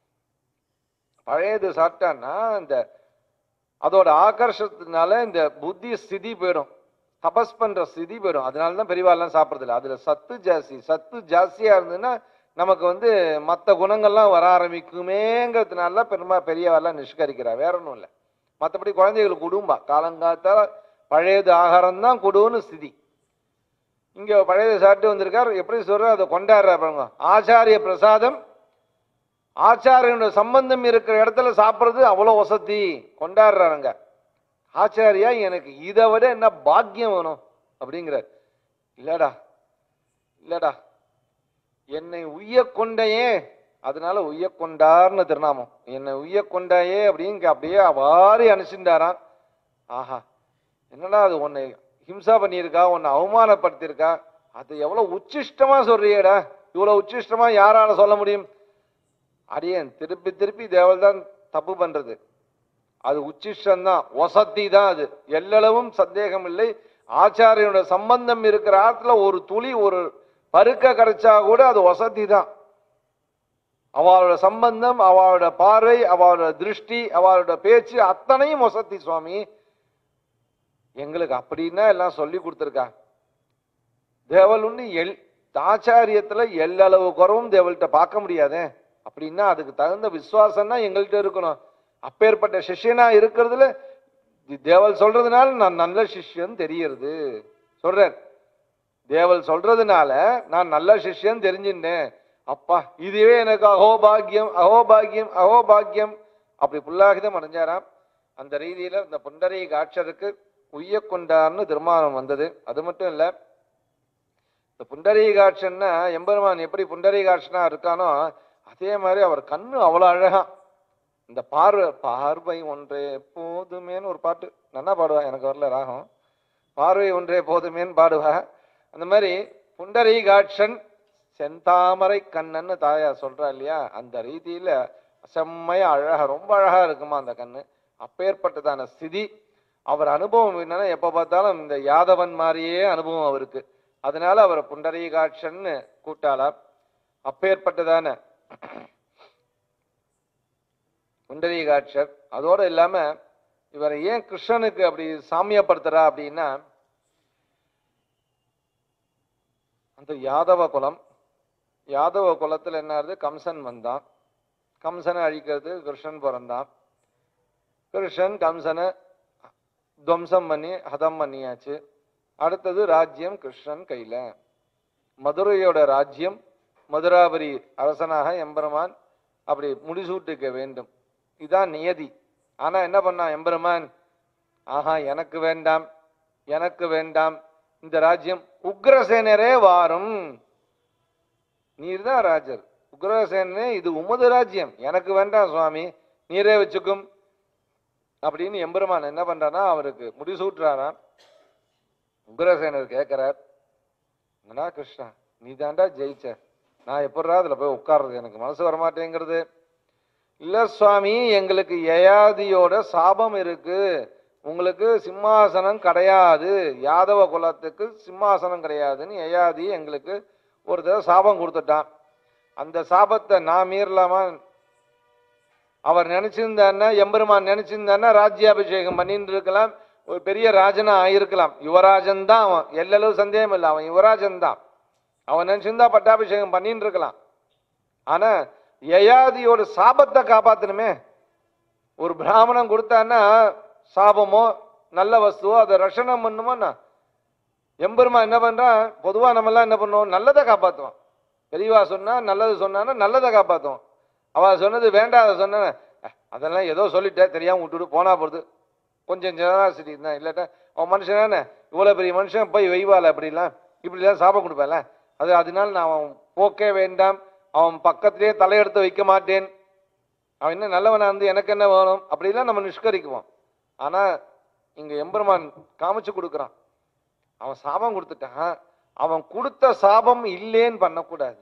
S1: பழையது சாப்பிட்டான்னா இந்த அதோட ஆகர்ஷத்தினால இந்த புத்தி ஸ்திதி போயிடும், தபஸ் பண்ற ஸ்திதி போயிடும். அதனாலதான் பெரியவாள்லாம் சாப்பிட்றது இல்லை, அதுல சத்து ஜாஸ்தி. சத்து ஜாஸ்தியா இருந்ததுன்னா நமக்கு வந்து மற்ற குணங்கள்லாம் வர ஆரம்பிக்குமேங்கிறதுனால பெருமா பெரியவாள்லாம் நிஷ்கரிக்கிறா, வேற ஒன்றும் இல்லை. மற்றபடி குழந்தைகளுக்கு குடும்பா காலங்காத்தால பழையது ஆகாரம் தான் கொடுன்னு ஸ்திதி. இங்க பழையது சாப்பிட்டு வந்திருக்கார், எப்படி சொல்ற அதை கொண்டாடுறாங்க. ஆச்சாரிய பிரசாதம், ஆச்சாரியனோட சம்பந்தம் இருக்கிற இடத்துல சாப்பிட்றது அவ்வளோ வசதி, கொண்டாடுறாருங்க. ஆச்சாரியா எனக்கு இதை விட என்ன பாக்கியம் வேணும் அப்படிங்கிறார். இல்லடா இல்லடா, என்னை உய்ய கொண்டையே, அதனால உய்ய கொண்டார்னு திருநாமம். என்னை உய்ய கொண்டாயே அப்படின்னு அப்படியே அவாரி அனுப்பிச்சுட்டாராம். ஆஹா, என்னடா அது, உன்னை ஹிம்சா பண்ணியிருக்கா, உன்னை அவமானப்படுத்தியிருக்கா, அது எவ்வளவு உச்சிஷ்டமா சொல்றியடா, இவ்வளவு உச்சிஷ்டமா யாரால சொல்ல முடியும்? அடியேன் திருப்பி திருப்பி தேவல் தான் தப்பு பண்றது, அது உச்சிஷ்டம்தான், வசதி தான், அது எல்லளவும் சந்தேகம் இல்லை. ஆச்சாரியனோட சம்பந்தம் இருக்கிற ஆத்துல ஒரு துளி ஒரு பருக்க கிடைச்சா கூட அது வசதி தான். அவளோட சம்பந்தம், அவளோட பார்வை, அவளோட திருஷ்டி, அவளோட பேச்சு அத்தனையும் வசதி சுவாமி. எங்களுக்கு அப்படின்னா எல்லாம் சொல்லி கொடுத்துருக்கா. தேவல் ஒண்ணு எல் ஆச்சாரியத்துல எல்லளவு குறவும் தேவல்கிட்ட பார்க்க முடியாதே. அப்படின்னா அதுக்கு தகுந்த விசுவாசம்னா எங்கள்கிட்ட இருக்கணும். அப்பேற்பட்ட சிஷ்யனா இருக்கிறதுல தேவல் சொல்றதுனால நான் நல்ல சிஷ்யன் தெரியறது சொல்றார். தேவல் சொல்றதுனால நான் நல்ல சிஷ்யன் தெரிஞ்சுட்டேன். அப்பா இதுவே எனக்கு அகோபாகியம் அகோபாகியம் அகோபாகியம் அப்படி புல்லாகிதம் அடைஞ்சாராம். அந்த ரீதியில இந்த புண்டரீகாட்சருக்கு உய்ய கொண்டார்னு திருமாலம் வந்தது. அது மட்டும் இல்ல, இந்த புண்டரீகாட்சன்னா எம்பெருமான் எப்படி புண்டரீகாட்சனா இருக்கானோ அதே மாதிரி அவர் கண்ணு அவ்வளவு அழகா. இந்த பார்வை பார்வை ஒன்றே போதுமேன்னு ஒரு பாட்டு நல்லா பாடுவா, எனக்கு வரல ராகம். பார்வை ஒன்றே போதுமேன்னு பாடுவா. அந்த மாதிரி புண்டரீகாட்சன் செந்தாமரை கண்ணன்னு தாயா சொல்றா இல்லையா, அந்த ரீதியில செம்மையா அழகா, ரொம்ப அழகா இருக்குமா அந்த கண்ணு. அப்பேற்பட்டதான ஸ்திதி அவர் அனுபவம் என்னன்னா எப்ப பார்த்தாலும் இந்த யாதவன் மாதிரியே அனுபவம் அவருக்கு. அதனால அவர் புண்டரீகாட்சன்னு கூட்டாளார். அப்பேற்பட்டதான புண்டரீகாட்சர். அதோட இல்லாம இவரை ஏன் கிருஷ்ணனுக்கு அப்படி சாமியப்படுத்துறா அப்படின்னா, அந்த யாதவ குலம், யாதவ குலத்துல என்ன ஆகுது, கம்சன் வந்தான். கம்சனை அழிக்கிறது கிருஷ்ணன் பிறந்தான். கிருஷ்ணன் கம்சனை துவம்சம் பண்ணி ஹதம் பண்ணியாச்சு. அடுத்தது ராஜ்யம் கிருஷ்ணன் கையில. மதுரையோட ராஜ்யம், மதுராபுரி அரசனாக எம்பெருமான் அப்படி முடிசூட்டுக்க வேண்டும். இதான் நியதி. ஆனா என்ன பண்ணான் எம்பெருமான், ஆஹா எனக்கு வேண்டாம், எனக்கு வேண்டாம், இந்த ராஜ்யம் உக்ரசேனரே வாரும், நீர் தான் ராஜர், உக்ரசேனே இது உமது ராஜ்யம், எனக்கு வேண்டாம் சுவாமி, நீரே வச்சுக்கும் அப்படின்னு எம்பெருமான் என்ன பண்றானா அவருக்கு முடிசூட்டுறாராம். உக்ரசேனர் கேட்கிறார், என்னடா கிருஷ்ணா நீ தாண்டா ஜெயிச்ச, நான் எப்படா அதுல போய் உட்கார்றது, எனக்கு மனசு வரமாட்டேங்கிறது. இல்ல சுவாமி எங்களுக்கு யயாதியோட சாபம் இருக்கு, உங்களுக்கு சிம்மாசனம் கிடையாது, யாதவ குலத்துக்கு சிம்மாசனம் கிடையாதுன்னு யயாதி எங்களுக்கு ஒரு தடவை சாபம் கொடுத்துட்டான். அந்த சாபத்தை நான் மீறலாமா? அவர் நினைச்சிருந்தான்னா, எம்பெருமான் நினைச்சிருந்தான்னா ராஜ்யாபிஷேகம் பண்ணிட்டு இருக்கலாம், ஒரு பெரிய ராஜனா ஆயிருக்கலாம். யுவராஜன் தான் அவன், எல்லளவு சந்தேகம் இல்லை, அவன் யுவராஜன் தான். அவன் நினைச்சிருந்தா பட்டாபிஷேகம் பண்ணிட்டு இருக்கலாம். ஆனா யயாதியோட சாபத்தை காப்பாத்தணுமே. ஒரு பிராமணன் கொடுத்தான்னா சாபமோ நல்ல வஸ்துவோ அதை ரஷணம் பண்ணுமோன்னா, எம்பெருமா என்ன பண்றான், பொதுவா நம்ம எல்லாம் என்ன பண்ணுவோம், நல்லதை காப்பாற்றுவோம். பெரியவா சொன்னா நல்லது சொன்னான்னா நல்லதை காப்பாற்றுவோம். அவ சொன்னது வேண்டாத சொன்ன அதெல்லாம் ஏதோ சொல்லிட்டேன் தெரியாம விட்டுட்டு போனா போறது, கொஞ்சம் ஜெனராசிட்டி இருந்தான். இல்லாட்டா அவன் மனுஷன் தானே, இவ்வளவு பெரிய மனுஷன் போய் வெய்வால அப்படிலாம் இப்படிலாம் சாபம் கொடுப்பேன்ல, அது அதனால நான் அவன் போக்கே வேண்டாம், அவன் பக்கத்திலேயே தலையெடுத்து வைக்க மாட்டேன், அவன் என்ன நல்லவனா வந்து எனக்கு என்ன வேணும் அப்படிலாம் நம்ம நிஷ்கரிக்குவோம். ஆனா இங்க எம்பெருமான் காமிச்சு கொடுக்குறான், அவன் சாபம் கொடுத்துட்டான், அவன் கொடுத்த சாபம் இல்லேன்னு பண்ணக்கூடாது,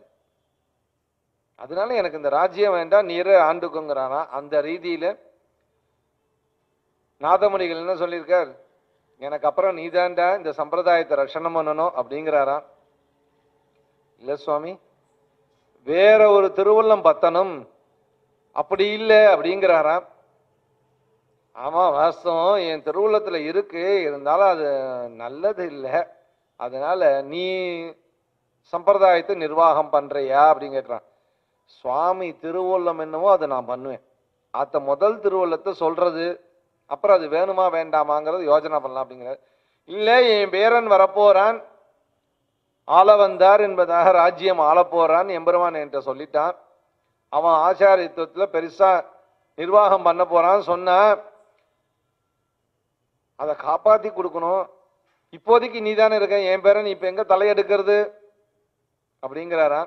S1: அதனால எனக்கு இந்த ராஜ்யம் வேண்டாம் நீரே ஆண்டுக்குங்கிறானா. அந்த ரீதியில நாதமுனிகள் என்ன சொல்லியிருக்கார், எனக்கு அப்புறம் நீதாண்டா இந்த சம்பிரதாயத்தை ரட்சணம் பண்ணணும் அப்படிங்கிறாராம். இல்ல சுவாமி வேற ஒரு திருவள்ளம் பத்தனும் அப்படி இல்லை அப்படிங்கிறாராம். ஆமா வாஸ்தவம் என் திருவுள்ளத்துல இருக்கு, இருந்தாலும் அது நல்லது இல்லை, அதனால நீ சம்பிரதாயத்தை நிர்வாகம் பண்றியா அப்படின்னு கேட்கிறான். சுவாமி திருவுள்ளம் என்னவோ அதை நான் பண்ணுவேன், அத்த முதல் திருவுள்ளத்தை சொல்றது, அப்புறம் அது வேணுமா வேண்டாமாங்கிறது யோஜனை பண்ணலாம் அப்படிங்கிறார். இல்ல என் பேரன் வரப்போறான், ஆள வந்தார் என்பதாக ராஜ்யம் ஆள போறான் எம்பெருமான் என்கிட்ட சொல்லிட்டான், அவன் ஆச்சாரியத்துவத்துல பெருசா நிர்வாகம் பண்ண போறான்னு சொன்னா அதை காப்பாத்தி கொடுக்கணும், இப்போதைக்கு நீ தானே இருக்க, என் பேரன் இப்ப எங்க தலையெடுக்கிறது அப்படிங்கிறாராம்.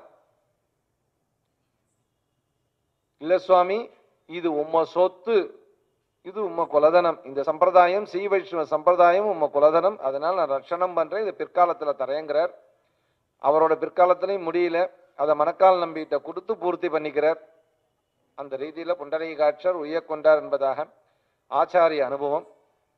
S1: இல்ல சுவாமி இது உம்ம சொத்து, இது உம்ம குலதனம், இந்த சம்பிரதாயம் ஸ்ரீ வைஷ்ணவ சம்பிரதாயம் உம்ம குலதனம், அதனால நான் ரட்சணம் பண்றேன், இது பிற்காலத்துல தரேங்கிறார். அவரோட பிற்காலத்திலையும் முடியல, அதை மணக்கால் நம்பிட்ட கொடுத்து பூர்த்தி பண்ணிக்கிறார். அந்த ரீதியில புண்டரீகாட்சர் உய்ய கொண்டார் என்பதாக ஆச்சாரிய அனுபவம்.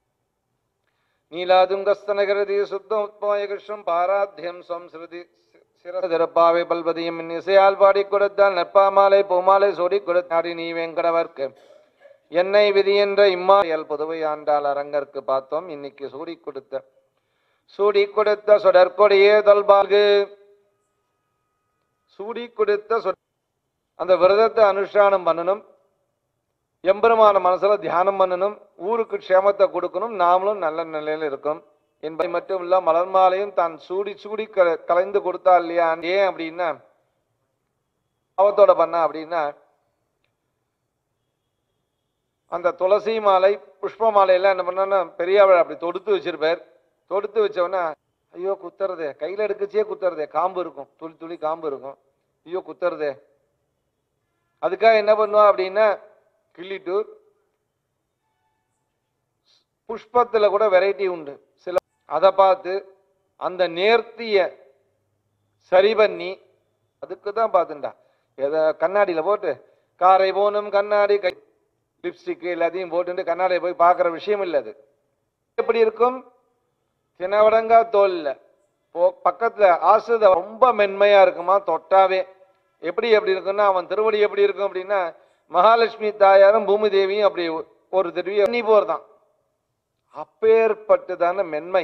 S1: நீலாதுங்கஸ்தனகிருதி சுத்த உத்பாய கிருஷ்ணம் பாராத்தியம் சம்ஸ்ருதி சிரதிரப்பாவை பல்பதியும் இசையால் பாடி கொடுத்தால் நெற்பாமாலை பூமாலை சோடி கொடுத்தாடி நீ வெங்கடவர்க்கு என்னை விதி என்ற இம்மாயல் புதுவை ஆண்டாள் அரங்கற்கு பார்த்தோம். இன்னைக்கு சூடி கொடுத்த சூடி கொடுத்த சொடற்கொடியே தொல்பாகு, சூடி கொடுத்த அந்த விரதத்தை அனுஷ்டானம் பண்ணணும், எம்பெருமான மனசுல தியானம் பண்ணணும், ஊருக்கு க்ஷேமத்தை கொடுக்கணும், நாமளும் நல்ல நிலையில இருக்கும் என்பதை மட்டும் இல்ல மலர் மாலையும் தான் சூடி சூடி கலைந்து கொடுத்தா இல்லையா. ஏன் அப்படின்னா பாவத்தோட பண்ண அப்படின்னா அந்த துளசி மாலை புஷ்ப மாலையெல்லாம் என்ன பண்ணா பெரியவள் அப்படி தொடுத்து வச்சிருப்பார். தொடுத்து வச்சவொடனே ஐயோ குத்துறதே, கையில எடுக்கச்சே குத்துறதே, காம்பு இருக்கும், துளி துளி காம்பு இருக்கும், ஐயோ குத்துறதே. அதுக்காக என்ன பண்ணுவா அப்படின்னா கிள்ளிட்டு, புஷ்பத்துல கூட வெரைட்டி உண்டு சில, அதை பார்த்து அந்த நேர்த்திய சரி பண்ணி, அதுக்கு தான் பார்த்துட்டா எதை கண்ணாடியில போட்டு காரை போனும் கண்ணாடி கை லிப்ஸ்டிக் எல்லாத்தையும் போட்டு கண்ணாடியை போய் பார்க்குற விஷயம் இல்லை. அது எப்படி இருக்கும்? தினவடங்கா தோல்ல போ பக்கத்துல ஆசுத ரொம்ப மென்மையா இருக்குமா தொட்டாவே. எப்படி எப்படி இருக்குன்னா அவன் திருவடி எப்படி இருக்கும் அப்படின்னா மகாலட்சுமி தாயாரும் பூமி தேவியும் அப்படி ஒரு திருவியை பண்ணி போறதான். அப்பேற்பட்டுதான மென்மை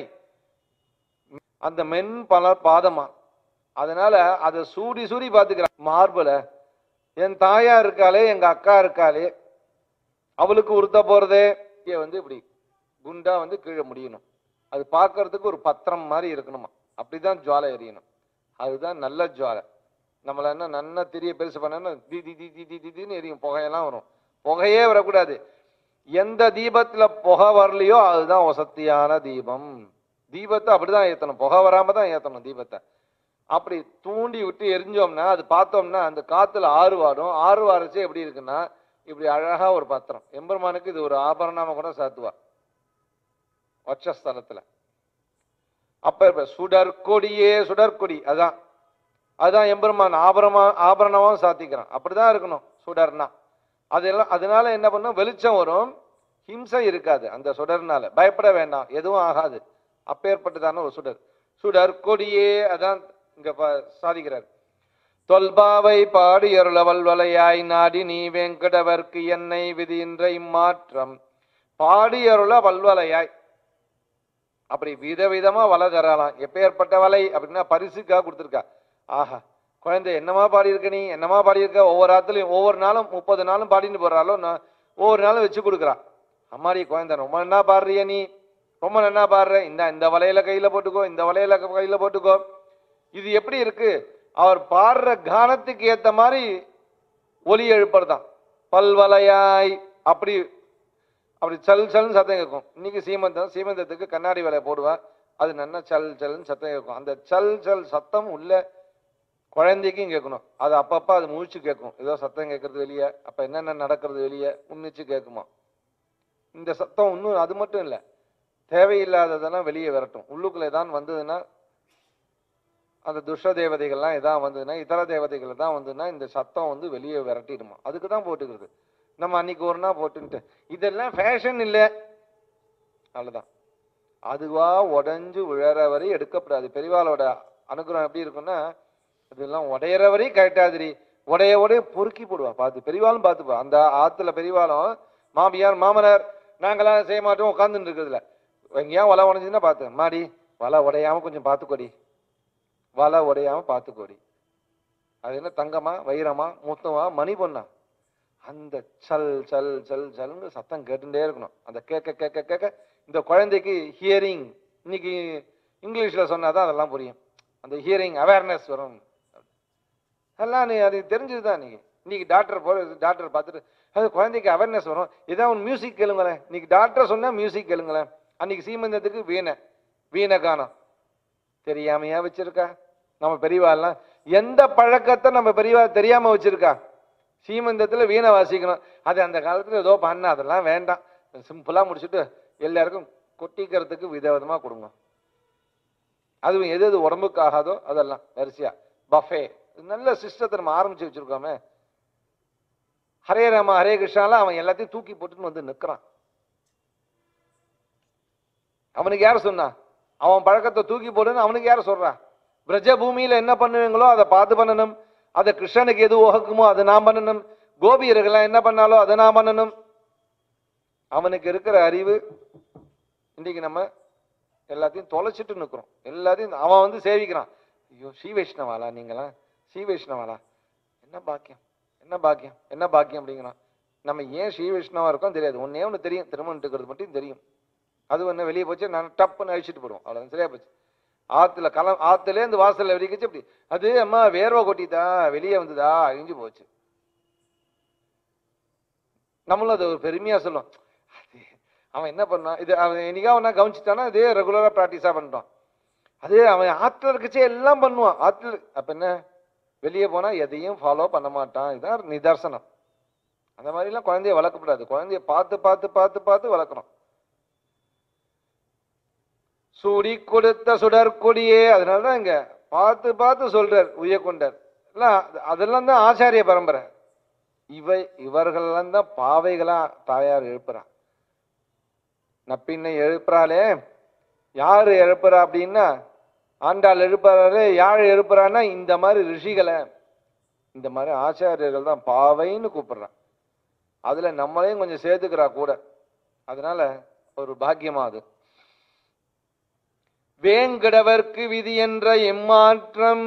S1: அந்த மென் பல பாதமா. அதனால அதை சூடி சூடி பார்த்துக்கிறான் மார்புல. என் தாயா இருக்காளே, எங்க அக்கா இருக்காளே, அவளுக்கு உறுத்த போறதே வந்து இப்படி குண்டா வந்து கீழே முடியணும். அது பார்க்கறதுக்கு ஒரு பத்திரம் மாதிரி இருக்கணுமா, அப்படிதான் ஜுவாலை எரியணும். அதுதான் நல்ல ஜுவாலை. நம்மள என்ன நல்லா திரிய பெருசு பண்ணா தி தி தி தி தின்னு எரியும், புகையெல்லாம் வரும். புகையே வரக்கூடாது. எந்த தீபத்துல புகை வரலையோ அதுதான் வசத்தியான தீபம். தீபத்தை அப்படிதான் ஏத்தணும், புகை வராம தான் ஏத்தணும் தீபத்தை. அப்படி தூண்டி விட்டு எரிஞ்சோம்னா அது பார்த்தோம்னா அந்த காத்துல ஆறு வாடும். ஆறு வாரச்சு எப்படி இருக்குன்னா இப்படி அழகா ஒரு பத்திரம். எம்பெருமானுக்கு இது ஒரு ஆபரணமா கூட சாத்துவா வட்சஸ்தலத்துல. அப்ப சுடற்கொடியே, சுடற்கொடி அதான் அதுதான் எம்பெருமான் ஆபரணமா ஆபரணமா சாத்திக்கிறான். அப்படிதான் இருக்கணும் சுடர்னா. அதெல்லாம் அதனால என்ன பண்ணும், வெளிச்சம் வரும், ஹிம்சை இருக்காது அந்த சுடர்னால. பயப்பட வேண்டாம், எதுவும் ஆகாது. அப்பேற்பட்டுதான ஒரு சுடர். சுடற்கொடியே அதான் இங்க சாதிக்கிறார். தொல்பாவை பாடி அருளவல்வலையாய் நாடி நீ வெங்கடவர்க்கு என்னை விதின்ற இம்மாற்றம் பாடி அருள வல்வலையாய். அப்படி விதவிதமா வலை தரலாம். எப்பேற்பட்ட வலை அப்படின்னா பரிசுக்காக கொடுத்துருக்கா. ஆஹா குழந்தை என்னமா பாடியிருக்க, நீ என்னமா பாடியிருக்க. ஒவ்வொரு ஆத்துலையும் ஒவ்வொரு நாளும் முப்பது நாளும் பாடின்னு போறாளோ, ஒவ்வொரு நாளும் வச்சு கொடுக்குறான். அம்மாடி குழந்தை ரொம்ப என்ன பாடுறிய, நீ ரொம்ப என்ன பாடுற, இந்த இந்த வலையில கையில போட்டுக்கோ, இந்த வலையில கையில போட்டுக்கோ. இது எப்படி இருக்கு, அவர் பாடுற கானத்துக்கு ஏத்த மாதிரி ஒலி எழுப்புறதான். பல்வலையாய் அப்படி அப்படி சல் சல்னு சத்தம் கேட்கும். இன்னைக்கு சீமந்தம், சீமந்தத்துக்கு கண்ணாடி வலை போடுவா, அது நல்லா சல் சல்னு சத்தம் கேட்கும். அந்த சல் சல் சத்தம் உள்ள குழந்தைக்கும் கேட்கணும். அது அப்பப்ப அது முழிச்சு கேட்கும். ஏதோ சத்தம் கேட்கறது வெளியே, அப்ப என்னென்ன நடக்கிறது வெளியே உன்னிச்சு கேட்குமா. இந்த சத்தம் இன்னும் அது மட்டும் இல்லை, தேவையில்லாததெல்லாம் வெளியே விரட்டும். உள்ளுக்குள்ள தான் வந்ததுன்னா அந்த துஷ்ட தேவதைகள்லாம் எதாவது வந்ததுன்னா, இதர தேவதைகள் தான் வந்ததுன்னா இந்த சத்தம் வந்து வெளியே விரட்டிடுமா. அதுக்கு தான் போட்டுக்கிறது. நம்ம அன்னைக்கு ஒரு நாள் போட்டுன்ட்டு இதெல்லாம் ஃபேஷன் இல்லை, அவ்வளவுதான். அதுவா உடஞ்சு விழற வரை எடுக்கப்படாது. பெரியவாளோட அனுகிரகம் எப்படி இருக்குன்னா, இதெல்லாம் உடையிற வரை கரெக்டாதிரி உடைய உடைய பொறுக்கி போடுவா. பார்த்து பெரியவாளும் பார்த்துப்பா. அந்த ஆத்துல பெரியவாளும் மாமியார் மாமனார் நாங்களாம் செய்ய மாட்டோம் உட்காந்துட்டு இருக்கிறதுல. எங்கேயா வலை உடஞ்சுன்னா பார்த்து மாடி வலை உடையாம கொஞ்சம் பார்த்துக்கோடி, வலை உடையாம பார்த்துக்கோடி. அது என்ன தங்கமா வைரமா முத்தமா மணி பொண்ணா, அந்த சல் சல் சல் சல்னு சத்தம் கேட்டுட்டே இருக்கணும். அந்த கேட்க கேட்க கேட்க இந்த குழந்தைக்கு ஹியரிங், இன்னைக்கு இங்கிலீஷ்ல சொன்னாதான் அதெல்லாம் புரியும். அந்த ஹியரிங் அவேர்னஸ் வரும். அதெல்லாம் நீ அது தெரிஞ்சதுதான். நீங்க இன்னைக்கு டாக்டர் போற டாக்டர் பார்த்துட்டு அது குழந்தைக்கு அவேர்னஸ் வரும். இதான் ஒரு மியூசிக் கேளுங்களேன். இன்னைக்கு டாக்டர் சொன்னா மியூசிக் கேளுங்களேன். அன்னைக்கு சீமந்தத்துக்கு வீணை வீணை காணம் தெரியாமையா வச்சிருக்கா நம்ம பெரியவாள்லாம். எந்த பழக்கத்தை நம்ம பெரியவா தெரியாம வச்சிருக்கா. சீமந்தத்துல வீணை வாசிக்கணும், அது அந்த காலத்துல ஏதோ பண்ண, அதெல்லாம் வேண்டாம், சிம்பிளா முடிச்சுட்டு எல்லாருக்கும் கொட்டிக்கிறதுக்கு விதவிதமா கொடுங்க. அதுவும் எது எது உடம்புக்கு ஆகாதோ அதெல்லாம் வரிசையா பஃபே நல்ல சிஸ்டத்தை நம்ம ஆரம்பிச்சு வச்சிருக்கோமே. ஹரே ராமா ஹரே கிருஷ்ணாலாம் அவன் எல்லாத்தையும் தூக்கி போட்டுன்னு வந்து நிற்கிறான். அவனுக்கு யார் சொன்னா, அவன் பழக்கத்தை தூக்கி போடுன்னு அவனுக்கு யார் சொல்றா. பிரஜ பூமியில என்ன பண்ணுவீங்களோ அதை பார்த்து பண்ணணும். அதை கிருஷ்ணனுக்கு எது உகக்குமோ அதை நான் பண்ணணும். கோபியர்கள்லாம் என்ன பண்ணாலோ அதை நான் பண்ணணும். அவனுக்கு இருக்கிற அறிவு இன்னைக்கு நம்ம எல்லாத்தையும் தொலைச்சிட்டு நிற்கிறோம். எல்லாத்தையும் அவன் வந்து சேவிக்கிறான். ஐயோ ஸ்ரீ வைஷ்ணவாலா நீங்களா, ஸ்ரீ வைஷ்ணவாலா என்ன பாக்கியம் என்ன பாக்கியம் என்ன பாக்கியம் அப்படிங்கிறான். நம்ம ஏன் ஸ்ரீ வைஷ்ணவா இருக்கோம் தெரியாது. ஒன்னே ஒன்று தெரியும், திருமணத்துக்கிறது மட்டும் தெரியும். அது ஒன்று வெளியே போச்சு நான் டப்புன்னு அழிச்சிட்டு போடுவோம், அவ்வளோ சரியா போச்சு. ஆத்துல கலம் ஆத்துலேருந்து வாசல்ல வரைக்கும் அப்படி அது அம்மா வேர்வை கொட்டிதா வெளியே வந்ததா அழிஞ்சு போச்சு. நம்மளும் அது ஒரு பெருமையா சொல்லுவோம். அவன் என்ன பண்ணான், இது அவன் என்னைக்கா ஒன்னா கவனிச்சுட்டானா இதே ரெகுலரா ப்ராக்டிஸா பண்ணிட்டான். அது அவன் ஆத்துல இருக்கச்சே எல்லாம் பண்ணுவான். ஆத்துல அப்ப என்ன, வெளியே போனா எதையும் ஃபாலோ பண்ண மாட்டான். இதுதான் நிதர்சனம். அந்த மாதிரி எல்லாம் குழந்தைய வளர்க்கக்கூடாது. குழந்தைய பார்த்து பார்த்து பார்த்து பார்த்து வளர்க்கணும். சூடி கொடுத்த சுடற்கொடியே, அதனாலதான் இங்க பார்த்து பார்த்து சொல்றார் உய கொண்டார். அதெல்லாம் தான் ஆச்சாரிய பரம்பரை. இவை இவர்களெல்லாம் தான் பாவைகளா தாயார் எழுப்புறான். நப்பின்னை எழுப்புறாளே, யாரு எழுப்புறா அப்படின்னா ஆண்டாள் எழுப்புறாரு. யார் எழுப்புறான்னா இந்த மாதிரி ரிஷிகளை, இந்த மாதிரி ஆச்சாரியர்கள் தான் பாவைன்னு கூப்பிடுறான். அதுல நம்மளையும் கொஞ்சம் சேர்த்துக்கிறா கூட. அதனால ஒரு பாக்கியமா அது. வேங்கடவர்க்கு விதி என்ற எம்மாற்றம்.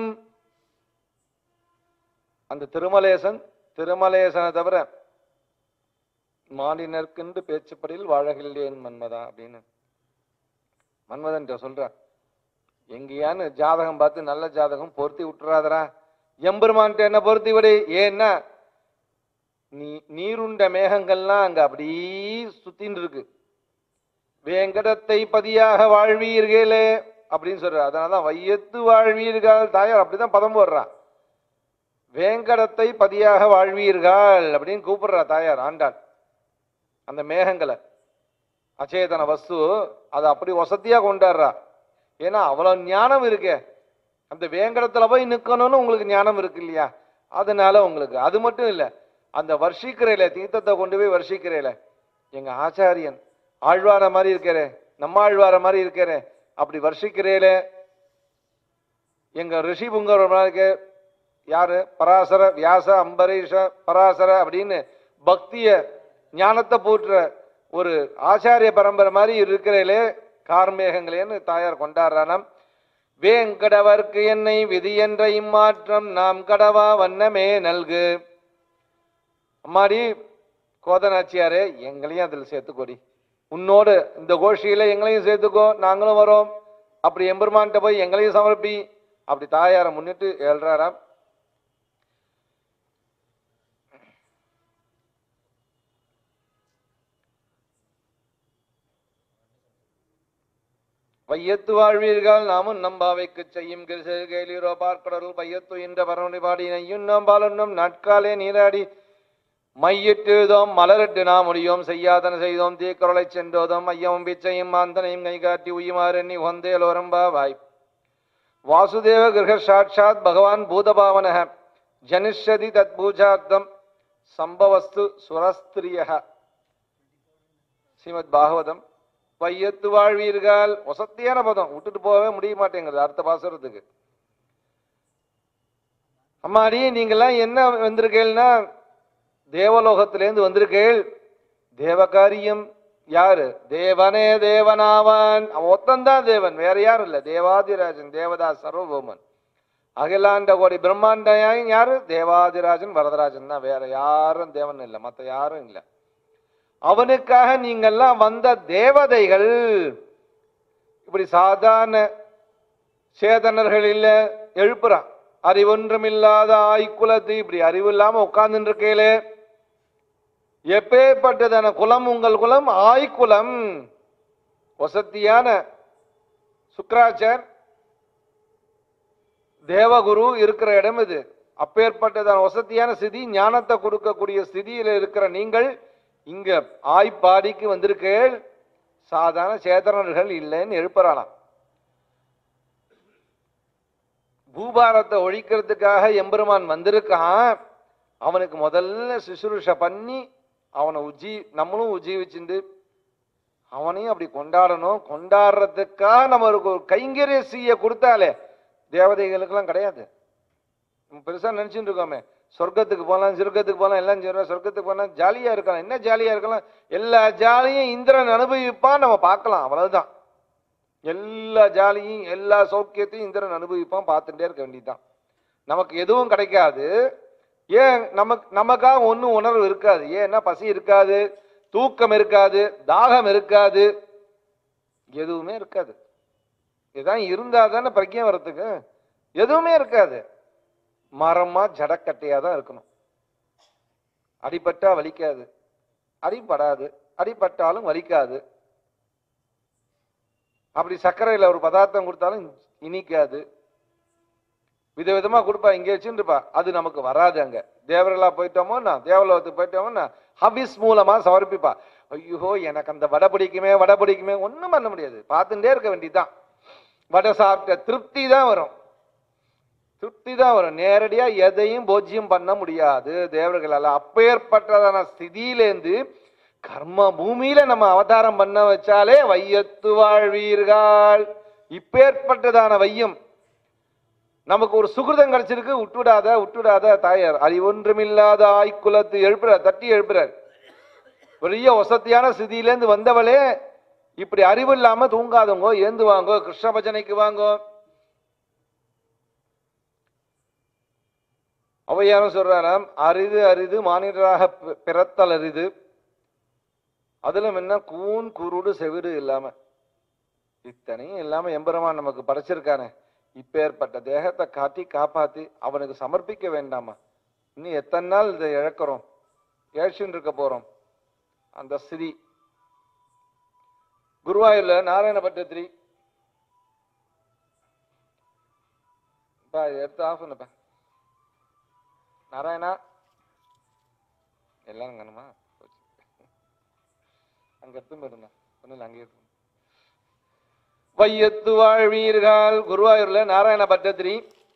S1: அந்த திருமலேசன் திருமலேசனை தவிர மாடினர்க்கென்று பேச்சுப்படியில் வாழகில்லேன் மன்மதா அப்படின்னு மன்மதன் சொல்ற. எங்கேயான்னு ஜாதகம் பார்த்து நல்ல ஜாதகம் பொருத்தி விட்டுறாதரா, எம்பெருமான்ட்ட என்ன பொருத்தி விடு. ஏன்னா நீ நீருண்ட மேகங்கள்லாம் அங்க அப்படி சுத்தின்னு இருக்கு. வேங்கடத்தை பதியாக வாழ்வீர்களே அப்படின்னு சொல்ற. அதனாலதான் வையத்து வாழ்வீர்கள் தாயார் அப்படிதான் பதம் போடுறான். வேங்கடத்தை பதியாக வாழ்வீர்கள் அப்படின்னு கூப்பிடுறா தாயார் ஆண்டாள். அந்த மேகங்களை அச்சேதன வஸ்து அதை அப்படி வசதியா கொண்டாடுறா. ஏன்னா அவ்வளவு ஞானம் இருக்கே, அந்த வேங்கடத்துல போய் நிக்கணும்னு உங்களுக்கு ஞானம் இருக்கு இல்லையா, அதனால உங்களுக்கு. அது மட்டும் இல்ல, அந்த வர்ஷிக்கிறையில தீர்த்தத்தை கொண்டு போய் வர்ஷிக்கிறையில எங்க ஆச்சாரியன் ஆழ்வார மாதிரி இருக்கிறே, நம்ம ஆழ்வார மாதிரி இருக்கிறே, அப்படி வர்ஷிக்கிறையில எங்க ரிஷி புங்கர் யாரு, பராசர வியாச அம்பரீஷ பராசர அப்படின்னு பக்திய ஞானத்தை போற்ற ஒரு ஆச்சாரிய பரம்பரை மாதிரி இருக்கிறே கார்மேகங்களேன்னு தாயார் கொண்டாடுறானாம். வேங்கடவர்க்கு என்னை விதி என்ற இம்மாற்றம் நாம் கடவா வண்ணமே நல்கு. அம்மாடி கோதநாச்சியாரே, எங்களையும் அதில் சேர்த்துக்கோடி, உன்னோடு இந்த கோஷியில எங்களையும் சேர்த்துக்கோ, நாங்களும் வரோம். அப்படி எம்பெருமான்கிட்ட போய் எங்களையும் சமர்ப்பி அப்படி தாயாரை முன்னிட்டு எழுறாராம். வையத்து வாழ்வீர்கள் நாமும் நம்பாவைக்கு செய்யும் கேளீரோ பார்க்கடல் பையத்து என்ற பரவனை பாடி நையும் நாம் பாலன்னும் நாட்காலே நீராடி மையிட்டுதோம் மலரிட்டு நாம் முடியோம் செய்யாதன செய்தோம் தீக்கரலை சென்றோதோம் ஐயமும் பிச்சையும் மாந்தனையும் கை காட்டி உயுமாறு எண்ணி வந்தேலோரம்பா வாய். வாசுதேவ கிரக சாட்சாத் பகவான் பூதபாவன ஜனிஷ்யதி தத் பூஜார்த்தம் சம்பவஸ்து சுரஸ்திரிய. ஸ்ரீமத் பாகவதம். வையத்து வாழ்வீர்கள் வசத்தியான பதம், விட்டுட்டு போகவே முடிய மாட்டேங்கிறது அடுத்த பாசுரத்துக்கு. அம்மாடி நீங்கெல்லாம் என்ன வந்திருக்கேன்னா தேவலோகத்திலேருந்து வந்திருக்கேள். தேவகாரியம் யாரு, தேவனே தேவனாவான், அவன் ஒத்தந்தான் தேவன், வேற யாரும் இல்ல. தேவாதிராஜன் தேவதாஸ் சர்வபௌமன் அகிலாண்ட கோடி பிரம்மாண்டம் யாரு, தேவாதிராஜன் வரதராஜன் தான், வேற யாரும் தேவன் இல்லை, மற்ற யாரும் இல்லை. அவனுக்காக நீங்கெல்லாம் வந்த தேவதைகள். இப்படி சாதாரண சேதனர்கள் இல்ல, எழுப்புறான். அறிவொன்றும் இல்லாத ஆய்குலத்து இப்படி அறிவு இல்லாம உட்கார்ந்து இருக்கேலே, எப்பேற்பட்டதான குலம் உங்கள் குலம், ஆய்குலம். வசத்தியான சுக்ராச்சார் தேவகுரு இருக்கிற இடம் இது. அப்பேற்பட்டதான வசத்தியான ஸ்திதி, ஞானத்தை கொடுக்கக்கூடிய ஸ்திதியில இருக்கிற நீங்கள் இங்க ஆய்ப்பாடிக்கு வந்திருக்கேள். சாதாரண சேதனர்கள் இல்லைன்னு எழுப்புறானாம். பூபாரத்தை ஒழிக்கிறதுக்காக எம்பெருமான் வந்திருக்கான். அவனுக்கு முதல்ல சுசுரூஷ பண்ணி அவனை உஜ்ஜி நம்மளும் உஜ்ஜீவிச்சுண்டு அவனையும் அப்படி கொண்டாடணும். கொண்டாடுறதுக்காக நம்ம ஒரு கைங்கரிய செய்ய கொடுத்தாலே தேவதைகளுக்கெல்லாம் கிடையாது. நம்ம பெருசா நினைச்சுட்டு இருக்கோமே, சொர்க்கத்துக்கு போகலாம் சொர்க்கத்துக்கு போகலாம் எல்லாம் சொல்றோம், சொர்க்கத்துக்கு போனா ஜாலியா இருக்கலாம். என்ன ஜாலியா இருக்கலாம், எல்லா ஜாலியும் இந்திரன் அனுபவிப்பான், நம்ம பார்க்கலாம், அவ்வளவுதான். எல்லா ஜாலியும் எல்லா சௌக்கியத்தையும் இந்திரன் அனுபவிப்பான், பார்த்துட்டே இருக்க வேண்டியதுதான். நமக்கு எதுவும் கிடைக்காது. ஏன் நமக்கு நமக்காக ஒன்றும் உணர்வு இருக்காது. ஏன்னா பசி இருக்காது, தூக்கம் இருக்காது, தாகம் இருக்காது, எதுவுமே இருக்காது. இதுதான் இருந்தா தானே பிரக்ஞம் வர்றதுக்கு. எதுவுமே இருக்காது. மரமா ஜடக்கட்டையா தான் இருக்கணும். அடிபட்டா வலிக்காது, அடிபடாது, அடிபட்டாலும் வலிக்காது. அப்படி சர்க்கரையில் ஒரு பதார்த்தம் கொடுத்தாலும் இனிக்காது. விதவிதமா கொடுப்பா, இங்கே வச்சுருப்பா. அது நமக்கு வராது. அங்க தேவர்களா போயிட்டோமோன்னா, தேவலோகத்துக்கு போயிட்டோமோன்னா ஹபிஸ் மூலமா சமர்ப்பிப்பா. ஐயோ எனக்கு அந்த வடை பிடிக்குமே வடை பிடிக்குமே ஒன்றும் பண்ண முடியாது, பார்த்துட்டே இருக்க வேண்டியதுதான். வடை சாப்பிட்ட திருப்தி தான் வரும், திருப்தி தான் வரும். நேரடியா எதையும் போஜ்யம் பண்ண முடியாது தேவர்களால. அப்பேற்பட்டதான ஸ்திதியிலேருந்து கர்ம பூமியில நம்ம அவதாரம் பண்ண வச்சாலே வையத்து வாழ்வீர்கள். இப்பேற்பட்டதான வையம் நமக்கு ஒரு சுகிருதம் கிடைச்சிருக்கு. விட்டுவிடாத விட்டுவிடாத தாயார் அறிவொன்றுமில்லாத ஆய்குலத்து எழுப்புறார், தட்டி எழுப்புறார். பெரிய வசதியான ஸ்திதியிலேருந்து வந்தவளே இப்படி அறிவு இல்லாம தூங்காதவங்கோ, ஏந்து வாங்கோ, கிருஷ்ண பஜனைக்கு வாங்கோ. அவையாரும் சொல்றாராம், அரிது அரிது மானிடராக பிறத்தல் அரிது, அதிலும் என்ன கூன் குருடு செவிடு இல்லாம இத்தனையும் இல்லாம எம்பெருமான் நமக்கு படைச்சிருக்கானே, இப்பேற்பட்ட தேகத்தை காட்டி காப்பாத்தி அவனுக்கு சமர்ப்பிக்க வேண்டாமா? இன்னும் எத்தனை நாள் இதை இழக்கிறோம், ஏழ்ச்சின்னு இருக்க போறோம். அந்த ஸ்திதி குருவாயூர்ல நாராயண பட்டத்திரி எடுத்து ஆஃப் பண்ணப்ப நாராயணா எல்லாரும் கணுமா அங்க எடுத்து போயிருந்தா ஒண்ணு அங்கே எடுத்து. வையத்து வாழ்வீர்கள் குருவாயூர்ல நாராயண பட்டத்திரி.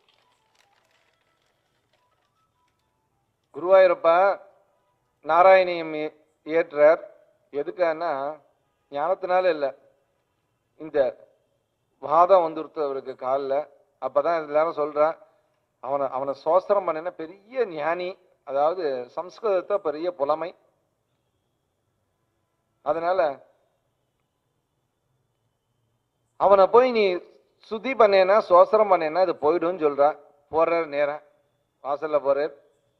S1: குருவாயூரப்பா நாராயணியம் ஏற்றார். எதுக்கான்னா ஞானத்தினால இல்லை, இந்த வாதம் வந்துருத்து அவருக்கு காலில். அப்பதான் எல்லாரும் சொல்றான் அவனை அவனை சோஸ்திரம் பண்ணின பெரிய ஞானி, அதாவது சம்ஸ்கிருதத்தை பெரிய புலமை. அதனால அவனை போய் நீ சுத்தி பண்ணேன்னா சோஸ்திரம் பண்ணேன்னா இது போயிடும் சொல்றா. போறார் நேரம் வாசல்ல போறார்.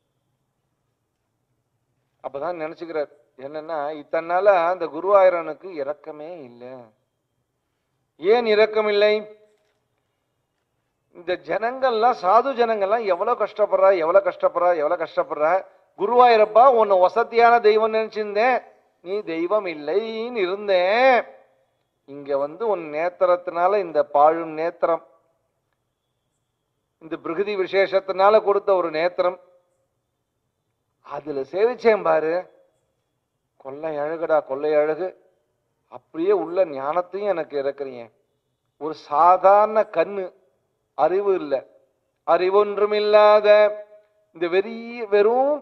S1: அப்பதான் நினைச்சுக்கிறார் என்னன்னா இத்தனை நாள அந்த குருவாயூரனுக்கு இரக்கமே இல்லை. ஏன் இரக்கம் இல்லை? இந்த ஜனங்கள்லாம் சாது ஜனங்கள்லாம் எவ்வளவு கஷ்டப்படுறா எவ்வளவு கஷ்டப்படுறா எவ்வளவு கஷ்டப்படுறா. குருவாயூரப்பா உன்னை வசதியான தெய்வம் நினைச்சிருந்தேன், நீ தெய்வம் இல்லைன்னு இருந்தேன். இங்க வந்து உன் நேத்திரத்தினால, இந்த பாழும் நேத்திரம், இந்த பிருகுதி விசேஷத்தினால கொடுத்த ஒரு நேத்திரம், அதுல சேவிச்சேன் பாரு, கொள்ளை அழகுடா கொள்ளை அழகு. அப்படியே உள்ள ஞானத்தையும் எனக்கு இறக்குறீங்க. ஒரு சாதாரண கண்ணு, அறிவு இல்லை, அறிவொன்றும் இல்லாத இந்த வெறிய வெறும்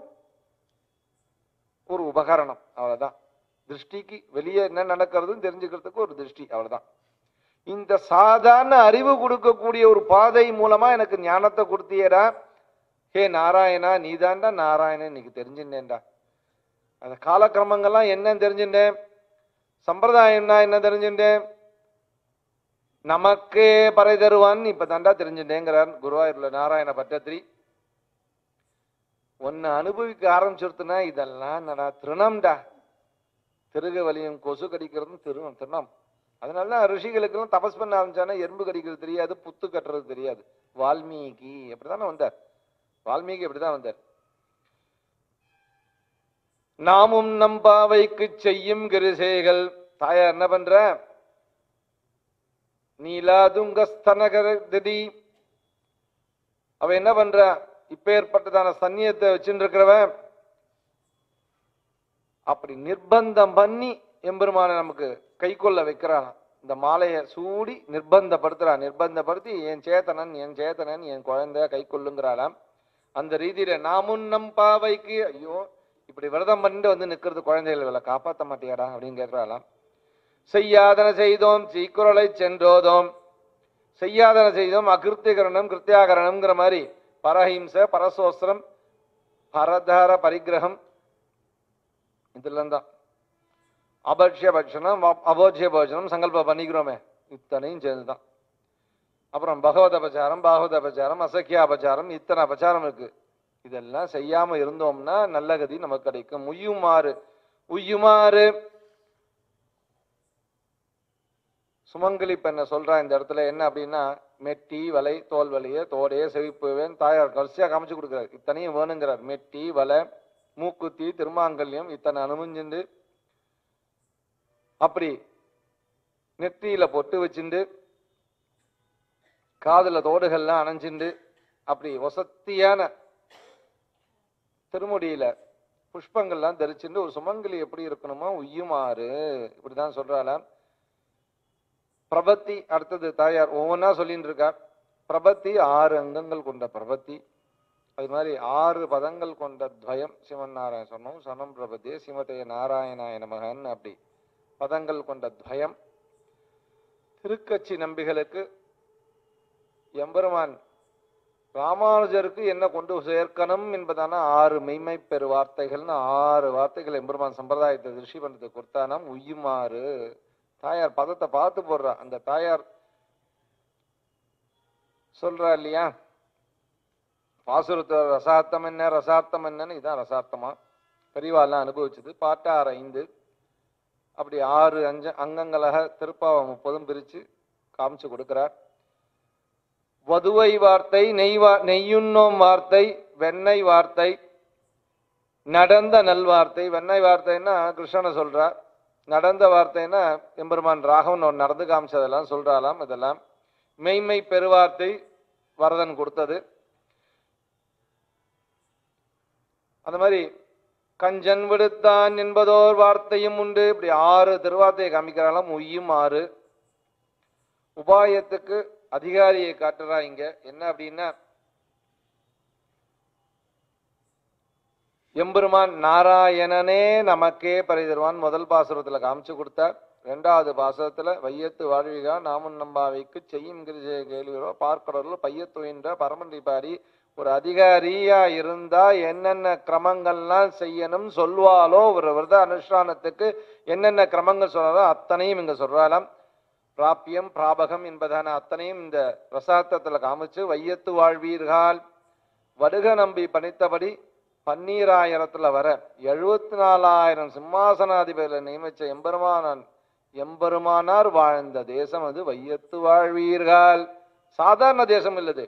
S1: ஒரு உபகரணம், அவ்வளவுதான். திருஷ்டிக்கு வெளியே என்ன நடக்கிறதுன்னு தெரிஞ்சுக்கிறதுக்கு ஒரு திருஷ்டி, அவ்வளவுதான். இந்த சாதாரண அறிவு கொடுக்கக்கூடிய ஒரு பாதை மூலமா எனக்கு ஞானத்தை கொடுத்தியடா. ஹே நாராயணா, நீதான்டா நாராயணன் இன்னைக்கு தெரிஞ்சுட்டேன்டா. அந்த காலக்கிரமங்கள்லாம் என்னன்னு தெரிஞ்சுட்டேன், சம்பிரதாயம்னா என்ன தெரிஞ்சுட்டேன், நமக்கே பறை தருவான்னு இப்ப தாண்டா தெரிஞ்சுட்டேங்கிறார் குருவாயூர்ல நாராயண பட்டத்திரி. ஒன்னு அனுபவிக்க ஆரம்பிச்சிருத்துனா இதெல்லாம் நடா திருணம்டா. திருக வலியும் கொசு கடிக்கிறதும் திரு திருணம். அதனால ரிஷிகளுக்கெல்லாம் தபஸ் பண்ண ஆரம்பிச்சானா எறும்பு கடிக்கிறது தெரியாது, புத்து கட்டுறது தெரியாது. வால்மீகி அப்படித்தானே வந்தார், வால்மீகி அப்படிதான் வந்தார். நாமும் நம் பாவைக்கு செய்யும் கிருசைகள். தாயார் என்ன பண்ற, நீலாதுங்கஸ்தனகதி அவ என்ன பண்ற, இப்ப ஏற்பட்டதான சன்னியத்தை வச்சுட்டு இருக்கிறவன் அப்படி நிர்பந்தம் பண்ணி எம்பெருமான நமக்கு கை கொள்ள வைக்கிறான். இந்த மாலையை சூடி நிர்பந்தப்படுத்துறான். நிர்பந்தப்படுத்தி என் சேத்தனன் என் சேத்தனன் என் குழந்தை கை கொள்ளுங்கிறாளாம். அந்த ரீதியில நாமும் நம் பாவைக்கு, ஐயோ இப்படி விரதம் பண்ணிட்டு வந்து நிக்கிறது குழந்தைகளை காப்பாற்ற மாட்டியாடா அப்படின்னு கேட்கிறாளாம். செய்யாதன செய்தோம் சீக்குரலை சென்றோதோம், செய்யாதன செய்தோம் அகிருத்திகரணம் கிருத்தியாகரணம்ங்கிற மாதிரி பரஹிம்ச பரசோஸ்திரம் பரதார பரிகிரகம் இதெல்லாம் தான். அபட்சிய பட்சணம் அபோஜ்ய போஜனம் சங்கல்பம் பண்ணிக்கிறோமே, இத்தனையும் சேர்ந்துதான். அப்புறம் பகவத அபச்சாரம் பாகவத அபச்சாரம் அசக்கிய அபச்சாரம், இத்தனை அபச்சாரம் இருக்கு. இதெல்லாம் செய்யாம இருந்தோம்னா நல்ல கதி நமக்கு கிடைக்கும். உய்யுமாறு உய்யுமாறு சுமங்கலி பெண்ண சொல்றா இந்த இடத்துல. என்ன அப்படின்னா, மெட்டி வலை தோல் வலைய தோடைய செவிப்புவேன் தாயார் கடைசியா காமிச்சு கொடுக்குறாரு. இத்தனையும் வேணுங்கிறார். மெட்டி வலை மூக்குத்தி திருமாங்கல்யம் இத்தனை அனுமஞ்சுண்டு அப்படி நெற்றியில பொட்டு வச்சுண்டு காதுல தோடுகள்லாம் அணைஞ்சுண்டு அப்படி வசத்தியான திருமுடியில புஷ்பங்கள்லாம் தரிச்சுட்டு ஒரு சுமங்கலி எப்படி இருக்கணுமா உய்யுமாறு இப்படிதான் சொல்றாளாம். பிரபத்தி அடுத்தது தாயார் ஒவ்வொன்னா சொல்லிட்டு இருக்கார். பிரபத்தி ஆறு அங்கங்கள் கொண்ட பிரபத்தி, அது மாதிரி ஆறு பதங்கள் கொண்ட துவயம் சிவன் நாராயண சொன்னோம். சனம் பிரபத்தியே சிவத்தைய நாராயணாய நமகன் அப்படி பதங்கள் கொண்ட துவயம். திருக்கட்சி நம்பிகளுக்கு எம்பெருமான் ராமானுஜருக்கு என்ன கொண்டு சேர்க்கணும் என்பதான ஆறு மெய்மை பெரு வார்த்தைகள்னு ஆறு வார்த்தைகள் எம்பெருமான் சம்பிரதாயத்தை ரிஷி பண்ணது கொடுத்தானாம். உய்யுமாறு தாயார் பதத்தை பார்த்து போடுறா. அந்த தாயார் சொல்றா இல்லையா, பாசுரத்து ரசார்த்தம் என்ன ரசார்த்தம் என்னன்னு, இதான் ரசார்த்தமா பெரியவாள்லாம் அனுபவிச்சது. பாட்டார் ஐந்து அப்படி ஆறு அஞ்ச அங்கங்களாக திருப்பாவை முப்பதும் பிரிச்சு காமிச்சு கொடுக்கிறார். வதுவை வார்த்தை, நெய் வா நெய்யுண்ணோம் வார்த்தை, வெண்ணெய் வார்த்தை, நடந்த நல்வார்த்தை. வெண்ணெய் வார்த்தைன்னா கிருஷ்ணனை சொல்றார், நடந்த வார்த்தைன்னா எம்பெருமான் ராகவன் ஒரு நடந்து காமிச்சதெல்லாம் சொல்றாலாம். இதெல்லாம் மெய்மை பெருவார்த்தை வரதன் கொடுத்தது. அந்த மாதிரி கஞ்சன் விடுத்தான் என்பதோர் வார்த்தையும் உண்டு. இப்படி ஆறு திருவார்த்தையை காமிக்கிறாலும் உய்யும் ஆறு. உபாயத்துக்கு அதிகாரியை காட்டுறா இங்க. என்ன அப்படின்னா, எம்பெருமான் நாராயணனே நமக்கே பறை தருவான் முதல் பாசுரத்துல காமிச்சு கொடுத்தார். இரண்டாவது பாசுரத்துல வையத்து வாழ்விகா நாமும் நம்பாவைக்கு செய்யும் கிரிஜய கேள்வியோ பார்க்கடல் பையத்துயின்ற பரமண்டி பாடி. ஒரு அதிகாரியா இருந்தா என்னென்ன கிரமங்கள்லாம் செய்யணும் சொல்வாலோ, ஒரு விரத அனுஷ்டானத்துக்கு என்னென்ன கிரமங்கள் சொன்னாலோ அத்தனையும் இங்க சொல்றாலாம். பிராபியம் பிராபகம் என்பதான அத்தனையும் இந்த ரசார்த்தத்துல காமிச்சு வையத்து வாழ்வீர்கள் வடுக நம்பி பணித்தபடி பன்னீராயிரத்துல வர எழுபத்தி நாலாயிரம் சிம்மாசனாதிபதியில நியமிச்ச எம்பெருமானான் எம்பெருமானார் வாழ்ந்த தேசம் அது வையத்து வாழ்வீர்கள். சாதாரண தேசம் இல்லது.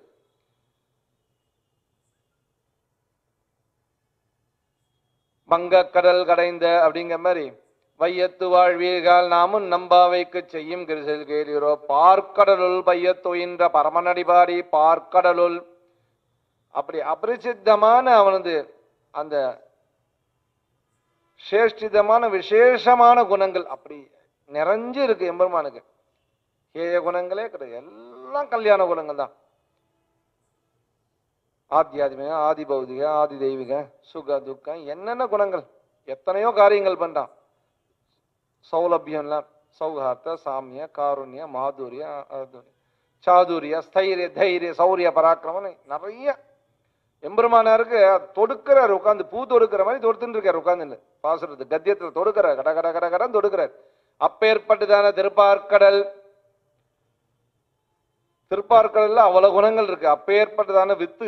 S1: வங்கக்கடல் கடைந்த அப்படிங்கிற மாதிரி வையத்து வாழ்வீர்கள் நாமும் நம்பாவைக்கு செய்யும் கிரிசல் கேளீரோ பார்க்கடலுள் பையத்துயின்ற பரமநடிபாடி. பார்க்கடலுள் அப்படி அபரிசித்தமான அவனது அந்த சேஷ்டிதமான விசேஷமான குணங்கள் அப்படி நிறைஞ்சு இருக்கு எம்பெருமானுக்கு. ஏய குணங்களே கிடையாது, எல்லாம் கல்யாண குணங்கள் தான். ஆத்தியாத்மிக, ஆதி பௌதிக, ஆதி தெய்வீக, சுக துக்கம், என்னென்ன குணங்கள், எத்தனையோ காரியங்கள் பண்றான். சௌலபியம்லாம் சௌகார்த்த சாமிய காருண்ய மாதுரிய சாதுரிய ஸ்தைரிய தைரிய சௌரிய பராக்கிரமம் நிறைய எம்பெருமானாருக்கு தொடுக்கிறார். உட்காந்து பூ தொடுக்கிற மாதிரி தொடுத்துட்டு இருக்காரு உட்காந்து பாசுறது கத்தியத்துல தொடுக்கிறார். கட கட கட கடன் தொடுக்கிறார். அப்பேற்பட்டுதான திருப்பார்க்கடல். திருப்பார்க்கடல்ல அவ்வளவு குணங்கள் இருக்கு. அப்பேற்பட்டுதான வித்து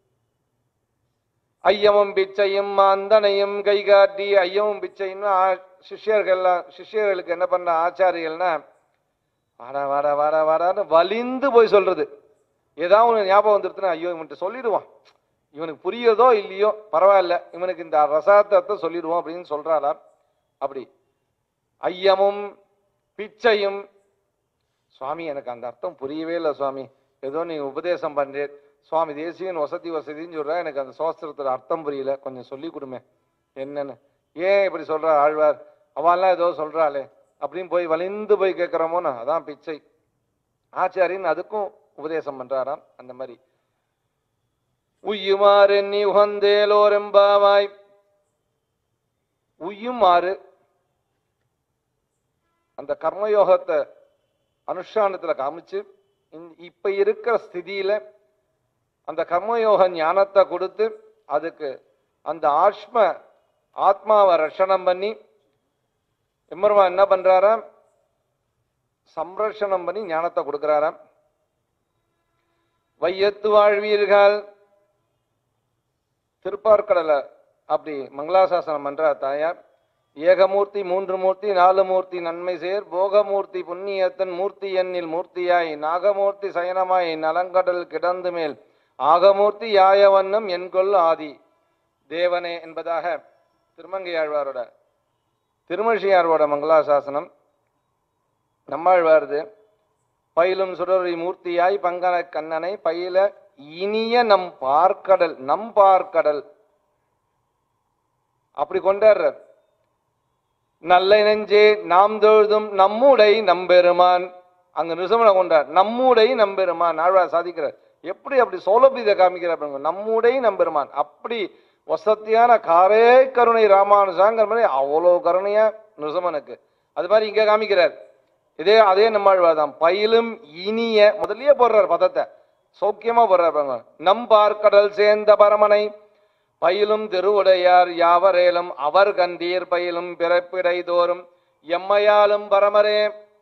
S1: ஐயமும் பிச்சையும் அந்தனையும் கை காட்டி. ஐயமும் பிச்சைன்னா சிஷ்யர்கள்லாம் சிஷ்யர்களுக்கு என்ன பண்ண ஆச்சாரியர்கள்னா வாடா வாடா வாடா வாடான்னு வலிந்து போய் சொல்றது. ஏதாவது ஒன்று ஞாபகம் வந்துருச்சுன்னா ஐயோ இவன்ட்டு சொல்லிடுவான், இவனுக்கு புரியுதோ இல்லையோ பரவாயில்ல, இவனுக்கு இந்த ரசார்த்தத்தை சொல்லிடுவோம் அப்படின்னு சொல்றாளாம். அப்படி ஐயமும் பிச்சையும். சுவாமி எனக்கு அந்த அர்த்தம் புரியவே இல்லை சுவாமி, ஏதோ நீங்க உபதேசம் பண்றேன் சுவாமி, தேசியன் வசதி வசதின்னு சொல்ற, எனக்கு அந்த சோஸ்திரத்துல அர்த்தம் புரியல, கொஞ்சம் சொல்லி கொடுமே என்னன்னு. ஏன் இப்படி சொல்ற ஆழ்வார், அவெல்லாம் ஏதோ சொல்றாளே அப்படின்னு போய் வலிந்து போய் கேட்கிறோமோன்னு. அதான் பிச்சை. ஆச்சாரியன் அதுக்கும் உபதேசம் பண்றாராம். அந்த மாதிரி உய்யுமாறு நீ உகந்தேலோரெம்பாவாய். உய்யுமாறு அந்த கர்மயோகத்தை அனுஷ்டானத்துல காமிச்சு இப்ப இருக்கிற ஸ்திதியில அந்த கர்மயோக ஞானத்தை கொடுத்து அதுக்கு அந்த ஆத்ம ஆத்மாவை ரட்சணம் பண்ணி எம்பெருமான் என்ன பண்றாராம், சம்ரட்சணம் பண்ணி ஞானத்தை கொடுக்கிறாராம். வையத்து வாழ்வீர்கள். திருப்பார்க்கடலை அப்படி மங்களாசாசனம் பண்ற தாயார். ஏகமூர்த்தி மூன்று மூர்த்தி நாலு மூர்த்தி நன்மை சேர் போகமூர்த்தி புண்ணியத்தன் மூர்த்தி எண்ணில் மூர்த்தியாய் நாகமூர்த்தி சயனமாய் நலங்கடல் கிடந்து மேல் ஆகமூர்த்தி யாயவண்ணம் என்கொள் ஆதி. தேவனே என்பதாக திருமங்கையாழ்வாரோட திருமழிசையாழ்வாரோட மங்களாசாசனம். நம்மாழ்வாருது பயிலும் சுடரி மூர்த்தியாய் பங்கன கண்ணனை பயில இனிய நம் பார்க்கடல், நம் பார்க்கடல் அப்படி கொண்டாடுறார். நல்ல நெஞ்சே நாம் தொழுதும் நம்முடை நம்பெருமான், அங்க நிருசமனை கொண்டார். நம்முடை நம்பெருமான் ஆழ்வார் சாதிக்கிறார். எப்படி அப்படி சௌலபியத்தை காமிக்கிறார். நம்முடை நம்பெருமான் அப்படி வசத்தியான காரே கருணை ராமானுஜாங்கிற மாதிரி அவ்வளோ கருணையா நிருசமனுக்கு. அது மாதிரி இங்க காமிக்கிறார். இதே அதே நம்மாழ்வார் தான். பயிலும் இனிய முதல்லயே போடுறார் பதத்தை, சௌக்கியமா போடுறார். நம் பார்க்கடல் சேர்ந்த பரமனை பயிலும் திருவுடையார் யாவரேலும் அவர் கண்டீர் பயிலும் பிறப்பிடை தோறும் எம்மையாலும் பரமரே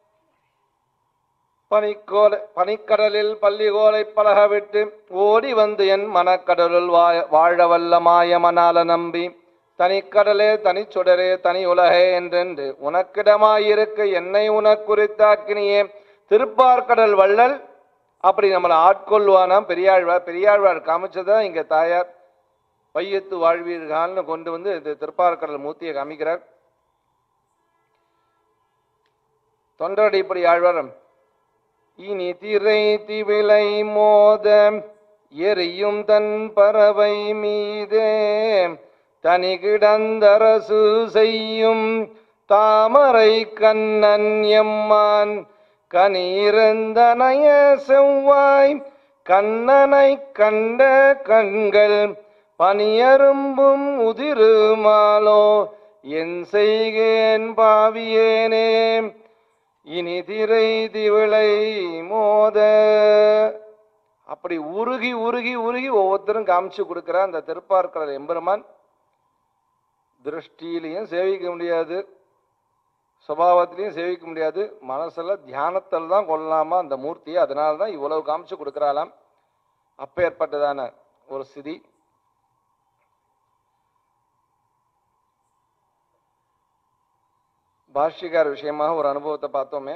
S1: பனிக்கோல பனிக்கடலில் பள்ளிகோலை பழக விட்டு ஓடி வந்து என் மனக்கடலுள் வாழ வல்ல மாயமனால நம்பி தனிக்கடலே தனிச்சுடரே தனி உலகே என்றென்று உனக்கிடமாயிருக்க என்னை உனக்குறித்தாக்கினியே திருப்பார்கடல் வள்ளல் அப்படி நம்மளை ஆட்கொள்வானாம் பெரியாழ்வார். பெரியாழ்வார் காமிச்சதான் இங்க தாயார் பையத்து வாழ்வீர்கள்னு கொண்டு வந்து இந்த திருப்பார்கடல் மூர்த்தியை காமிக்கிறார். தொண்டரடி இப்படி ஆழ்வாரம் இனி திரை திவிலை மோத எரியும் தன் பறவை மீதே தனி கிடந்தரசு செய்யும் தாமரை கண்ணன் எம்மான் கனிரந்தனைய செவ்வாய் கண்ணனை கண்ட கண்கள் பனியரும்பும் உதிருமாலோ என் செய்கேன் பாவியேனே இனி திரை திவிளை மோத அப்படி உருகி உருகி உருகி ஒவ்வொருத்தரும் காமிச்சு கொடுக்கிற அந்த திருப்பார்கடல் எம்பெருமான் திருஷ்டியிலையும் சேவிக்க முடியாது, சுபாவத்திலையும் சேவிக்க முடியாது, மனசுல தியானத்தில் தான் கொள்ளலாமா அந்த மூர்த்தியை. அதனால தான் இவ்வளவு காமிச்சு கொடுக்கிறாளாம். அப்பேற்பட்டதான ஒரு ஸ்திதி. பாஷ்யக்கார விஷயமாக ஒரு அனுபவத்தை பார்த்தோமே.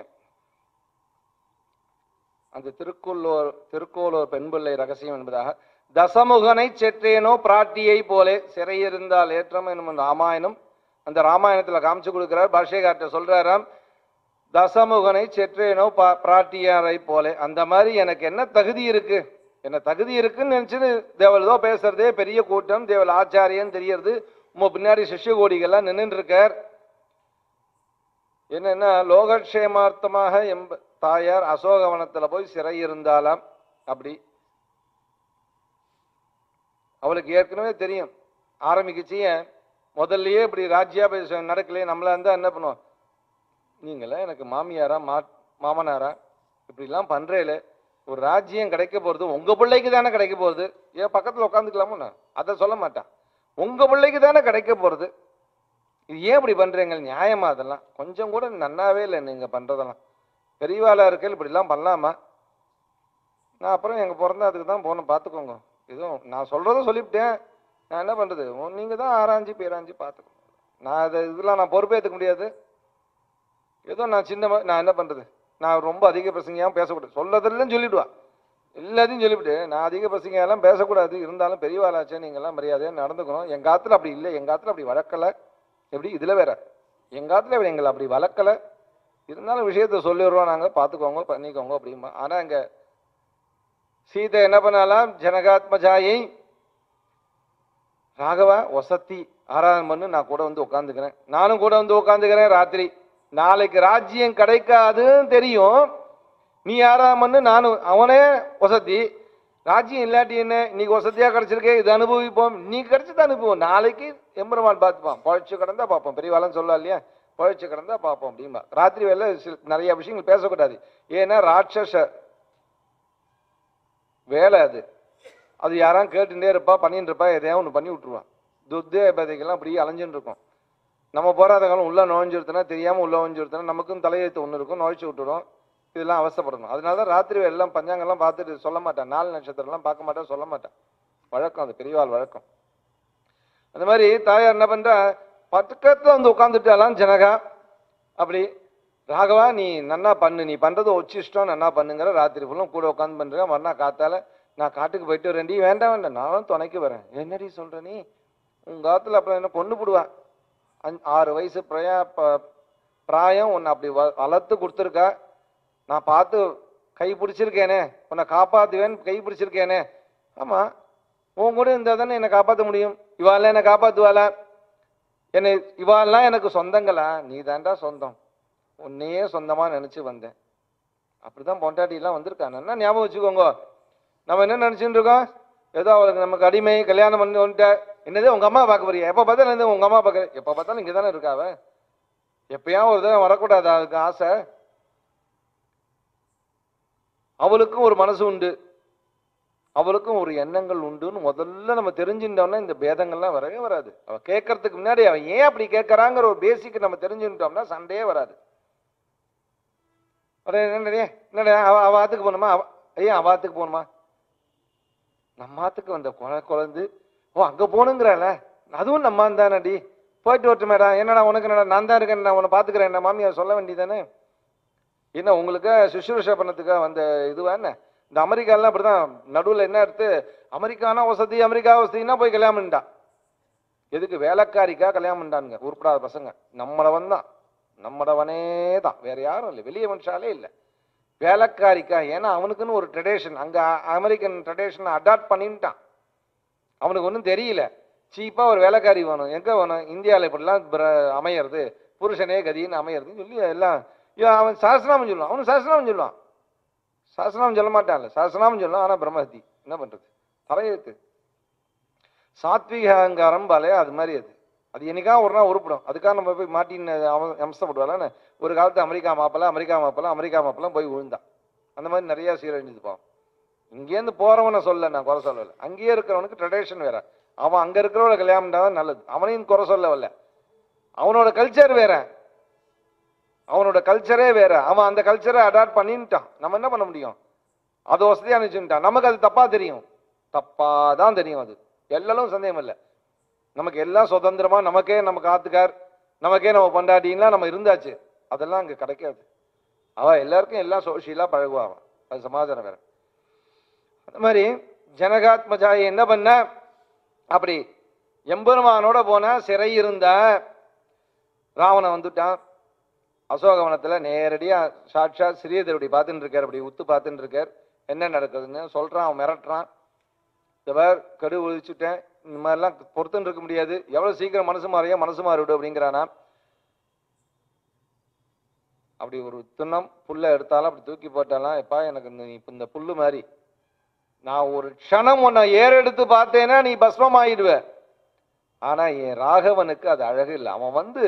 S1: அந்த திருக்குள்ளோர் திருக்கோளூர் பெண்பிள்ளை ரகசியம் என்பதாக தசமுகனை செற்றேனோ பிராட்டியை போலே சிறையிருந்தால் ஏற்றம் என்னும் ராமாயணம் அந்த ராமாயணத்துல காமிச்சு கொடுக்கிறார். பாஷ்யக்கார்ட்ட சொல்றாராம், தசமுகனை செற்றேனோ பிராட்டியாரை போலே. அந்த மாதிரி எனக்கு என்ன தகுதி இருக்கு, என்ன தகுதி இருக்குன்னு நினைச்சுன்னு தேவல்தோ பேசுறதே பெரிய கூட்டம், தேவல் ஆச்சாரியன்னு தெரியறது. உங்க பின்னாடி சிஷ்ய கோடிகள்லாம் நின்று இருக்கார். என்னன்னா லோகக்ஷேமார்த்தமாக எம்ப தாயார் அசோகவனத்துல போய் சிறை இருந்தாலாம். அப்படி அவளுக்கு ஏற்கனவே தெரியும் ஆரம்பிக்குச்சிய முதல்லயே இப்படி ராஜ்யாபிஷேகம் நடக்கலையே, நம்மளா இருந்தா என்ன பண்ணுவோம், நீங்கள எனக்கு மாமியாரா மா மாமனாரா இப்படிலாம் பண்றேல, ஒரு ராஜ்யம் கிடைக்க போறது உங்க பிள்ளைக்கு தானே கிடைக்க போறது, ஏன் பக்கத்துல உட்காந்துக்கலாமோ, அதை சொல்ல மாட்டான். உங்க பிள்ளைக்கு தானே கிடைக்க போறது, இது ஏன் இப்படி பண்றீங்க, நியாயமா? அதெல்லாம் கொஞ்சம் கூட நன்னாவே இல்லை நீங்க பண்றதெல்லாம். பெரியவாளா இருக்கையில் இப்படிலாம் பண்ணலாமா? நான் அப்புறம் எங்க பிறந்த அதுக்கு தான் போனேன், பார்த்துக்கோங்க. இதுவும் நான் சொல்றதும் சொல்லிவிட்டேன், நான் என்ன பண்றது, நீங்க தான் ஆராய்ச்சி பேராஞ்சி பார்த்துக்கோங்க. நான் அதை இதெல்லாம் நான் பொறுப்பேற்றுக்க முடியாது. ஏதோ நான் சின்ன நான் என்ன பண்றது, நான் ரொம்ப அதிக பிரசங்கியாகவும் பேசக்கூடாது, சொல்லதெல்லாம் சொல்லிவிடுவா, எல்லாத்தையும் சொல்லிவிட்டு நான் அதிக பிரசங்கியெல்லாம் பேசக்கூடாது. இருந்தாலும் பெரியவாளாச்சே நீங்கள்லாம் மரியாதையாக நடந்துக்கணும். எங்க காத்துல அப்படி இல்லை, எங்க காத்துல அப்படி வளர்க்கலை. எப்படி இதுல வேற எங்க காத்துல எங்களை அப்படி வளர்க்கலை, இருந்தாலும் விஷயத்த சொல்லிடுறோம் நாங்க, பார்த்துக்கோங்க பண்ணிக்கோங்க அப்படிமா. ஆனா இங்க சீதை என்ன பண்ணாலாம், ஜனகாத்மஜாயை ராகவா வசத்தி ஆராதனை பண்ணு, நான் கூட வந்து உட்காந்துக்கிறேன், நானும் கூட வந்து உட்காந்துக்கிறேன். ராத்திரி நாளைக்கு ராஜ்யம் கிடைக்காதுன்னு தெரியும், நீ ஆராதனை பண்ணு, நானும் அவனே வசதி. ராஜ்யம் இல்லாட்டி என்ன, இன்னைக்கு வசதியா கிடைச்சிருக்கே, இது அனுபவிப்போம், நீ கிடைச்சது அனுபவம், நாளைக்கு எம்பெருமான் பார்த்துப்பான், பழச்சு கிடந்தா பார்ப்போம். பெரியவாளன்னு சொல்லலாம் இல்லையா, பழச்சு கிடந்தா பார்ப்போம் அப்படின்பா. ராத்திரி வேலை நிறைய விஷயங்கள் பேசக்கூடாது, ஏன்னா ராட்சச வேலை அது. அது யாரும் கேட்டுட்டே இருப்பா, பண்ணிட்டு இருப்பா, எதையாவது ஒன்று பண்ணி விட்டுருவான். துத்தே பதைக்கெல்லாம் அப்படி அலைஞ்சுட்டு இருக்கும். நம்ம போராத காலம் உள்ள நுழைஞ்சுருத்தனா தெரியாம உள்ள நுழைஞ்சுருத்தனா நமக்கும் தலையெழுத்து ஒன்று இருக்கும், நுழைச்சு விட்டுடும். இதெல்லாம் அவசரப்படணும். அதனாலதான் ராத்திரி எல்லாம் பஞ்சாங்கெல்லாம் பார்த்துட்டு சொல்ல மாட்டேன், நாலு நட்சத்திரம்லாம் பார்க்க மாட்டேன், சொல்ல மாட்டேன். வழக்கம் அது, பெரியவாள் வழக்கம். அந்த மாதிரி தாயார் என்ன பண்றா, பக்கத்துல வந்து உட்காந்துட்டாலாம் ஜனகா. அப்படி ராகவா நீ நன்னா பண்ணு, நீ பண்றது ஒச்சிஷ்டம் நன்னா பண்ணுங்கிற. ராத்திரி ஃபுல்லும் கூட உட்காந்து பண்றேன். மறுநாள் காத்தால நான் காட்டுக்கு போயிட்டு வரேன்டி. வேண்டாம் வேண்டாம் நானும் துணைக்கு வரேன். என்னடி சொல்ற நீ, உங்க காலத்துல அப்புறம் என்ன கொண்டு போடுவேன். அஞ்சு ஆறு வயசு பிரயா பிராயம் உன்னை அப்படி வளர்த்து கொடுத்துருக்கா, நான் பார்த்து கை பிடிச்சிருக்கேனே, உன்னை காப்பாத்துவேன்னு கை பிடிச்சிருக்கேனே. ஆமா, உன் கூட இருந்தா தானே என்னை காப்பாற்ற முடியும். இவாளெல்லாம் என்னை காப்பாத்துவாளா? என்னை இவாளெல்லாம் எனக்கு சொந்தங்களா? நீ தாண்டா சொந்தம், உன்னையே சொந்தமா நினைச்சு வந்தேன். அப்படிதான் பொண்டாட்டிலாம் வந்திருக்காங்க. என்ன ஞாபகம் வச்சுக்கோங்க. நம்ம என்ன நினைச்சுட்டு இருக்கோம், ஏதோ அவளுக்கு நமக்கு அடிமை, கல்யாணம் பண்ணி வந்துட்ட, என்னதே உங்க அம்மா பார்க்க போறியா? எப்ப பார்த்தாலும் உங்க அம்மா பார்க்க, எப்ப பார்த்தாலும் இங்க தானே இருக்காவ, எப்பயா ஒரு தடவை வரக்கூடாது அதுக்கு ஆசை. அவளுக்கும் ஒரு மனசு உண்டு, அவளுக்கும் ஒரு எண்ணங்கள் உண்டுன்னு முதல்ல நம்ம தெரிஞ்சுட்டோம்னா இந்த பேதங்கள்லாம் வரவே வராது. அவ கேட்கறதுக்கு முன்னாடி அவன் ஏன் அப்படி கேட்கறாங்கிற ஒரு பேசிக் நம்ம தெரிஞ்சுட்டோம்னா சண்டையே வராது. என்னடே என்னடா அவ அவ ஆத்துக்கு போகணுமா, அவ ஐயா அவ ஆத்துக்கு போகணுமா, நம்ம ஆத்துக்கு வந்த குழ குழந்து ஓ அங்க போகணுங்கிறாள, அதுவும் நம்ம தானடி, போயிட்டு வரட்டு மேடா, என்னடா உனக்கு என்னடா, நான் தான் இருக்கேன், நான் உன்னை பாத்துக்கிறேன், என்ன மாமியார் சொல்ல வேண்டியதானே. என்ன உங்களுக்கு சுஷ்ரூஷா பண்ணதுக்காக வந்த இதுவா என்ன? இந்த அமெரிக்காலாம் அப்படிதான் நடுவில் என்ன எடுத்து அமெரிக்கானா வசதி, அமெரிக்கா வசதினா போய் கல்யாணம் பண்ணிட்டான். எதுக்கு? வேலைக்காரிக்கா கல்யாணம் பண்ணிட்டானுங்க உருப்படாத பசங்க. நம்மளவன் தான், நம்மளவனே தான், வேற யாரும் இல்லை, வெளியே மனுஷாலே இல்லை, வேலைக்காரிக்கா. ஏன்னா அவனுக்குன்னு ஒரு ட்ரெடிஷன், அங்க அமெரிக்கன் ட்ரெடிஷனை அடாப்ட் பண்ணிட்டான். அவனுக்கு ஒன்றும் தெரியல, சீப்பா ஒரு வேலைக்காரி வேணும். எங்க வேணும்? இந்தியாவில் இப்படிலாம் அமையிறது, புருஷனே கதின்னு அமையிறதுன்னு சொல்லி எல்லாம் அவன் சாஸ்திரநாமம் சொல்லுவான். அவனு சாஸ்திரநாமம் சொல்லுவான், சாஸ்திரநாமம் சொல்ல மாட்டான்ல, சாஸ்திரநாமம் சொல்லலாம். ஆனா பிரம்மஹத்தி என்ன பண்றது, தலையெழுத்து. சாத்விக அகங்காரம் பாலே அது மாதிரி, அது அது என்னைக்கா ஒரு நாள் உருப்பிடும். அதுக்காக நம்ம போய் மாட்டின்னு அம்சப்படுவாளான்னு. ஒரு காலத்து அமெரிக்கா மாப்பிள்ள அமெரிக்கா மாப்பிள்ள அமெரிக்கா மாப்பிள்ள போய் விழுந்தான். அந்த மாதிரி நிறைய சீரழிஞ்சது போவான். இங்கேருந்து போறவனை சொல்ல நான் குறை சொல்லல, அங்கேயே இருக்கிறவனுக்கு ட்ரெடிஷன் வேற, அவன் அங்க இருக்கிறவளை கல்யாணம் பண்ணாதான் நல்லது, அவனையும் குறை சொல்ல வரல. அவனோட கல்ச்சர் வேற, அவனோட கல்ச்சரே வேற, அவன் அந்த கல்ச்சரை அடாப்ட் பண்ணிட்டான். நம்ம என்ன பண்ண முடியும்? அது வசதியா நினைச்சுட்டான். நமக்கு அது தப்பா தெரியும், தப்பா தான் தெரியும். அது எல்லாரும் சந்தேகம் இல்லை. நமக்கு எல்லாம் சுதந்திரமா, நமக்கே நமக்கு ஆத்துக்கார், நமக்கே நம்ம பண்டாட்டின்லாம் நம்ம இருந்தாச்சு. அதெல்லாம் அங்க கிடைக்காது. அவ எல்லாருக்கும் எல்லாம் சோஷியலா பழகுவா, அவன் அது சமாதானம் வேற. அந்த மாதிரி ஜனகாத்மஜாயை என்ன பண்ண, அப்படி எம்பெருமானோட போனா சிறை இருந்த ராவணன் வந்துட்டான். அசோகவனத்துல நேரடியா சாட்சாத் ஸ்ரீதேவி பார்த்துட்டு இருக்கார், அப்படி உத்து பார்த்துட்டு இருக்கார், என்ன நடக்குதுன்னு சொல்றான். அவன் மிரட்டுறான், இவர் கடு ஒழிச்சுட்டேன், இந்த மாதிரிலாம் பொறுத்துன்னு இருக்க முடியாது, எவ்வளவு சீக்கிரம் மனசு மாறியா மனசு மாறிவிடு அப்படிங்கிறானா. அப்படி ஒரு துண்ணம் புல்ல எடுத்தாலும் அப்படி தூக்கி போட்டாலாம், எப்பா எனக்கு இந்த இப்ப இந்த புல்லு மாதிரி, நான் ஒரு க்ஷணம் உன்னை ஏறெடுத்து பார்த்தேன்னா நீ பஸ்மம் ஆயிடுவ. ஆனா என் ராகவனுக்கு அது அழகு இல்லை. அவன் வந்து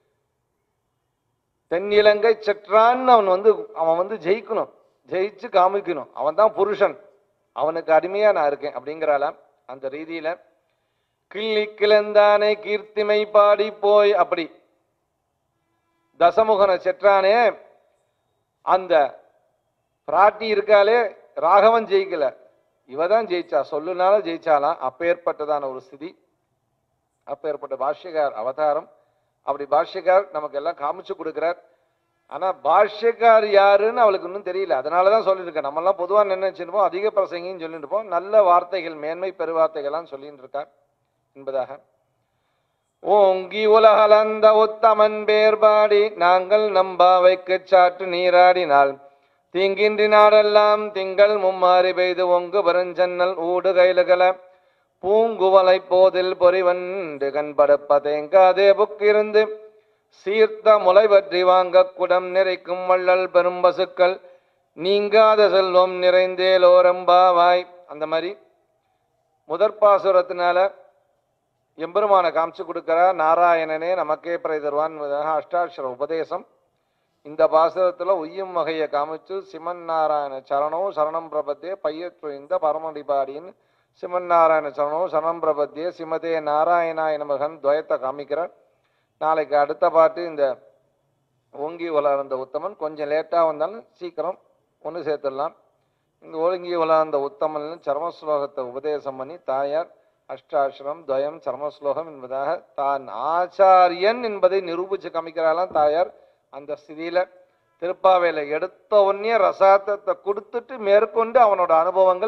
S1: தென்னிலங்கை செற்றான்னு அவன் வந்து அவன் வந்து ஜெயிக்கணும், ஜெயிச்சு காமிக்கணும். அவன் தான் புருஷன், அவனுக்கு அடிமையா நான் இருக்கேன் அப்படிங்கிறாள. அந்த ரீதியில கிள்ளி கிளந்தானே கீர்த்திமை பாடி போய், அப்படி தசமுகனை செற்றானே அந்த பிராட்டி இருக்காளே, ராகவன் ஜெயிக்கல, இவதான் ஜெயிச்சா, சொல்லுனால ஜெயிச்சாலாம். அப்பேற்பட்டதான ஒரு ஸ்திதி, அப்பேற்பட்ட பாஷ்யக்கார் அவதாரம். அப்படி பாஷ்யக்கார் நமக்கு எல்லாம் காமிச்சு கொடுக்கிறார். ஆனா பாஷ்யக்கார் யாருன்னு அவளுக்கு இன்னும் தெரியல. அதனாலதான் சொல்லிட்டு இருக்கேன். நம்ம எல்லாம் பொதுவா நினைச்சிருப்போம், அதிக பிரசங்கின்னு சொல்லிட்டு இருப்போம், நல்ல வார்த்தைகள், மேன்மை பெருவார்த்தைகள்லாம் சொல்லிட்டு இருக்கார் என்பதாக. ஓங்கி உலகலந்த உத்தமன் பேர்பாடி நாங்கள் நம்பாவைக்கு சாற்று நீராடினால் தீங்கின்றி நாடெல்லாம் திங்கள் மும்மாறி பெய்து ஒங்கு பெருஞ்சன்னல் ஊடு கைலுகள பூங்குவலை போதில் பொறிவண்டு கண்படுப்ப தேங்காதே புக்கிருந்து சீர்த்த முளை பற்றி வாங்க குடம் நிறைக்கும் வள்ளல் பெரும் பசுக்கள் நீங்காத செல்வம் நிறைந்தேலோரம்பாவாய். அந்த மாதிரி முதற்பாசுரத்தினால எம்பெருமான காமிச்சு கொடுக்கிறார். நாராயணனே நமக்கே பிறை தருவான் அஷ்டாட்சர உபதேசம். இந்த பாசுரத்துல உய்யும் வகையை காமிச்சு சிமன் நாராயண சரணோ சரணம் பிரபத்தே பையற்று இந்த பரமடிபாடின்னு சிமன் நாராயண சரணோ சரணம் பிரபத்தியே சிமதே நாராயணாய நமகன் துவயத்தை காமிக்கிறார். நாளைக்கு அடுத்த பாட்டு இந்த ஓங்கி வளர்ந்த உத்தமன். கொஞ்சம் லேட்டா வந்தாலும் சீக்கிரம் ஒன்று சேர்த்துடலாம். இந்த ஓங்கி வளர்ந்த உத்தமன் சர்மஸ்லோகத்தை உபதேசம் பண்ணி தாயார் அஷ்டாட்சரம் துவயம் சர்மஸ்லோகம் என்பதாக தான் ஆச்சாரியன் என்பதை நிரூபிச்சு காமிக்கிறாளாம் தாயார். அந்த ஸ்திதியில திருப்பாவையில எடுத்த உடனே ரசாத்தத்தை கொடுத்துட்டு மேற்கொண்டு அவனோட அனுபவங்கள்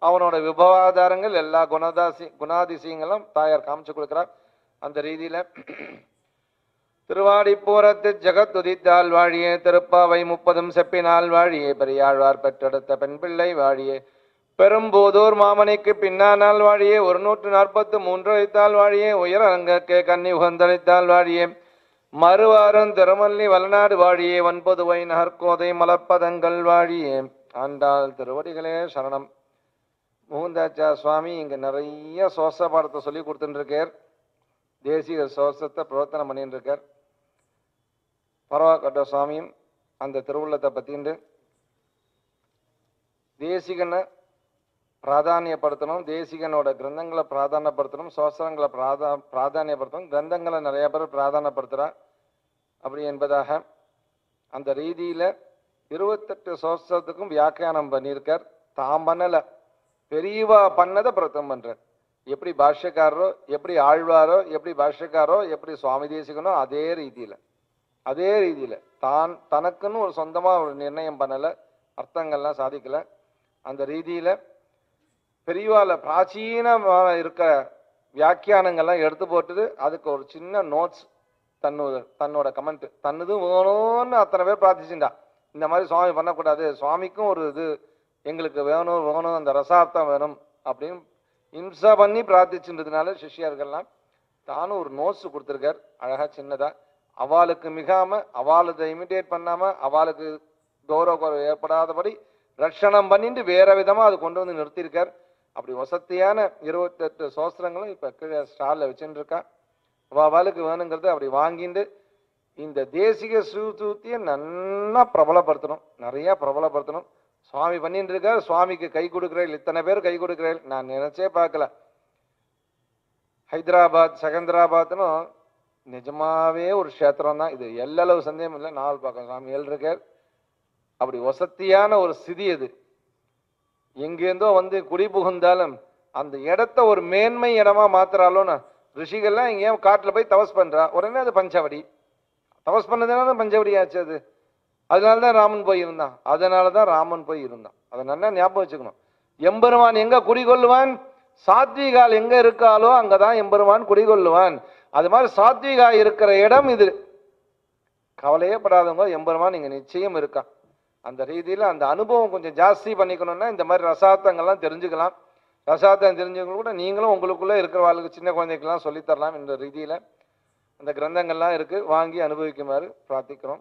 S1: அவனோட விபவாதாரங்கள் எல்லா குணதாசி குணாதிசயங்களும் தாயார் காமிச்சு கொடுக்கிறார். அந்த ரீதியில திருவாடிப்பூரத்து ஜெகத் உதித்தால் வாழியே, திருப்பாவை முப்பதும் செப்பினால் வாழியே, பெரியாழ்வார் பெற்றெடுத்த பெண் பிள்ளை வாழியே, பெரும்போதூர் மாமணிக்கு பின்னானால் வாழியே, ஒரு நூற்று நாற்பத்து மூன்று அளித்தால் வாழியே, உயரங்கே கன்னி உகந்தளித்தால் வாழியே, மறுவாரும் திருமல்லி வளநாடு வாழியே, ஒன்பதுவை நகர்கோதை மலப்பதங்கள் வாழியே. ஆண்டாள் திருவடிகளே சரணம். முகுந்தாச்சா சுவாமி இங்க நிறைய சோச பாடத்தை சொல்லி கொடுத்துட்டு இருக்கார். தேசிக சோசத்தை பிரவர்த்தனை பண்ணிட்டு இருக்கார். பரவாக்கட்ட சுவாமியும் அந்த திருவுள்ளத்தை பத்திண்டு தேசிகனை பிராதானியப்படுத்தணும், தேசிகனோட கிரந்தங்களை பிராதானியப்படுத்தணும், சோசனங்களை பிராதா பிராதானியப்படுத்தணும், கிரந்தங்களை நிறைய பேர் பிராதானியப்படுத்துறா அப்படி என்பதாக அந்த ரீதியில இருபத்தெட்டு சோசத்துக்கும் வியாக்கியானம் பண்ணியிருக்கார். தாம் பண்ணல, பெரியவா பண்ணதை பிரத்தம் பண்றார். எப்படி பாஷ்யக்காரரோ, எப்படி ஆழ்வாரோ, எப்படி பாஷ்யக்காரோ, எப்படி சுவாமி தேசிகனோ அதே ரீதியில அதே ரீதியில தான் தனக்குன்னு ஒரு சொந்தமா ஒரு நிர்ணயம் பண்ணல, அர்த்தங்கள்லாம் சாதிக்கல. அந்த ரீதியில பெரியவால பிராச்சீனமாக இருக்க வியாக்கியானங்கள்லாம் எடுத்து போட்டுது. அதுக்கு ஒரு சின்ன நோட்ஸ், தன்னோட தன்னோட கமெண்ட் தன்னதும் வேணும்னு அத்தனை பேர் பிரார்த்திச்சுட்டா. இந்த மாதிரி சுவாமி பண்ணக்கூடாது, சுவாமிக்கும் ஒரு இது எங்களுக்கு வேணும் வேணும் அந்த ரசார்த்தம் வேணும் அப்படின்னு இம்சா பண்ணி பிரார்த்திச்சுன்றதுனால சிஷ்யர்கள்லாம் தானும் ஒரு நோட்ஸ் கொடுத்துருக்கார் அழகா சின்னதா. அவளுக்கு மிகாம, அவளுக்கு இமிட்டேட் பண்ணாம, அவளுக்கு கௌரவ குறைவு ஏற்படாதபடி ரட்சணம் பண்ணிட்டு வேற விதமா அது கொண்டு வந்து நிறுத்தியிருக்கார். அப்படி வசதியான இருபத்தெட்டு சோஸ்திரங்களும் இப்ப கீழே ஸ்டால்ல வச்சுட்டு இருக்கா. அவளுக்கு வேணுங்கிறது அப்படி வாங்கிட்டு இந்த தேசிக சூத்திய நல்லா பிரபலப்படுத்தணும், நிறைய பிரபலப்படுத்தணும். சுவாமி பண்ணிட்டு இருக்கார். சுவாமிக்கு கை கொடுக்கிறேன், இத்தனை பேர் கை கொடுக்கிறேன், நான் நினைச்சே பார்க்கல. ஹைதராபாத் செகந்திராபாத்னு நிஜமாவே ஒரு கஷேத்திரம் தான் இது, எல்லளவு சந்தேகம் இல்லை. நாலு பக்கம் சுவாமி இருக்கார். அப்படி வசதியான ஒரு சிதி அது. எங்கேருந்தோ வந்து குடி புகுந்தாலும் அந்த இடத்த ஒரு மேன்மை இடமா மாத்துறாலும் ரிஷிகள்லாம் எங்கேயும் காட்டுல போய் தபஸ் பண்றா, உடனே அது பஞ்சவடி. தபஸ் பண்ணதுனால பஞ்சவடி ஆச்சு அது. அதனாலதான் ராமன் போய் இருந்தான், அதனாலதான் ராமன் போய் இருந்தான். அதை நல்லா ஞாபகம் வச்சுக்கணும். எம்பெருமான் எங்க குடிகொள்ளுவான்? சாத்விகால் எங்க இருக்காலோ அங்கதான் எம்பெருமான் குடிகொள்ளுவான். அது மாதிரி சாத்விகா இருக்கிற இடம் இது. கவலையே படாதவங்க எம்பெருமான் இங்க நிச்சயம் இருக்கான். அந்த ரீதியில அந்த அனுபவம் கொஞ்சம் ஜாஸ்தி பண்ணிக்கணும்னா இந்த மாதிரி ரசார்த்தங்கள்லாம் தெரிஞ்சுக்கலாம். ரசார்த்தம் தெரிஞ்சவங்க கூட நீங்களும் உங்களுக்குள்ள இருக்கிறவாளுக்கு சின்ன குழந்தைக்கெல்லாம் சொல்லித்தரலாம். இந்த ரீதியில அந்த கிரந்தங்கள்லாம் இருக்கு, வாங்கி அனுபவிக்குமாறு பிரார்த்திக்கிறோம்.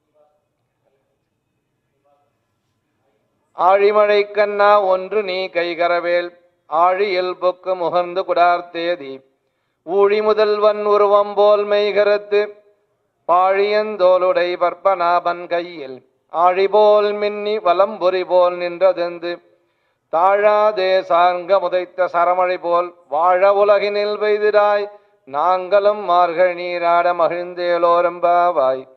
S1: ஆழிமழை கண்ணா ஒன்று நீ கைகரவேல், ஆழி இயல்புக்கு முகர்ந்து குடார்த்தேதி, ஊழி முதல்வன் உருவம் போல் மெய்கரத்து, பாழியந்தோளுடை பற்பநாபன் கையில் ஆழிபோல் மின்னி வலம்புரி போல் நின்றதெந்து, தாழாதே சார்ங்க முதைத்த சரமழை போல் வாழ உலகினில் பெய்திடாய், நாங்களும் மார்கள் நீராட மகிழ்ந்தேலோரம்பாவாய்.